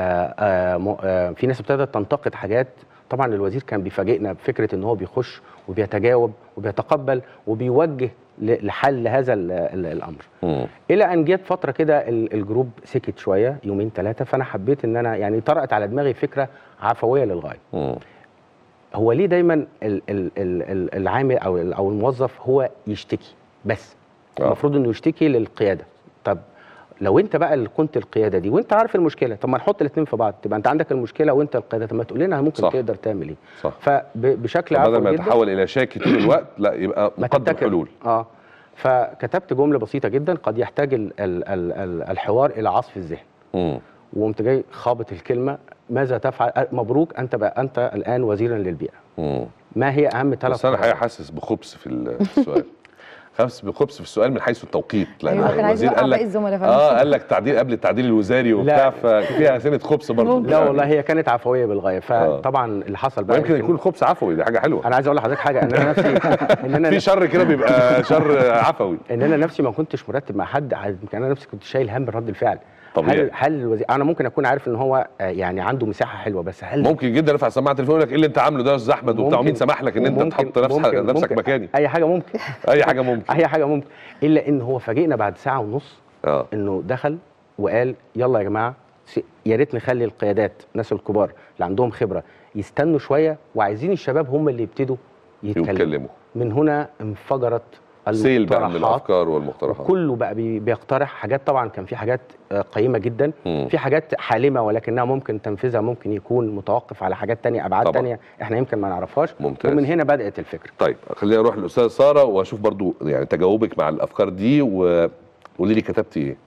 في ناس ابتدت تنتقد حاجات. طبعا الوزير كان بيفاجئنا بفكره ان هو بيخش وبيتجاوب وبيتقبل وبيوجه لحل هذا الامر. الى ان جت فتره كده الجروب سكت شويه يومين 3، فانا حبيت ان انا يعني طرقت على دماغي فكره عفويه للغايه. هو ليه دايما العامل او الموظف هو يشتكي بس؟ المفروض انه يشتكي للقياده. طب لو انت بقى اللي كنت القياده دي وانت عارف المشكله، طب ما نحط الاثنين في بعض، تبقى انت عندك المشكله وانت القياده، طب ما تقول لنا ممكن تقدر تعمل ايه. صح. فبشكل عفوي بدل ما يتحول الى شاكي طول الوقت لا يبقى مقدم حلول. فكتبت جمله بسيطه جدا: قد يحتاج الحوار الى عصف الذهن. وقمت جاي خابط الكلمه: ماذا تفعل؟ مبروك، انت الان وزيرا للبيئه. ما هي اهم 3 بس انا الحقيقه حاسس بخبث في السؤال. خبث في السؤال من حيث التوقيت، لان الوزير قال لك قال لك تعديل قبل التعديل الوزاري وبتاع، ففيها سنه خبث برضه. لا والله هي كانت عفويه بالغايه. فطبعا اللي حصل بقى يمكن يكون خبث عفوي، دي حاجه حلوه. انا عايز اقول لحضرتك حاجه، ان انا نفسي في شر كده بيبقى شر عفوي. ان انا نفسي ما كنتش مرتب مع حد، يمكن انا نفسي كنت شايل هم رد الفعل. طبيعي. هل الوزير، انا ممكن اكون عارف ان هو يعني عنده مساحه حلوه، بس هل ممكن جدا يرفع سماعه التليفون يقول لك ايه اللي انت عامله ده يا استاذ احمد وبتاع، مين سمح لك ان انت تحط نفسك مكاني؟ اي حاجه ممكن. اي حاجه ممكن. اي حاجه ممكن، الا ان هو فاجئنا بعد ساعه ونص انه دخل وقال: يلا يا جماعه، يا ريت نخلي القيادات، الناس الكبار اللي عندهم خبره يستنوا شويه، وعايزين الشباب هم اللي يبتدوا يتكلموا. من هنا انفجرت سيل بقى من الافكار والمقترحات، كله بقى بيقترح حاجات. طبعا كان في حاجات قيمه جدا، في حاجات حالمه ولكنها ممكن تنفيذها ممكن يكون متوقف على حاجات تانية، ابعاد تانية احنا يمكن ما نعرفهاش. ممتاز. ومن هنا بدات الفكره. طيب خلينا نروح للاستاذه ساره واشوف برضو يعني تجاوبك مع الافكار دي، وقولي لي كتبتي ايه.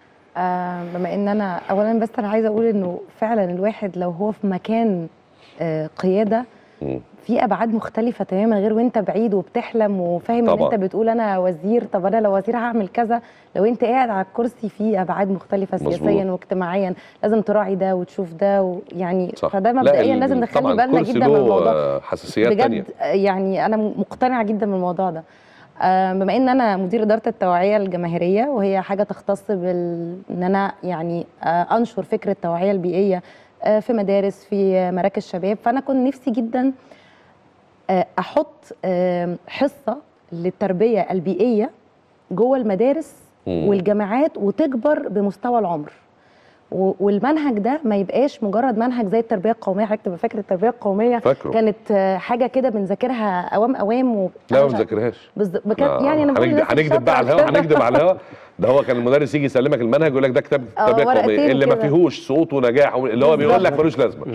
بما ان انا اولا، بس انا عايزه اقول انه فعلا الواحد لو هو في مكان قياده في ابعاد مختلفه تماما غير وانت بعيد وبتحلم وفاهم ان انت بتقول انا وزير، طب انا لو وزير هعمل كذا. لو انت قاعد على الكرسي في ابعاد مختلفه سياسيا واجتماعيا، لازم تراعي ده وتشوف ده يعني فده مبدئيا لازم نخلي بالنا جدا من الموضوع. حساسيات بجد يعني انا مقتنعه جدا من الموضوع ده. بما ان انا مدير اداره التوعيه الجماهيريه، وهي حاجه تختص ان انا يعني انشر فكره التوعيه البيئيه في مدارس، في مراكز شباب، فانا كنت نفسي جدا احط حصه للتربيه البيئيه جوه المدارس والجامعات وتكبر بمستوى العمر، والمنهج ده ما يبقاش مجرد منهج زي التربيه القوميه. حضرتك تبقى فاكر التربيه القوميه كانت حاجه كده بنذاكرها اوام لا ما بنذاكرهاش يعني انا هنكدب بقى على الهوا، هنكدب على الهوا. ده هو كان المدرس يجي يسلمك المنهج يقول لك ده كتاب تربيه قوميه اللي ما فيهوش صوت ونجاح، اللي هو بيقول لك ملوش لازمه.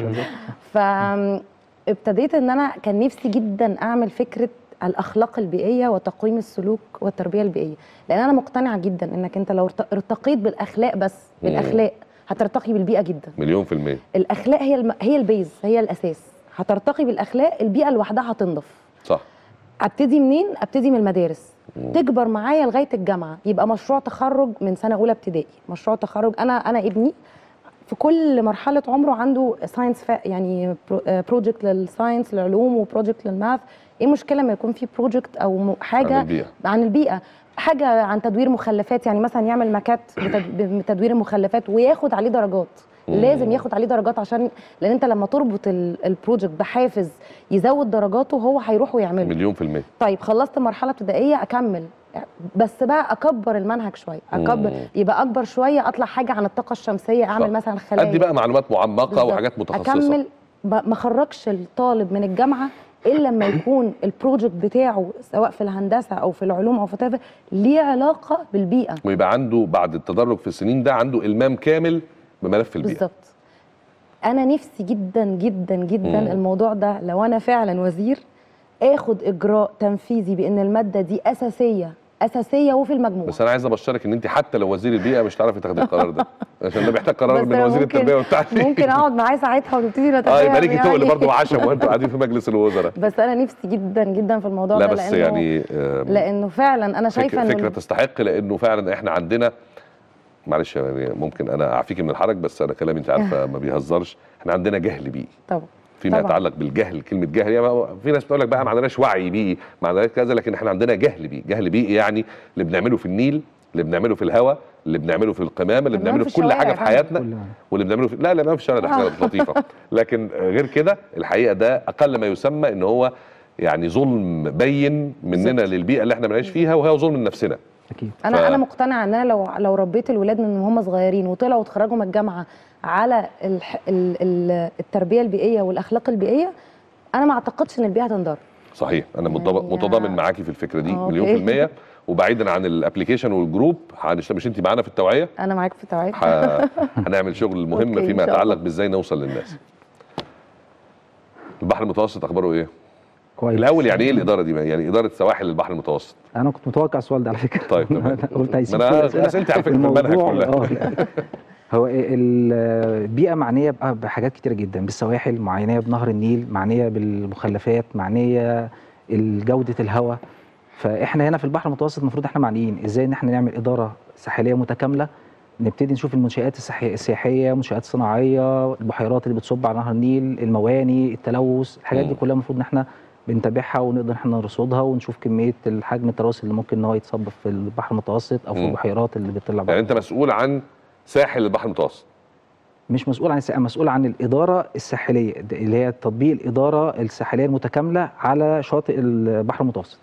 فابتديت ان انا كان نفسي جدا اعمل فكره الاخلاق البيئيه وتقويم السلوك والتربيه البيئيه، لان انا مقتنعه جدا انك انت لو ارتقيت بالاخلاق بس بالاخلاق هترتقي بالبيئه جدا. 100%. الاخلاق هي البيز، هي الاساس. هترتقي بالاخلاق، البيئه لوحدها هتنضف. صح. ابتدي منين؟ ابتدي من المدارس. تكبر معايا لغايه الجامعه، يبقى مشروع تخرج من سنه اولى ابتدائي، مشروع تخرج. انا ابني في كل مرحله عمره عنده ساينس، يعني بروجكت للساينس للعلوم وبروجكت للماث. ايه المشكله لما يكون في بروجكت او حاجه عن البيئه، حاجه عن تدوير مخلفات، يعني مثلا يعمل ماكات بتدوير المخلفات وياخد عليه درجات. لازم ياخد عليه درجات، عشان لان انت لما تربط البروجكت بحافز يزود درجاته هو هيروح ويعمله. 100%. طيب خلصت مرحله ابتدائيه، اكمل بس بقى اكبر المنهج شويه، يبقى اكبر شويه، اطلع حاجه عن الطاقه الشمسيه، اعمل مثلا خلايا، ادي بقى معلومات معمقه وحاجات متخصصه. اكمل ما اخرجش الطالب من الجامعه الا لما يكون البروجكت بتاعه سواء في الهندسه او في العلوم او في تافه ليه علاقه بالبيئه، ويبقى عنده بعد التدرج في السنين ده عنده المام كامل بملف البيئه. بالظبط. انا نفسي جدا جدا جدا الموضوع ده لو انا فعلا وزير اخد اجراء تنفيذي بان الماده دي اساسيه وفي المجموع. بس انا عايز ابشرك ان انت حتى لو وزير البيئه مش هتعرفي تاخدي القرار ده، عشان ده محتاج قرار من وزير التربيه والتعليم. ممكن اقعد معاه ساعتها ونبتدي نتفاهم. يبقى ليكي تقل برضه عشم وانتوا قاعدين في مجلس الوزراء. بس انا نفسي جدا جدا في الموضوع ده. لا بس يعني لانه فعلا انا شايفه انه فكره تستحق، لانه فعلا احنا عندنا، معلش يعني ممكن انا اعفيكي من الحرج، بس انا كلامي انت عارفه ما بيهزرش، احنا عندنا جهل بيئي. طبعا. فيما يتعلق بالجهل، كلمه جهل يعني في ناس بتقول لك بقى ما عندناش وعي بيئي، ما عندناش كذا، لكن احنا عندنا جهل بيئي. جهل بيئي يعني اللي بنعمله في النيل، اللي بنعمله في الهواء، اللي بنعمله في القمامه، اللي بنعمله في كل حاجه في حياتنا، واللي بنعمله في لا ما في الشارع، ده حاجه لطيفه، لكن غير كده الحقيقه ده اقل ما يسمى ان هو يعني ظلم بين مننا للبيئه اللي احنا بنعيش فيها، وهي ظلم لنفسنا. اكيد. انا مقتنعه ان انا لو ربيت الولاد من هم صغيرين وطلعوا وتخرجوا من الجامعه على التربيه البيئيه والاخلاق البيئيه، انا ما اعتقدش ان البيئه هتنضر. صحيح، انا متضامن معاكي في الفكره دي مليون في المية. وبعيدا عن الابلكيشن والجروب، مش انت معانا في التوعيه؟ انا معاك في التوعيه. هنعمل شغل مهم فيما يتعلق بازاي نوصل للناس. البحر المتوسط اخباره ايه؟ كويس. الاول يعني ايه الاداره دي؟ يعني اداره سواحل البحر المتوسط. انا كنت متوقع السؤال ده على فكره. طيب تمام. قلت هيسيب انا اسئلتي على فكره في المنهج كلها. هو البيئه معنيه بحاجات كتيره جدا، بالسواحل، معنيه بنهر النيل، معنيه بالمخلفات، معنيه جوده الهواء. فاحنا هنا في البحر المتوسط المفروض احنا معنيين ازاي ان احنا نعمل اداره ساحليه متكامله، نبتدي نشوف المنشآت السياحيه، منشآت صناعيه، البحيرات اللي بتصب على نهر النيل، المواني، التلوث، الحاجات دي كلها المفروض ان احنا بنتابعها ونقدر احنا نرصدها ونشوف كميه الحجم التراث اللي ممكن ان هو يتصب في البحر المتوسط او في البحيرات اللي بتطلع يعني انت مسؤول عن ساحل البحر المتوسط؟ مش مسؤول عن الساحل، مسؤول عن الاداره الساحليه اللي هي تطبيق الاداره الساحليه المتكامله على شاطئ البحر المتوسط.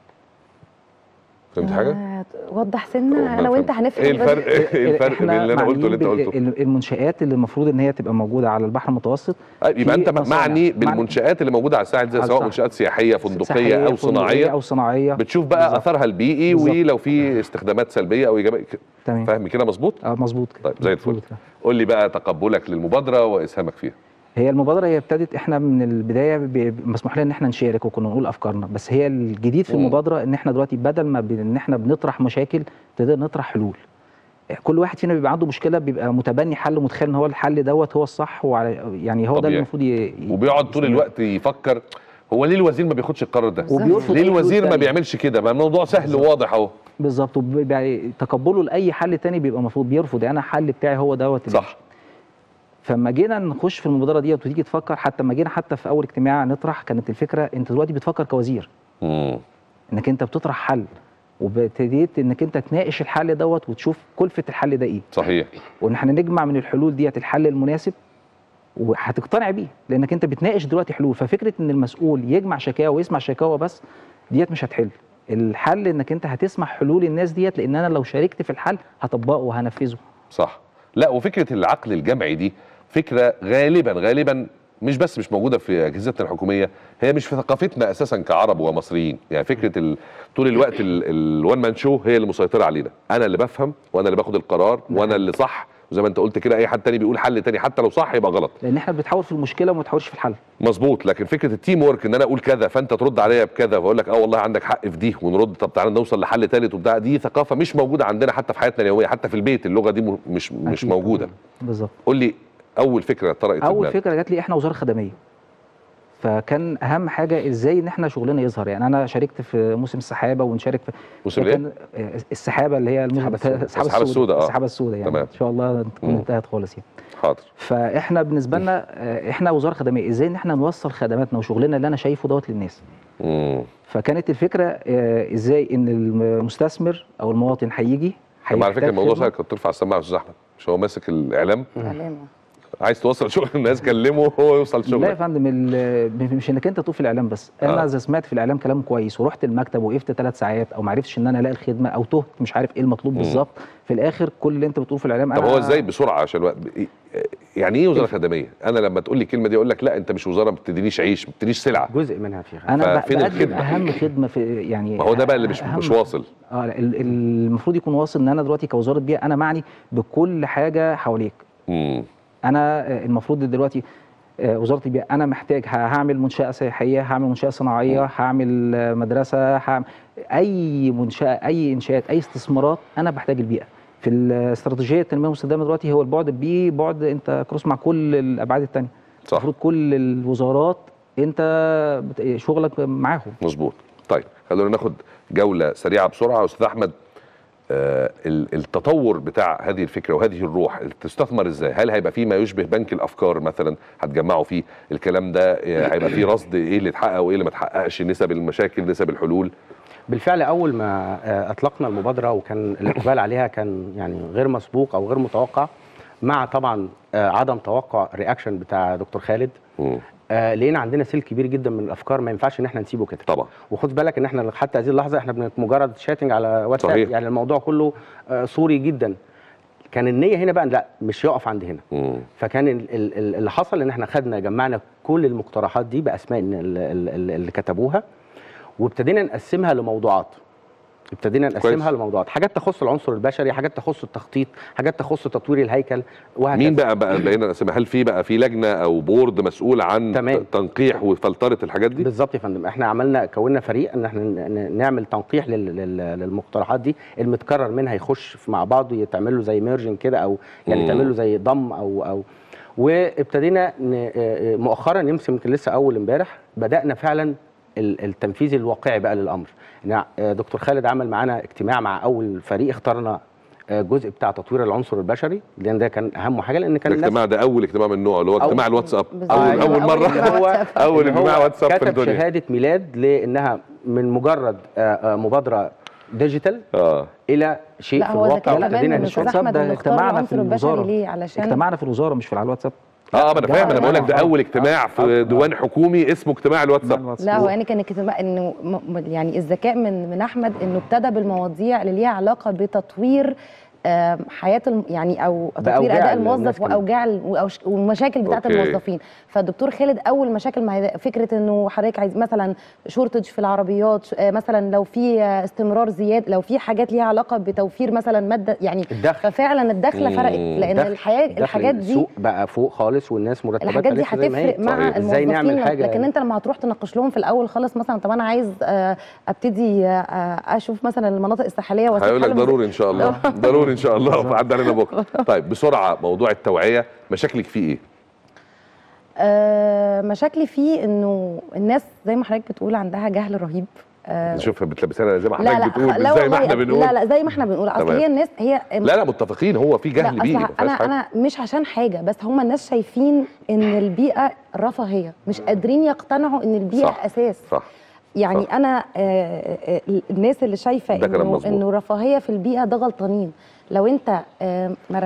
فهمت حاجه؟ وضح سنه انا وانت هنفهم. ايه الفرق؟ ايه الفرق بين اللي انا قلته واللي انت قلته؟ المنشآت اللي المفروض ان هي تبقى موجوده على البحر المتوسط. يبقى انت معني بالمنشآت اللي موجوده على الساحل دي، سواء منشآت سياحيه فندقيه او صناعيه بتشوف بقى بالزبط. اثرها البيئي ولو في استخدامات سلبيه او ايجابيه. تمام. فاهم كده مظبوط؟ مظبوط. طيب زي الفل. قول لي بقى تقبلك للمبادره واسهامك فيها. هي المبادره هي ابتدت احنا من البدايه مسموح لنا ان احنا نشارك وكنا نقول افكارنا، بس هي الجديد في المبادره ان احنا دلوقتي بدل ما ان احنا بنطرح مشاكل ابتدينا نطرح حلول. كل واحد فينا بيبقى عنده مشكله بيبقى متبني حل ومتخيل ان هو الحل دوت هو الصح، يعني هو ده اللي المفروض وبيقعد طول الوقت يفكر هو ليه الوزير ما بياخدش القرار ده؟ ليه الوزير ما بيعملش كده؟ ما الموضوع سهل وواضح اهو. بالظبط. تقبله لاي حل تاني بيبقى المفروض بيرفض، انا الحل بتاعي هو دوت. صح. فلما جينا نخش في المبادره دي وتيجي تفكر، حتى لما جينا حتى في اول اجتماع نطرح، كانت الفكره انت دلوقتي بتفكر كوزير. انك انت بتطرح حل وابتديت انك انت تناقش الحل دوت وتشوف كلفه الحل ده ايه. صحيح. وان احنا نجمع من الحلول ديت الحل المناسب وهتقتنع بيه، لانك انت بتناقش دلوقتي حلول. ففكره ان المسؤول يجمع شكاوى ويسمع شكاوى بس ديت مش هتحل. الحل انك انت هتسمع حلول الناس ديت، لان انا لو شاركت في الحل هطبقه وهنفذه. صح. لا، وفكره العقل الجمعي دي فكره غالبا مش بس مش موجوده في اجهزتنا الحكوميه، هي مش في ثقافتنا اساسا كعرب ومصريين. يعني فكره طول الوقت الوان مان شو هي اللي مسيطره علينا، انا اللي بفهم وانا اللي باخد القرار وانا اللي صح، وزي ما انت قلت كده اي حد تاني بيقول حل تاني حتى لو صح يبقى غلط، لان احنا بنتحول في المشكله وما بنتحولش في الحل. مظبوط. لكن فكره التيم ورك ان انا اقول كذا فانت ترد عليا بكذا واقول لك والله عندك حق في دي ونرد، طب تعالى نوصل لحل ثالث وبتاع، دي ثقافه مش موجوده عندنا حتى في حياتنا اليوميه، حتى في البيت اللغه دي مش موجوده. بالظبط. قول لي اول فكره طرقت في اول فكره جات لي احنا وزاره خدميه، فكان اهم حاجه ازاي ان احنا شغلنا يظهر. يعني انا شاركت في موسم السحابه ونشارك في موسم ايه؟ السحابه اللي هي السحابه السوداء. السحابه السوداء يعني تمام. ان شاء الله تكون انتهت خالص يعني. حاضر. فاحنا بالنسبه لنا احنا وزاره خدميه، ازاي ان احنا نوصل خدماتنا وشغلنا اللي انا شايفه دوت للناس. فكانت الفكره ازاي ان المستثمر او المواطن هيجي على فكره الموضوع سهل، كنت ترفع السماعه يا استاذ احمد، مش هو ماسك الاعلام؟ عايز توصل شغل الناس كلمه هو يوصل شغل. لا يا فندم، مش انك انت تطوف في الاعلام بس. انا اذا سمعت في الاعلام كلام كويس ورحت المكتب وقفت 3 ساعات او ما عرفتش ان انا الاقي الخدمه او تهت مش عارف ايه المطلوب بالظبط، في الاخر كل اللي انت بتقوله في الاعلام طب هو ازاي بسرعه عشان الوقت يعني ايه وزاره خدميه؟ انا لما تقول لي الكلمه دي اقول لك لا انت مش وزاره، ما بتدينيش عيش، ما بتدينيش سلعه، جزء منها في خدمه. انا بقدم اهم خدمه في يعني ما هو ده بقى اللي مش واصل. المفروض يكون واصل ان انا دلوقتي كوزاره بيئه انا معني بكل حاجه حواليك. انا المفروض دلوقتي وزاره البيئه انا محتاج هعمل منشاه سياحيه، هعمل منشاه صناعيه، هعمل مدرسه، هعمل اي منشاه، اي انشاءات، اي استثمارات، انا بحتاج البيئه. في الاستراتيجيه التنميه المستدامه دلوقتي هو البعد البيئي بعد انت كروس مع كل الابعاد الثانيه. المفروض كل الوزارات انت شغلك معاهم. مظبوط. طيب خلونا ناخد جوله سريعه بسرعه. استاذ احمد، التطور بتاع هذه الفكره وهذه الروح تستثمر ازاي؟ هل هيبقى فيه ما يشبه بنك الافكار مثلا هتجمعوا فيه الكلام ده؟ هيبقى فيه رصد ايه اللي اتحقق وايه اللي ما اتحققش، نسب المشاكل، نسب الحلول؟ بالفعل اول ما اطلقنا المبادره وكان الاقبال عليها كان يعني غير مسبوق او غير متوقع، مع طبعا عدم توقع الرياكشن بتاع دكتور خالد. لقينا عندنا سيل كبير جدا من الافكار ما ينفعش ان احنا نسيبه كده طبعا. وخد بالك ان احنا حتى هذه اللحظه احنا مجرد شاتنج على واتساب، يعني الموضوع كله صوري جدا. كان النيه هنا بقى لا مش يقف عند هنا. فكان اللي حصل ان احنا جمعنا كل المقترحات دي باسماء اللي كتبوها، وابتدينا نقسمها لموضوعات. حاجات تخص العنصر البشري، حاجات تخص التخطيط، حاجات تخص تطوير الهيكل، وهكذا. مين بقى بقينا نقسمها؟ هل في لجنه او بورد مسؤول عن تنقيح وفلتره الحاجات دي؟ بالظبط يا فندم. احنا كونا فريق ان احنا نعمل تنقيح للمقترحات دي، المتكرر منها يخش مع بعضه، يتعمل له زي ميرجن كده، او يعني يتعمل له زي ضم او وابتدينا مؤخرا، يمكن لسه اول امبارح بدانا فعلا التنفيذ الواقعي بقى للامر. دكتور خالد عمل معانا اجتماع مع اول فريق، اخترنا جزء بتاع تطوير العنصر البشري، لان ده كان اهم حاجه، لان كان الاجتماع ده اول اجتماع من نوعه، اللي هو اجتماع الواتساب. اول مره اول اجتماع واتساب في الدنيا. كتب شهاده ميلاد لانها من مجرد مبادره ديجيتال الى شيء في الواقع. ابتدينا نشوف ده اجتماعنا في الوزاره ليه؟ علشان اجتمعنا في الوزاره مش في على الواتساب. ما انا فاهم، انا بقول لك ده اول اجتماع في ديوان حكومي اسمه اجتماع الواتساب. لا هو يعني كان اجتماع انه يعني الذكاء من احمد انه ابتدى بالمواضيع اللي ليها علاقه بتطوير حياه يعني او تطوير اداء الموظف والمشاكل بتاعه الموظفين. فالدكتور خالد اول مشاكل فكره انه حضرتك عايز مثلا شورتج في العربيات، مثلا لو في استمرار زياده، لو في حاجات ليها علاقه بتوفير مثلا ماده يعني الدخل. ففعلا الدخله فرقت، لان الحاجات دي السوق بقى فوق خالص، والناس مرتباتها الحاجات دي هتفرق مع الموظفين. لكن انت لما هتروح تناقش لهم في الاول خالص مثلا، طب انا عايز ابتدي اشوف مثلا المناطق الساحليه، هيقول لك ضروري ان شاء الله ضروري ان شاء الله فعدى علينا بكره. طيب بسرعه، موضوع التوعيه مشاكلك فيه ايه؟ مشاكلي فيه انه الناس زي ما حضرتك بتقول عندها جهل رهيب. نشوفها بتلبسنا زي ما حضرتك بتقول، زي ما احنا بنقول. لا زي ما احنا بنقول، اصل هي الناس هي لا متفقين، هو في جهل بيئي. انا مش عشان حاجه، بس هم الناس شايفين ان البيئه رفاهيه، مش قادرين يقتنعوا ان البيئه صح. اساس. صح. يعني صح. انا الناس اللي شايفه انه رفاهيه في البيئه ده غلطانين. لو انت ما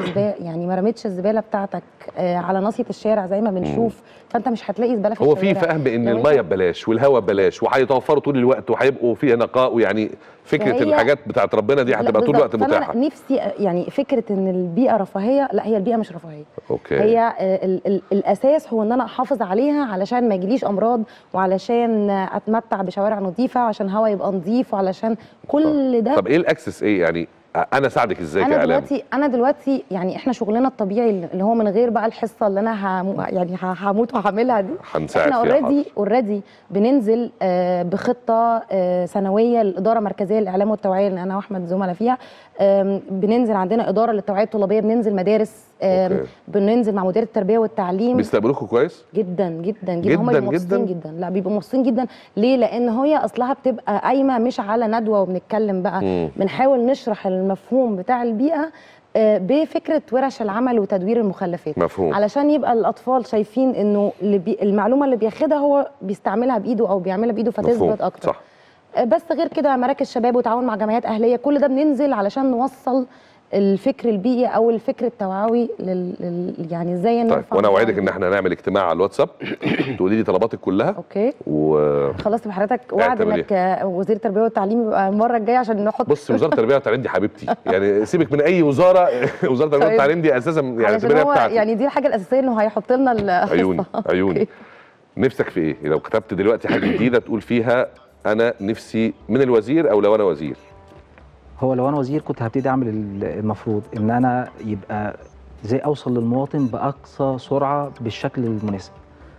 رميتش الزباله بتاعتك على ناصيه الشارع زي ما بنشوف، فانت مش هتلاقي زباله في الشارع. هو في فهم بان الميه ببلاش والهواء ببلاش وهيتوفروا طول الوقت وهيبقوا فيها نقاء، ويعني فكره الحاجات بتاعت ربنا دي هتبقى طول الوقت متاحه. فانا نفسي يعني فكره ان البيئه رفاهيه، لا هي البيئه مش رفاهيه. أوكي. هي الاساس هو ان انا احافظ عليها علشان ما يجيليش امراض، وعلشان اتمتع بشوارع نظيفه، وعشان هوا يبقى نظيف، وعلشان كل ده. طب ايه الاكسس ايه يعني؟ انا اساعدك ازاي كاعلام؟ انا دلوقتي يعني احنا شغلنا الطبيعي اللي هو من غير بقى الحصه اللي انا يعني هموت وهعملها دي، احنا اوريدي بننزل بخطه سنويه للاداره المركزيه للاعلام والتوعيه اللي انا واحمد زملاء فيها. بننزل عندنا اداره للتوعيه الطلابيه، بننزل مدارس، بننزل مع مدير التربيه والتعليم. بيستقبلوكوا كويس؟ جدا جدا جدا. هم بيبقوا مبسوطين جدا. لا بيبقوا مبسوطين جدا. ليه؟ لان هي اصلها بتبقى قايمه مش على ندوه وبنتكلم بقى، بنحاول نشرح المفهوم بتاع البيئه بفكره ورش العمل وتدوير المخلفات. مفهوم. علشان يبقى الاطفال شايفين انه المعلومه اللي بياخدها هو بيستعملها بايده او بيعملها بايده فتثبت اكتر. صح. بس غير كده مراكز شباب وتعاون مع جمعيات اهليه، كل ده بننزل علشان نوصل الفكر البيئي او الفكر التوعوي يعني ازاي. طيب وانا اوعدك ان احنا هنعمل اجتماع على الواتساب تقولي لي طلباتك كلها. اوكي. خلاص بحضرتك وعد انك وزير التربيه والتعليم يبقى المره الجايه عشان نحط. بص وزاره التربيه والتعليم دي حبيبتي، يعني سيبك من اي وزاره، وزاره التربيه والتعليم دي اساسا يعني التربيه بتاعتي، يعني دي الحاجه الاساسيه انه هيحط لنا عيوني. نفسك في ايه؟ لو كتبت دلوقتي حاجه جديده تقول فيها انا نفسي من الوزير، او لو انا وزير؟ هو لو انا وزير كنت هبتدي اعمل المفروض ان انا يبقى زي اوصل للمواطن باقصى سرعه بالشكل المناسب.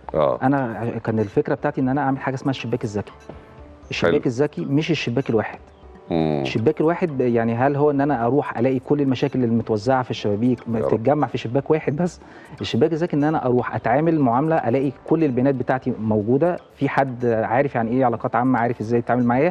انا كان الفكره بتاعتي ان انا اعمل حاجه اسمها الشباك الذكي. الشباك الذكي مش الشباك الواحد. الشباك الواحد يعني هل هو ان انا اروح الاقي كل المشاكل اللي متوزعه في الشبابيك تتجمع في شباك واحد بس؟ الشباك الذكي ان انا اروح اتعامل معامله، الاقي كل البيانات بتاعتي موجوده، في حد عارف يعني ايه علاقات عامه، عارف ازاي يتعامل معايا،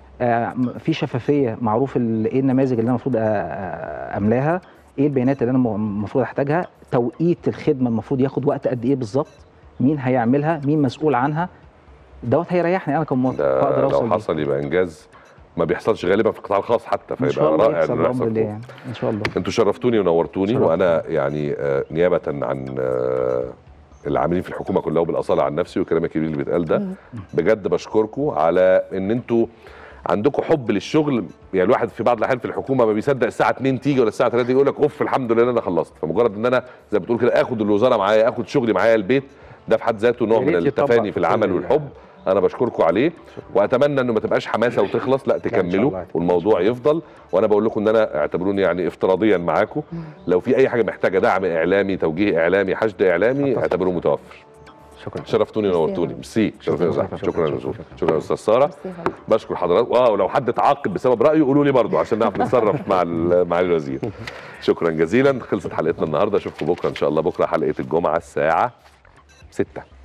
في شفافيه، معروف ايه النماذج اللي انا المفروض املاها، ايه البيانات اللي انا المفروض احتاجها، توقيت الخدمه المفروض ياخد وقت قد ايه بالظبط، مين هيعملها، مين مسؤول عنها. دوت هيريحني انا كمواطن، اقدر اوصل. لو حصل يبقى انجاز ما بيحصلش غالبا في القطاع الخاص حتى، فيبقى رائع انه يحصل. يعني ان شاء الله. انتوا شرفتوني ونورتوني، وانا يعني نيابه عن العاملين في الحكومه كلها وبالاصاله عن نفسي والكلام الكبير اللي بيتقال ده، بجد بشكركم على ان انتوا عندكم حب للشغل. يعني الواحد في بعض الاحيان في الحكومه ما بيصدق الساعه 2 تيجي ولا الساعه 3 يقول لك اوف الحمد لله انا خلصت. فمجرد ان انا زي ما بتقول كده اخد الوزاره معايا، اخد شغلي معايا البيت، ده في حد ذاته نوع من التفاني في العمل والحب. انا بشكركم عليه واتمنى انه ما تبقاش حماسه وتخلص، لا تكملوا والموضوع يفضل. وانا بقول لكم ان انا اعتبروني يعني افتراضيا معاكم، لو في اي حاجه محتاجه دعم اعلامي، توجيه اعلامي، حشد اعلامي، اعتبروه متوفر. شكرا، شرفتوني ونورتوني. ميرسي. شكرا استاذ ساره. بشكر حضراتكم. ولو حد تعاقب بسبب رايه قولوا لي برضه عشان نعرف نتصرف مع الوزير. شكرا جزيلا. خلصت حلقتنا النهارده، اشوفكم بكره ان شاء الله. بكره حلقه الجمعه الساعه 6.